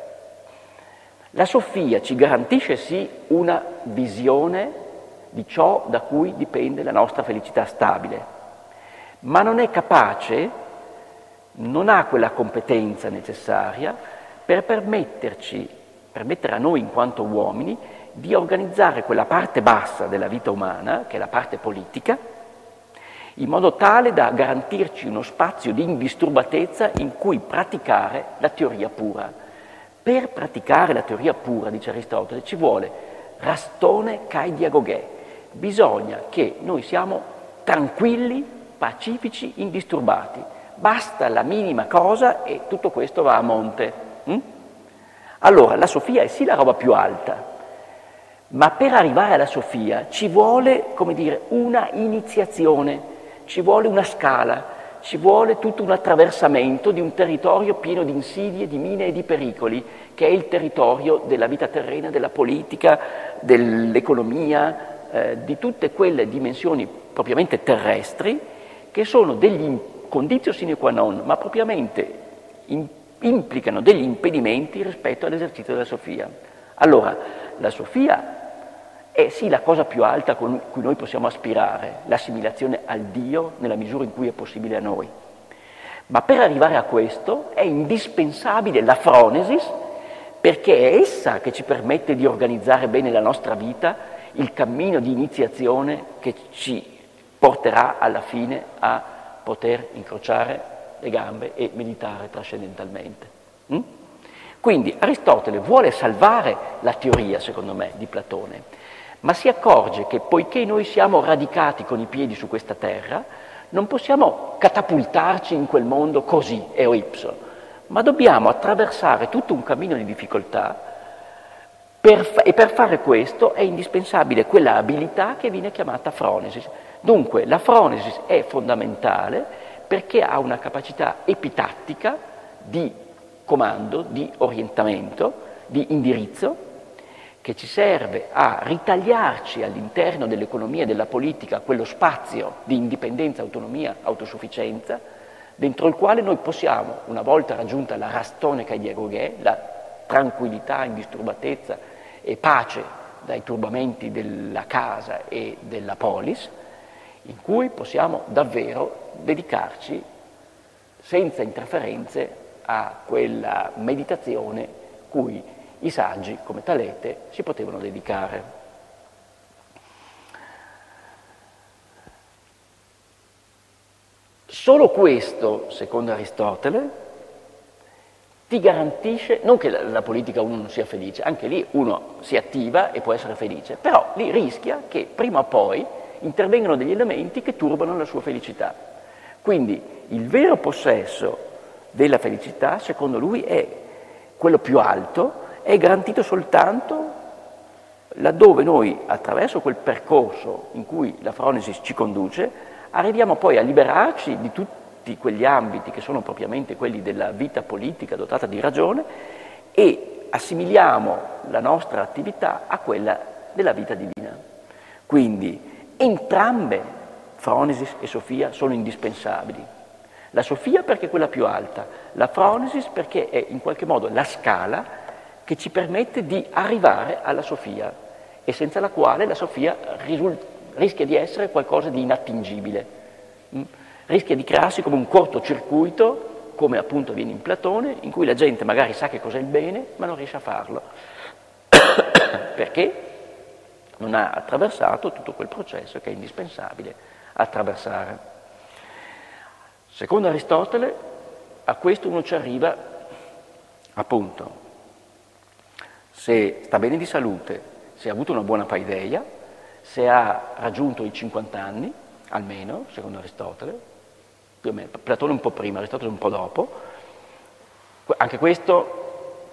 la Sofia ci garantisce sì una visione di ciò da cui dipende la nostra felicità stabile, ma non è capace, non ha quella competenza necessaria per permetterci, permettere a noi in quanto uomini, di organizzare quella parte bassa della vita umana, che è la parte politica, in modo tale da garantirci uno spazio di indisturbatezza in cui praticare la teoria pura. Per praticare la teoria pura, dice Aristotele, ci vuole rastone kai diagoghe. Bisogna che noi siamo tranquilli, pacifici, indisturbati. Basta la minima cosa e tutto questo va a monte. Mm? Allora, la Sofia è sì la roba più alta, ma per arrivare alla Sofia ci vuole, come dire, una iniziazione, ci vuole una scala, ci vuole tutto un attraversamento di un territorio pieno di insidie, di mine e di pericoli, che è il territorio della vita terrena, della politica, dell'economia, eh, di tutte quelle dimensioni propriamente terrestri che sono degli conditio sine qua non, ma propriamente in, implicano degli impedimenti rispetto all'esercizio della Sofia. Allora, la Sofia è sì la cosa più alta con cui noi possiamo aspirare, l'assimilazione al Dio nella misura in cui è possibile a noi. Ma per arrivare a questo è indispensabile la fronesis, perché è essa che ci permette di organizzare bene la nostra vita, il cammino di iniziazione che ci porterà alla fine a poter incrociare le gambe e meditare trascendentalmente. Mm? Quindi Aristotele vuole salvare la teoria, secondo me, di Platone, ma si accorge che poiché noi siamo radicati con i piedi su questa terra, non possiamo catapultarci in quel mondo così, eo ipso, ma dobbiamo attraversare tutto un cammino di difficoltà per fa- e per fare questo è indispensabile quella abilità che viene chiamata fronesis. Dunque la fronesis è fondamentale perché ha una capacità epitattica di comando, di orientamento, di indirizzo, che ci serve a ritagliarci all'interno dell'economia e della politica quello spazio di indipendenza, autonomia, autosufficienza, dentro il quale noi possiamo, una volta raggiunta la rastonica diagoghe, la tranquillità, indisturbatezza e pace dai turbamenti della casa e della polis, in cui possiamo davvero dedicarci senza interferenze a quella meditazione cui i saggi, come Talete, si potevano dedicare. Solo questo, secondo Aristotele, ti garantisce, non che la, la politica uno non sia felice, anche lì uno si attiva e può essere felice, però lì rischia che prima o poi intervengano degli elementi che turbano la sua felicità. Quindi il vero possesso della felicità, secondo lui, è quello più alto, è garantito soltanto laddove noi, attraverso quel percorso in cui la fronesis ci conduce, arriviamo poi a liberarci di tutti quegli ambiti che sono propriamente quelli della vita politica dotata di ragione e assimiliamo la nostra attività a quella della vita divina. Quindi entrambe, fronesis e sofia, sono indispensabili. La sofia perché è quella più alta, la fronesis perché è in qualche modo la scala che ci permette di arrivare alla sofia e senza la quale la sofia risul- rischia di essere qualcosa di inattingibile, mm? rischia di crearsi come un cortocircuito, come appunto avviene in Platone, in cui la gente magari sa che cos'è il bene, ma non riesce a farlo, perché non ha attraversato tutto quel processo che è indispensabile attraversare. Secondo Aristotele, a questo uno ci arriva appunto se sta bene di salute, se ha avuto una buona paideia, se ha raggiunto i cinquanta anni, almeno, secondo Aristotele, più o meno, Platone un po' prima, Aristotele un po' dopo. Anche questo,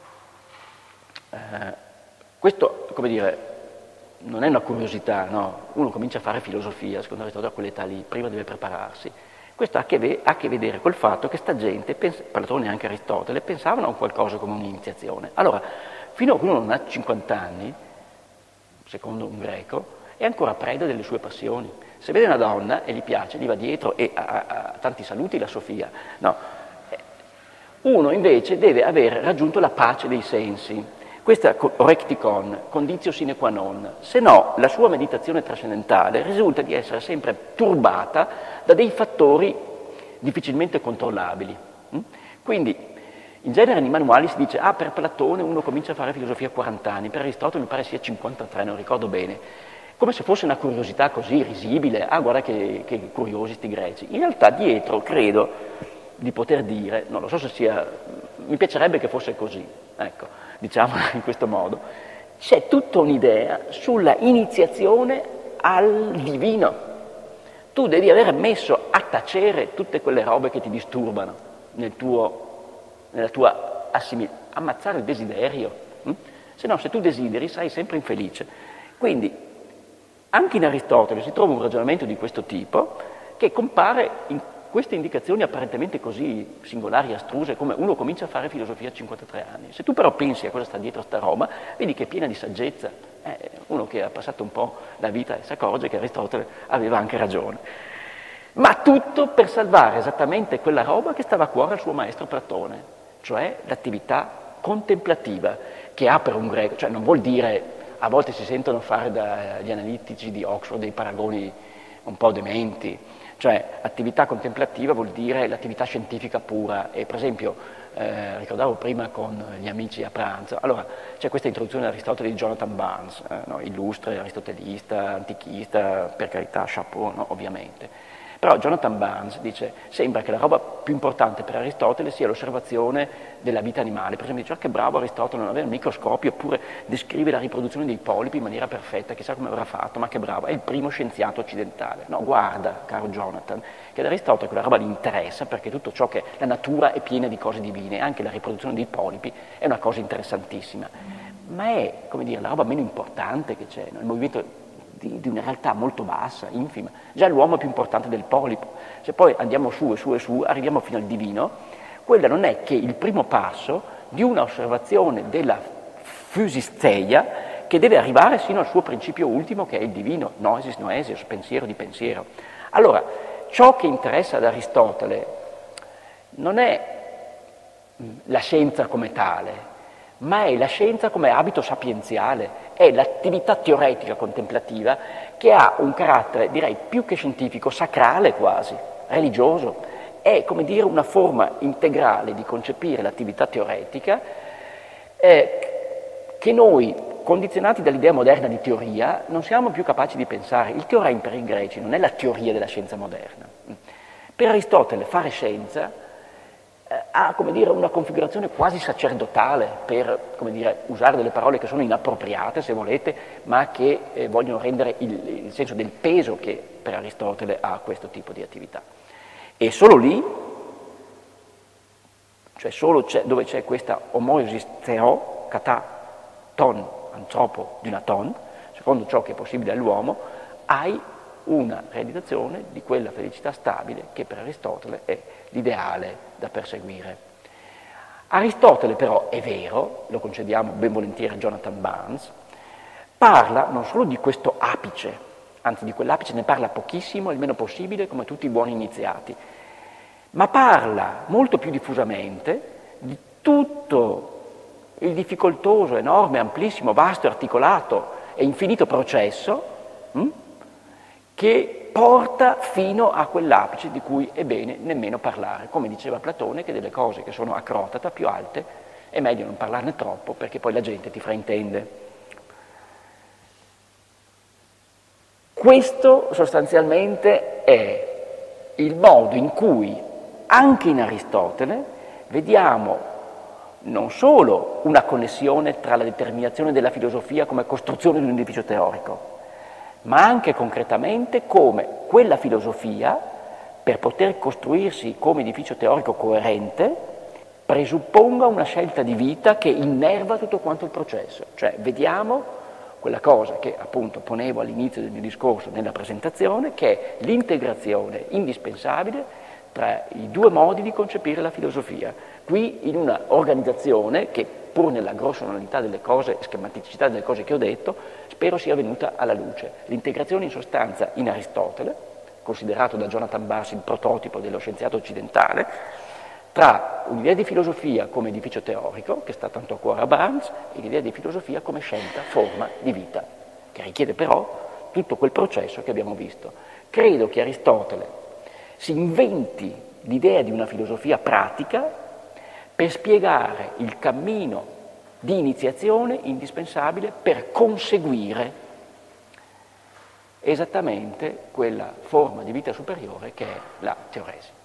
eh, questo, come dire, non è una curiosità, no? Uno comincia a fare filosofia, secondo Aristotele, a quell'età lì, prima deve prepararsi. Questo ha a che, ve- ha a che vedere col fatto che sta gente, pens- Platone e anche Aristotele, pensavano a un qualcosa come un'iniziazione. Allora, fino a che uno non ha cinquanta anni, secondo un greco, è ancora preda delle sue passioni. Se vede una donna e gli piace, gli va dietro e ha tanti saluti la Sofia. No. Uno invece deve aver raggiunto la pace dei sensi. Questa è recticon, conditio sine qua non. Se no, la sua meditazione trascendentale risulta di essere sempre turbata da dei fattori difficilmente controllabili. Quindi, in genere nei manuali si dice, ah, per Platone uno comincia a fare filosofia a quaranta anni, per Aristotele mi pare sia cinquantatré, non ricordo bene, come se fosse una curiosità così risibile, ah, guarda che, che curiosi sti greci. In realtà dietro, credo di poter dire, non lo so se sia, mi piacerebbe che fosse così, ecco, diciamo in questo modo, c'è tutta un'idea sulla iniziazione al divino. Tu devi aver messo a tacere tutte quelle robe che ti disturbano nel tuo nella tua assimilazione, ammazzare il desiderio, hm? Se no, se tu desideri, sarai sempre infelice. Quindi, anche in Aristotele si trova un ragionamento di questo tipo che compare in queste indicazioni apparentemente così singolari e astruse, come uno comincia a fare filosofia a cinquantatré anni. Se tu però pensi a cosa sta dietro sta roba, vedi che è piena di saggezza. Eh, uno che ha passato un po' la vita si accorge che Aristotele aveva anche ragione. Ma tutto per salvare esattamente quella roba che stava a cuore al suo maestro Platone, cioè l'attività contemplativa, che ha per un greco, cioè non vuol dire, a volte si sentono fare dagli analitici di Oxford dei paragoni un po' dementi, Cioè attività contemplativa vuol dire l'attività scientifica pura e per esempio eh, ricordavo prima con gli amici a pranzo, allora c'è questa introduzione ad Aristotele di Jonathan Barnes, eh, no? Illustre, aristotelista, antichista, per carità, chapeau, no? Ovviamente. Però Jonathan Barnes dice, sembra che la roba più importante per Aristotele sia l'osservazione della vita animale. Per esempio dice, oh, che bravo Aristotele non aveva il microscopio, eppure descrive la riproduzione dei polipi in maniera perfetta, chissà come avrà fatto, ma che bravo, è il primo scienziato occidentale. No, guarda, caro Jonathan, che ad Aristotele quella roba gli interessa, perché tutto ciò che la natura è piena di cose divine, anche la riproduzione dei polipi è una cosa interessantissima. Ma è, come dire, la roba meno importante che c'è, no? Il movimento Di, di una realtà molto bassa, infima. Già l'uomo è più importante del polipo. Se poi andiamo su e su e su, arriviamo fino al divino, quella non è che il primo passo di una osservazione della physisteia che deve arrivare sino al suo principio ultimo, che è il divino, noesis noesios, pensiero di pensiero. Allora, ciò che interessa ad Aristotele non è la scienza come tale, ma è la scienza come abito sapienziale, è l'attività teoretica contemplativa che ha un carattere, direi, più che scientifico, sacrale quasi, religioso. È, come dire, una forma integrale di concepire l'attività teoretica eh, che noi, condizionati dall'idea moderna di teoria, non siamo più capaci di pensare. Il teorema per i greci non è la teoria della scienza moderna. Per Aristotele fare scienza ha, come dire, una configurazione quasi sacerdotale, per, come dire, usare delle parole che sono inappropriate, se volete, ma che eh, vogliono rendere il, il senso del peso che per Aristotele ha questo tipo di attività. E solo lì, cioè solo c'è, dove c'è questa homoiosis theo, kata, ton, antropo di una ton, secondo ciò che è possibile all'uomo, hai una realizzazione di quella felicità stabile che per Aristotele è l'ideale da perseguire. Aristotele però, è vero, lo concediamo ben volentieri a Jonathan Barnes, parla non solo di questo apice, anzi di quell'apice ne parla pochissimo, il meno possibile, come tutti i buoni iniziati, ma parla molto più diffusamente di tutto il difficoltoso, enorme, amplissimo, vasto, articolato e infinito processo hm, che porta fino a quell'apice di cui è bene nemmeno parlare. Come diceva Platone, che delle cose che sono a crotata, più alte, è meglio non parlarne troppo perché poi la gente ti fraintende. Questo sostanzialmente è il modo in cui anche in Aristotele vediamo non solo una connessione tra la determinazione della filosofia come costruzione di un edificio teorico, ma anche concretamente come quella filosofia, per poter costruirsi come edificio teorico coerente, presupponga una scelta di vita che innerva tutto quanto il processo. Cioè vediamo quella cosa che appunto ponevo all'inizio del mio discorso nella presentazione, che è l'integrazione indispensabile tra i due modi di concepire la filosofia. Qui in una organizzazione che, pur nella grossolanità delle cose, schematicità delle cose che ho detto, spero sia venuta alla luce. L'integrazione in sostanza in Aristotele, considerato da Jonathan Barnes il prototipo dello scienziato occidentale, tra un'idea di filosofia come edificio teorico, che sta tanto a cuore a Barnes, e un'idea di filosofia come scelta, forma di vita, che richiede però tutto quel processo che abbiamo visto. Credo che Aristotele si inventi l'idea di una filosofia pratica per spiegare il cammino di iniziazione indispensabile per conseguire esattamente quella forma di vita superiore che è la teoresi.